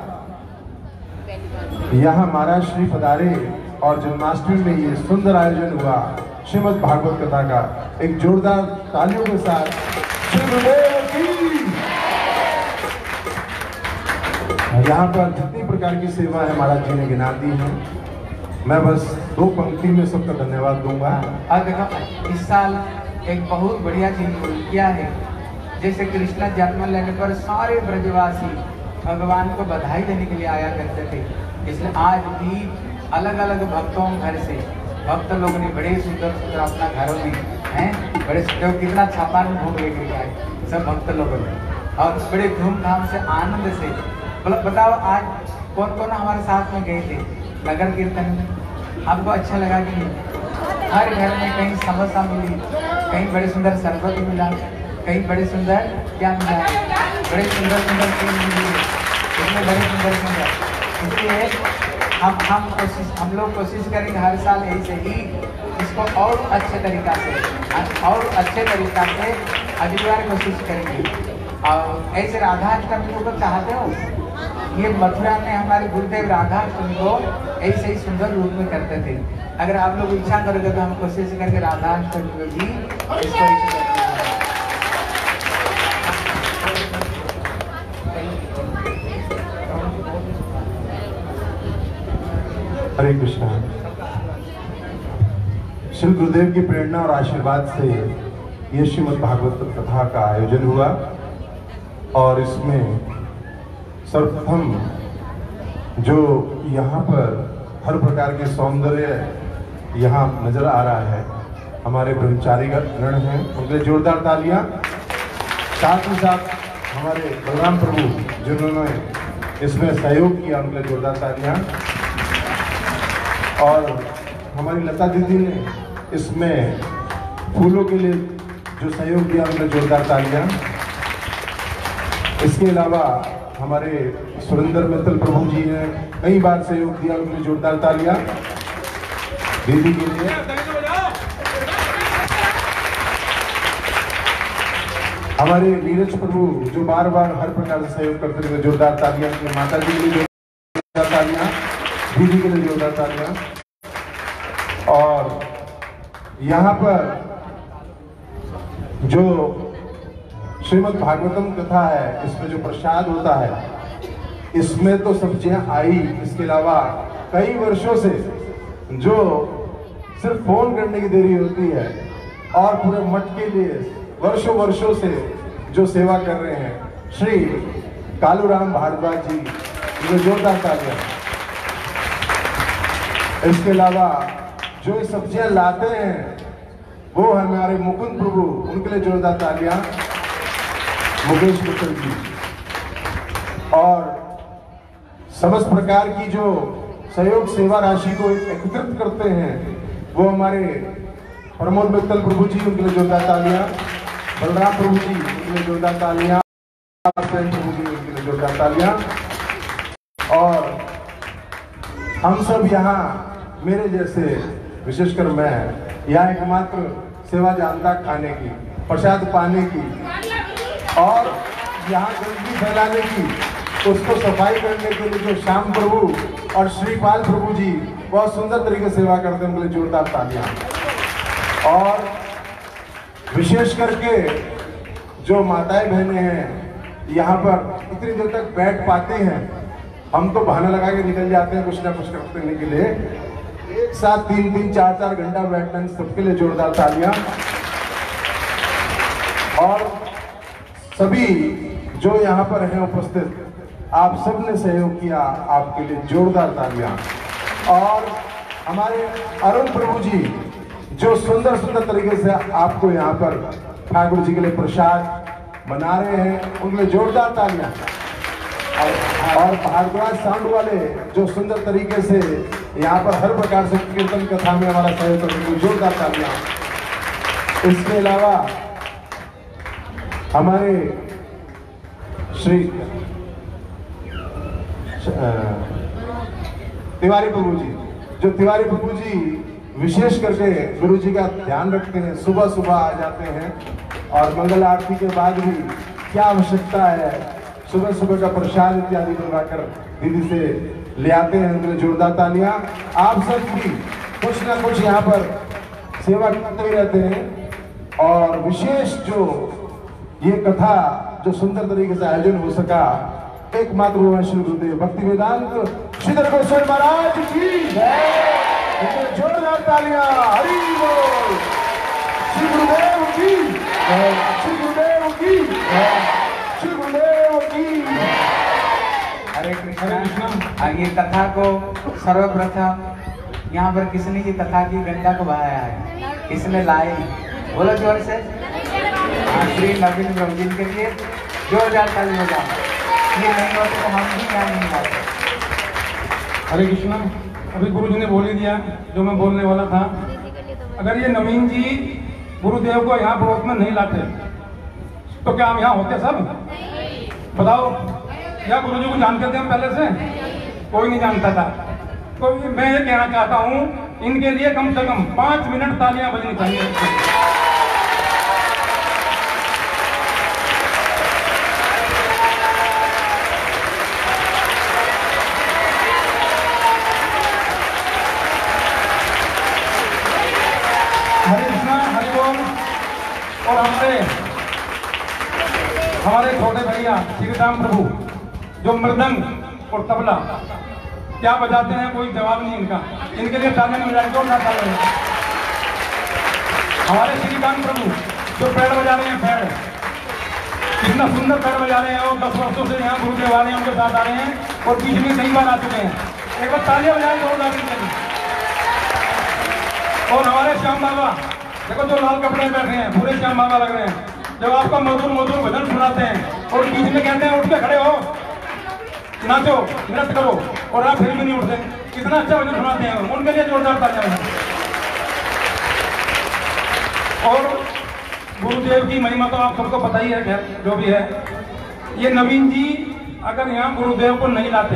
यहाँ महाराज श्री पधारे और जन्माष्टमी में ये सुंदर आयोजन हुआ श्रीमद् भागवत कथा का। एक जोरदार तालियों के साथ श्री गुरुदेव की। यहाँ पर जितनी प्रकार की सेवा है महाराज जी ने गिना दी है, मैं बस दो पंक्ति में सबका धन्यवाद दूंगा। और देखो इस साल एक बहुत बढ़िया चीज किया है, जैसे कृष्ण जन्म लेने पर सारे ब्रजवासी भगवान को बधाई देने के लिए आया करते थे, इसलिए आज भी अलग अलग भक्तों घर से भक्त लोगों ने बड़े सुंदर सुंदर अपना घरों में हैं बड़े सुंदर, कितना छापा में भोग लेकर आए सब भक्त लोगों ने और बड़े धूमधाम से आनंद से। मतलब बताओ आज कौन कौन हमारे साथ में गए थे नगर कीर्तन में? आपको अच्छा लगा कि नहीं? हर घर में कहीं समोसा मिली, कहीं बड़े सुंदर शरबत मिला, कहीं बड़े सुंदर क्या मिला, बड़े सुंदर सुंदर चीज मिली, इसमें बड़े सुंदर सुंदर। इसलिए हम हम कोशिश हम लोग कोशिश करेंगे हर साल ऐसे ही इसको और अच्छे तरीका से और अच्छे तरीका से अगली बार कोशिश करेंगे। और ऐसे राधाष्टमी को चाहते हो, ये मथुरा में हमारे गुरुदेव राधाष्टमी को ऐसे ही सुंदर रूप में करते थे। अगर आप लोग इच्छा करोगे तो हम कोशिश करके राधाष्टमी में भी इसको ऐसे करते हैं। हरे कृष्णा। श्री गुरुदेव की प्रेरणा और आशीर्वाद से ये श्रीमद् भागवत कथा का आयोजन हुआ और इसमें सर्वप्रथम जो यहाँ पर हर प्रकार के सौंदर्य यहाँ नजर आ रहा है, हमारे ब्रह्मचारी गण हैं, उनके लिए जोरदार तालियां। साथ ही साथ हमारे बलराम प्रभु जिन्होंने इसमें सहयोग किया, उनके लिए जोरदार तालियां। और हमारी लता दीदी ने इसमें फूलों के लिए जो सहयोग दिया, उन्हें जोरदार तालियां। इसके अलावा हमारे सुरेंद्र मित्तल प्रभु जी ने कई बार सहयोग दिया, उन्हें जोरदार तालियां दीदी के लिए। हमारे नीरज प्रभु जो बार बार हर प्रकार से सहयोग करते रहे, जोरदार तालियां। माता जी के लिए जोरदार तालियां, दीदी के लिए जोरदार तालियां। और यहाँ पर जो श्रीमद् भागवतम कथा है, इसमें जो प्रसाद होता है, इसमें तो सब्जियां आई, इसके अलावा कई वर्षों से जो सिर्फ फोन करने की देरी होती है और पूरे मठ के लिए वर्षों वर्षों से जो सेवा कर रहे हैं श्री कालूराम भारद्वाज जी, जो जोरदार तालियां। इसके अलावा जो ये सब्जियां लाते हैं वो हमारे मुकुंद प्रभु, उनके लिए जोरदार तालियां। मुकेश मित्तल जी। और समस्त प्रकार की जो सहयोग सेवा राशि को एकत्रित करते हैं वो हमारे प्रमोद मित्तल प्रभु जी, उनके लिए जोरदार तालियां। बलराम प्रभु जी, उनके लिए जोरदार तालियां। प्रभु जी, उनके लिए जोरदार तालियां। और हम सब यहाँ, मेरे जैसे विशेषकर मैं यहाँ एकमात्र सेवा जानता खाने की, प्रसाद पाने की और यहाँ गंदगी फैलाने की, उसको सफाई करने के लिए जो श्याम प्रभु और श्रीपाल प्रभु जी बहुत सुंदर तरीके से सेवा करते हैं, उनके लिए जोरदार तालियां। और विशेष करके जो माताएं बहनें हैं यहाँ पर इतनी देर तक बैठ पाती हैं, हम तो बहाना लगा के निकल जाते हैं कुछ ना कुछ करने के लिए, एक साथ तीन तीन चार चार घंटा बैठना, सबके लिए जोरदार तालियां। और सभी जो यहाँ पर हैं उपस्थित, आप सब ने सहयोग किया, आपके लिए जोरदार तालियां। और हमारे अरुण प्रभु जी जो सुंदर सुंदर तरीके से आपको यहाँ पर ठाकुर जी के लिए प्रसाद बना रहे हैं, उनके लिए जोरदार तालियां। और भारद्वाज साउंड वाले जो सुंदर तरीके से यहाँ पर हर प्रकार से कीर्तन कथा में हमारा सहयोग करने के लिए जोरदार तालियां। इसके अलावा हमारे श्री तिवारी प्रभु जी, जो तिवारी प्रभु जी विशेष करके गुरु जी का ध्यान रखते हैं, सुबह सुबह आ जाते हैं और मंगल आरती के बाद भी क्या आवश्यकता है, सुबह सुबह का प्रसाद इत्यादि बनवाकर दीदी से ले आते हैं, उनके लिए जोरदार तालियां। आप सब भी कुछ ना कुछ यहाँ पर सेवा करते रहते हैं। और विशेष जो ये कथा जो सुंदर तरीके से आयोजन हो सका, एकमात्र हुआ श्री गुरुदेव भक्ति वेदांत श्रीधर गोस्वामी महाराज की जय। जोरदार तालियां। हरि बोल। श्री गुरुदेव की, श्री गुरुदेव की, श्री गुरुदेव की। हरे कृष्णा। ये कथा को सर्वप्रथम यहाँ पर किसने की कथा की गंगा को बहाया है, किसने लाई, बोलो जोर से। श्री नवीन प्रभु जी के लिए जोरदार ताली हो जाए। ये नहीं होते तो हम भी क्या नहीं आते। हरे कृष्णा। अभी गुरु जी ने बोल ही दिया जो मैं बोलने वाला था। अगर ये नवीन जी गुरुदेव को यहाँ पड़ोस में नहीं लाते तो क्या हम यहाँ होते सब? बताओ, या गुरु जी को जानते थे हम पहले से? कोई नहीं जानता था। तो मैं ये कहना चाहता हूँ, इनके लिए कम से कम पांच मिनट तालियां बजनी चाहिए। हरे कृष्णा, हरि बोल। और हमारे हमारे छोटे भैया श्री राम प्रभु जो मृदंग और तबला क्या बजाते हैं, कोई जवाब नहीं इनका। इनके लिए तालियां बजाएं, जोरदार तालियां। हमारे श्रीकांत प्रभु जो पैर बजा रहे हैं, पैर कितना सुंदर पैर बजा रहे हैं। और दस वर्षों से यहाँ गुरुदेव आ रहे हैं, उनके साथ आ रहे हैं और बीच में कई बार आ चुके हैं। एक बार तालियां बजाएं जोरदार तालियां। और हमारे श्याम बाबा देखो, जो लाल कपड़े में बैठे हैं, पूरे श्याम बाबा लग रहे हैं। जब आपका मधुर मधुर भजन सुनाते हैं और बीच में कहते हैं उठ के खड़े हो, नाचो, नृत्य करो, और आप फिर भी नहीं उठते। कितना अच्छा भजन सुनाते हैं, उनके लिए जोरदार तालियां। और गुरुदेव की महिमा तो आप सबको पता ही है, खैर जो भी है। ये नवीन जी अगर यहाँ गुरुदेव को नहीं लाते,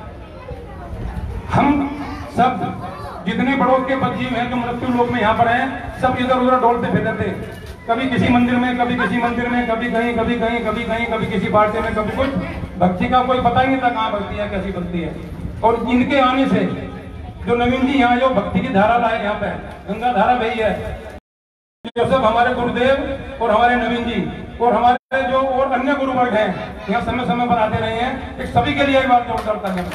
हम सब जितने पड़ोस के बच्चे हैं जो मृत्यु लोक में यहाँ पर हैं, सब इधर उधर डोलते फिरते थे। कभी किसी मंदिर में, कभी किसी मंदिर में, कभी कहीं, कभी कहीं, कभी कहीं, कभी किसी पार्टी में, कभी कुछ। भक्ति का कोई पता ही नहीं था कहाँ भक्ति है, कैसी भक्ति है। और इनके आने से जो नवीन जी यहाँ जो भक्ति की धारा लाए, यहाँ पे गंगा धारा बही है, जो सब हमारे गुरुदेव और हमारे नवीन जी और हमारे जो और अन्य गुरु वर्ग हैं यहाँ समय समय पर आते रहे हैं। एक सभी के लिए एक बात जोर करता है।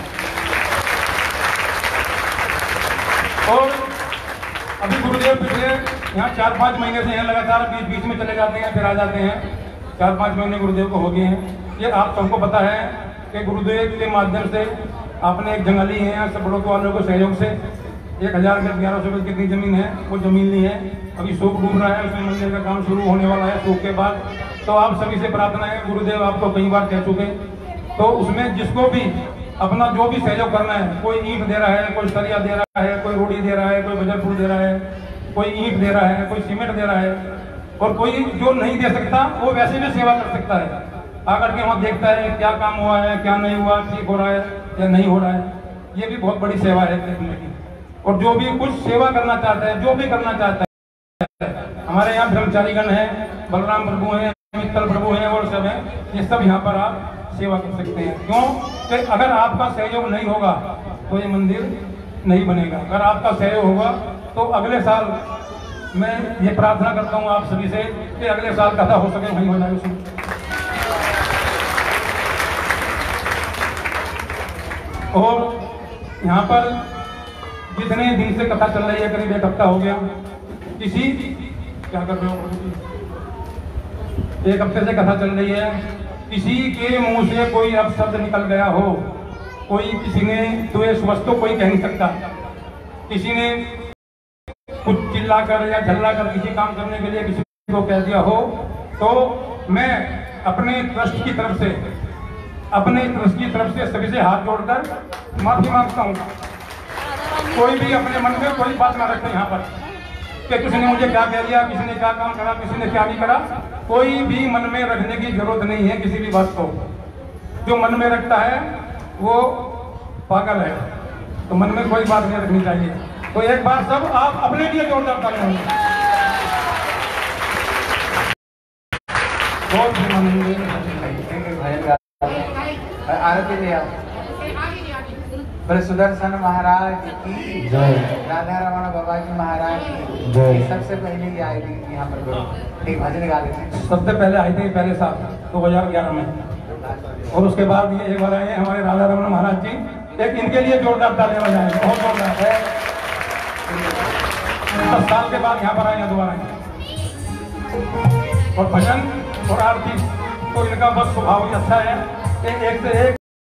और अभी गुरुदेव पिछले यहाँ चार पाँच महीने से यहाँ लगातार बीच बीच में चले जाते हैं, फिर आ जाते हैं। चार पाँच महीने गुरुदेव को हो गए हैं। ये आप सबको पता है कि गुरुदेव के माध्यम से आपने एक जंगली है यहाँ सब लोगों वालों के सहयोग से एक हजार गज ग्यारह सौ गज कितनी जमीन है, वो जमीन ली है। अभी सूख डूब रहा है, उसमें मंदिर का काम शुरू होने वाला है सूख के बाद। तो आप सभी से प्रार्थना है, गुरुदेव आपको कई बार कह चुके, तो उसमें जिसको भी अपना जो भी सहयोग करना है, कोई ईंट दे रहा है, कोई सरिया दे रहा है, कोई रोड़ी दे रहा है, कोई बजरपुर दे रहा है, कोई ईंट दे रहा है, कोई सीमेंट दे रहा है, और कोई जो नहीं दे सकता वो वैसे भी सेवा कर सकता है। आकर के वहाँ देखता है क्या काम हुआ है, क्या नहीं हुआ, ठीक हो रहा है या नहीं हो रहा है। ये भी बहुत बड़ी सेवा है देखने की। और जो भी कुछ सेवा करना चाहता है, जो भी करना चाहता है, हमारे यहाँ ब्रह्मचारीगण है, बलराम प्रभु हैं, मित्तल प्रभु हैं और सब हैं, ये सब यहाँ पर आप सेवा कर सकते हैं। क्यों कि अगर आपका सहयोग नहीं होगा तो ये मंदिर नहीं बनेगा। अगर आपका सहयोग होगा तो अगले साल मैं ये प्रार्थना करता हूँ आप सभी से कि अगले साल कथा हो सके वहीं हो जाए उसमें। और यहाँ पर जितने दिन से कथा चल रही है, करीब एक हफ्ता हो गया, किसी क्या कर रहे हो, एक हफ्ते से कथा चल रही है, किसी के मुंह से कोई अब शब्द निकल गया हो, कोई किसी ने द्वेष वस्तु कोई कह नहीं सकता, किसी ने कुछ चिल्लाकर या झल्लाकर किसी काम करने के लिए किसी को कह दिया हो, तो मैं अपने ट्रस्ट की तरफ से अपने ट्रस्ट की तरफ से सभी से हाथ जोड़कर माफी मांगता हूँ। कोई भी अपने मन में कोई बात ना रखे यहाँ पर कि किसी ने मुझे क्या कह दिया, किसी ने क्या काम करा, किसी ने क्या नहीं करा। कोई भी मन में रखने की जरूरत नहीं है किसी भी बात को। जो मन में रखता है वो पागल है, तो मन में कोई बात नहीं रखनी चाहिए। तो एक बार सब आप अपने लिए जोरदार तालियां होंगे। आरती ले आओ। बोले सुदर्शन महाराज की जय, राधा रमण बाबा जी महाराज की जय। सबसे पहले ये आई थी यहाँ पर एक भजन गा देते हैं। सबसे पहले आई थी पहले साल दो हजार ग्यारह में, और उसके बाद ये एक बार आए हमारे राधा रमण महाराज जी। एक इनके लिए जोरदार तालियां बजाएं, बहुत जोरदार है। दस साल के बाद यहाँ पर आए दोबारा, और भजन और आरती तो इनका बस स्वभाव ही अच्छा है। एक से एक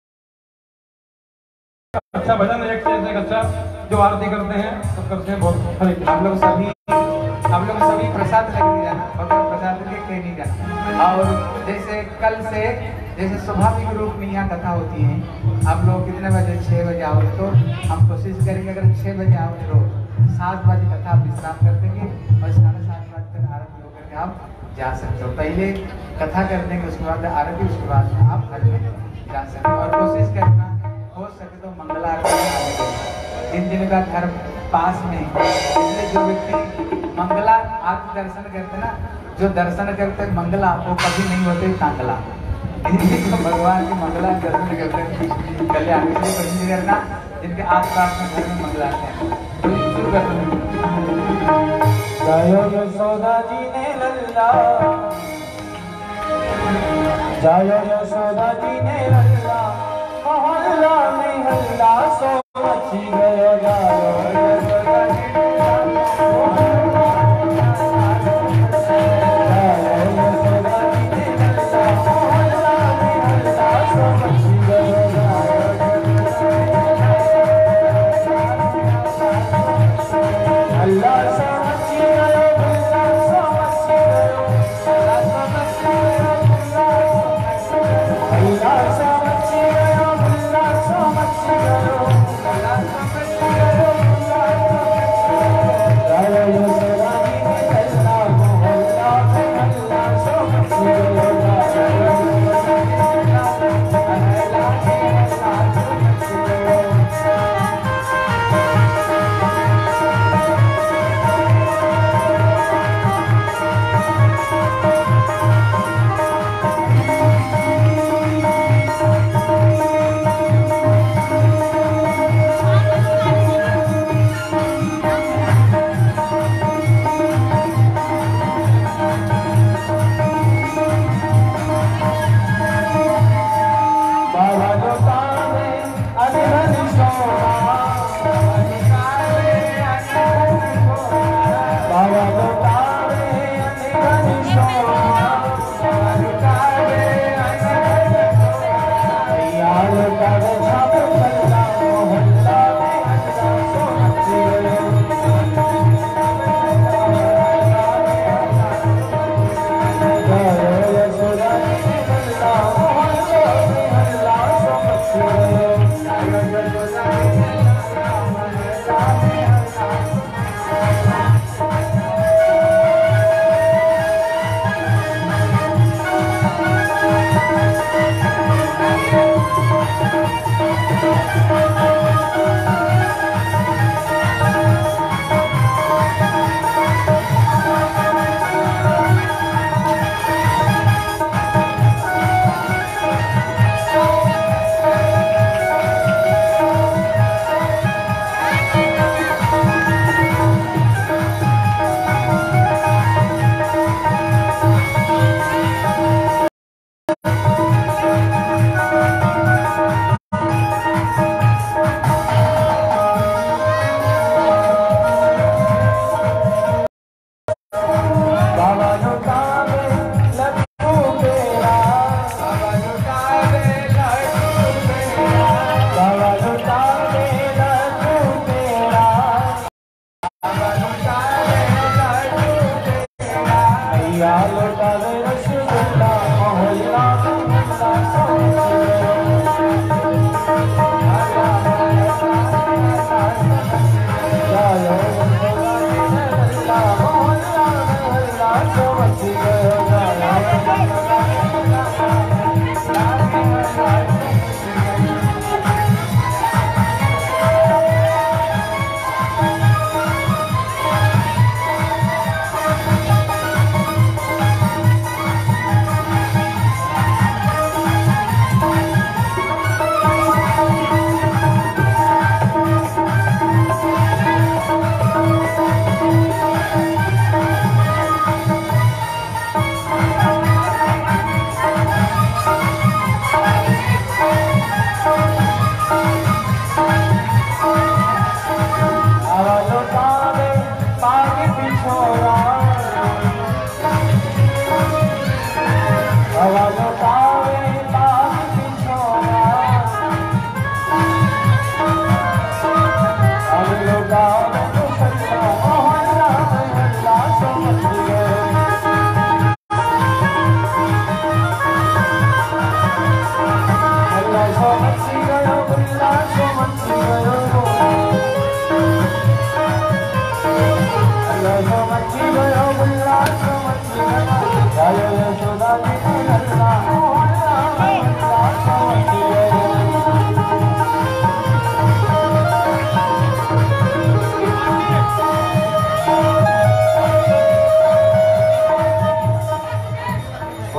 अच्छा भजन, एक से एक अच्छा जो आरती करते हैं सब करते हैं बहुत। हरे आप लोग सभी आप लोग सभी प्रसाद लेके जाना, बगैर प्रसाद लेके नहीं जाना। और जैसे कल से जैसे स्वाभाविक रूप में यहाँ कथा होती है, आप लोग कितने बजे, छः बजे आओ तो हम कोशिश करेंगे अगर छः बजे आओ तो सात बजे कथा आप विश्राम कर देंगे और साढ़े सात बजे तक आरती होकर के आप जा सकते हो। पहले कथा कर देंगे, उसके बाद आरती, उसके बाद आप घर में जा सकते हो। और कोशिश करना हो सके तो मंगला आरती इन दिन का घर पास में, इसलिए जो व्यक्ति मंगला आरती दर्शन करते ना, जो दर्शन करते मंगला वो कभी नहीं होते कांगला। तो भगवान की मंगला दर्शन करते हैं कल्याण, इसलिए कोशिश करना जिनके आस पास में घर में मंगला हैं तो शुरू कर दो। जयो यशोदा जी ने लल्ला, जयो यशोदा जी ने लल्ला, मोहल्ला में हल्ला सो मची गयो। जयो यशोदा जी ने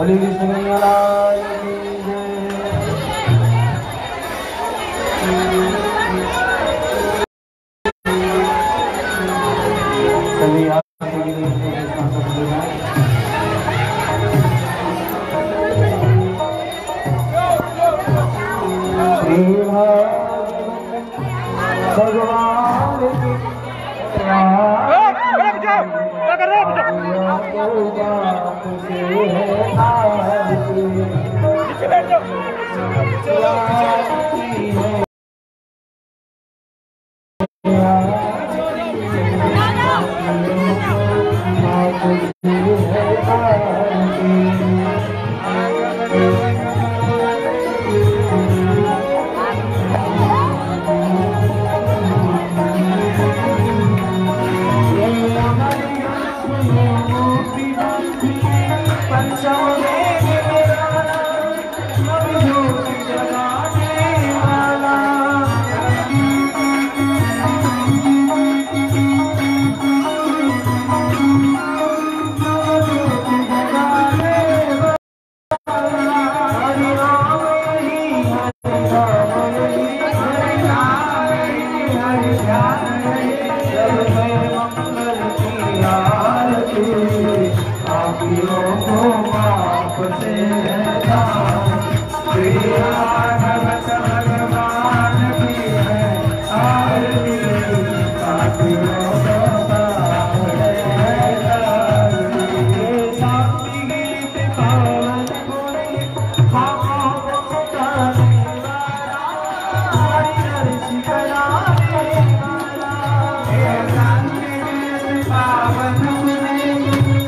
बोले कृष्ण कन्हैया लाल की जय। सभी आरती के लिए कृष्ण श्री भगवान की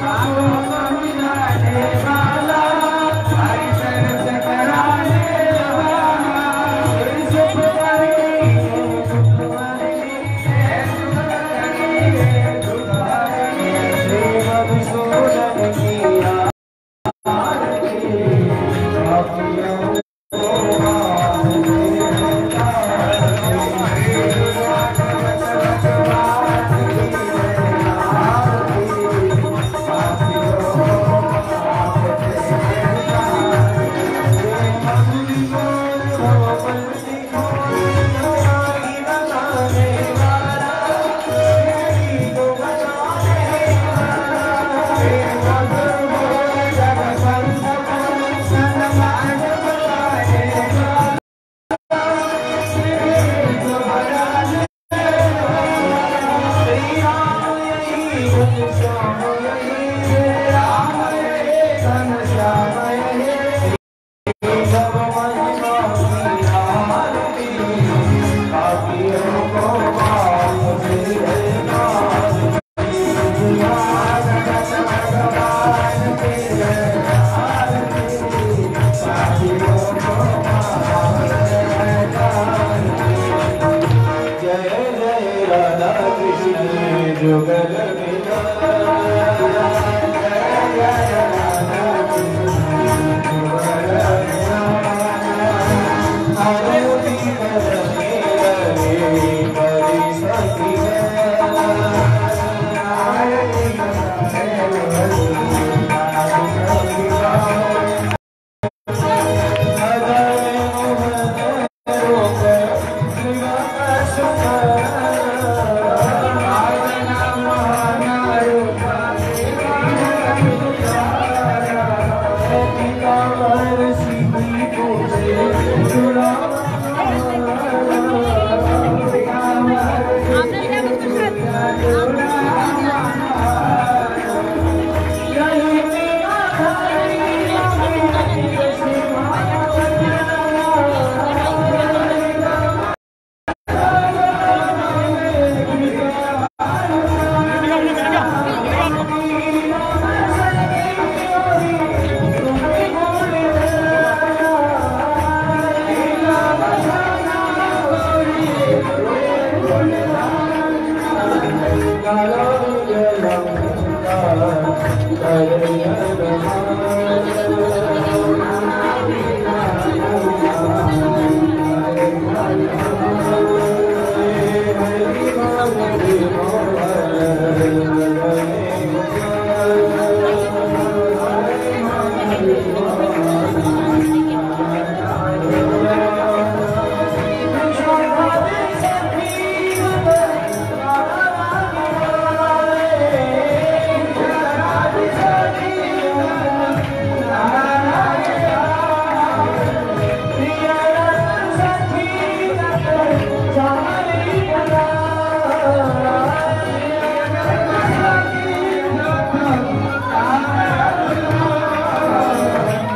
पावन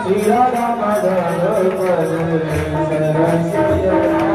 श्री राधा माधव पद सरसिया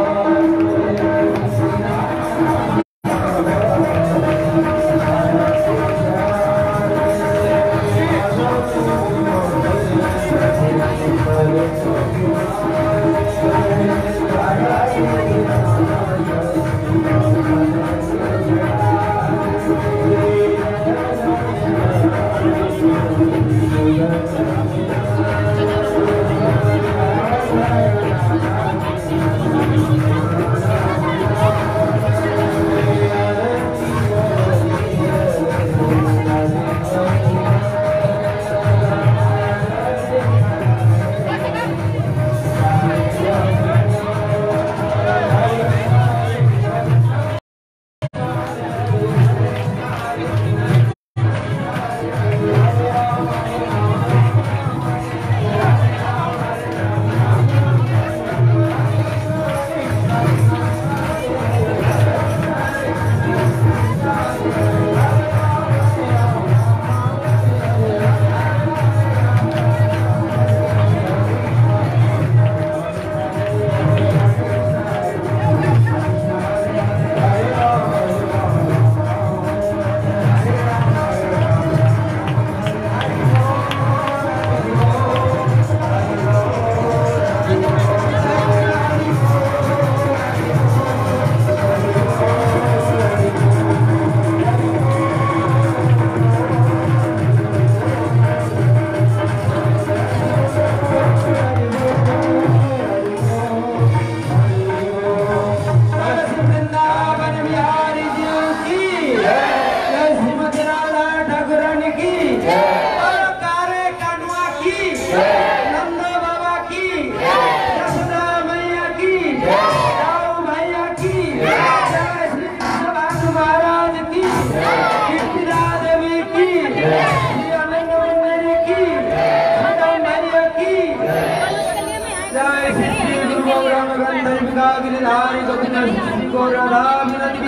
गिरिधारी गोपीनाथ को राधा विनती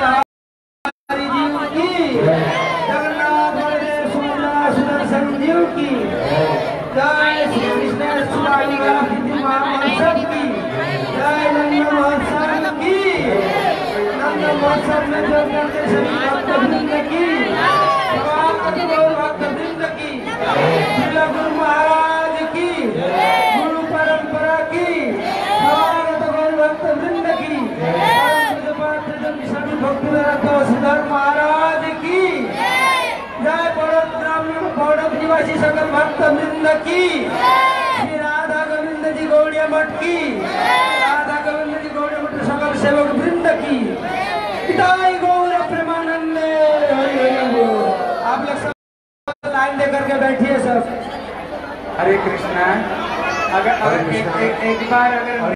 बिहारी जीव की जगन्नाथ बलदेव सुभद्रा सुदर्शन जीव की जय श्री कृष्ण सुरारी महामहोत्सव की जय नंद महोत्सव की नंद महोत्सव में जो करते सभी भक्त वृंद की भगवान गौर भक्त वृंद की श्री गुरु महाराज की गुरु परंपरा की भक्त वृंद की सभी भक्त सुधर महाराज की जय बड़ौद ग्रामीण बड़ौद निवासी सकल भक्त वृंद की श्री राधा गोविंद जी गौड़िया मठ की राधा गोविंद जी गौड़िया मठ सकल सेवक वृंद की पिताई गौर प्रेमानंद। आप लोग सब लाइन लेकर के बैठिए सब। हरे कृष्णा। अगर, अगर एक, एक, एक बार अगर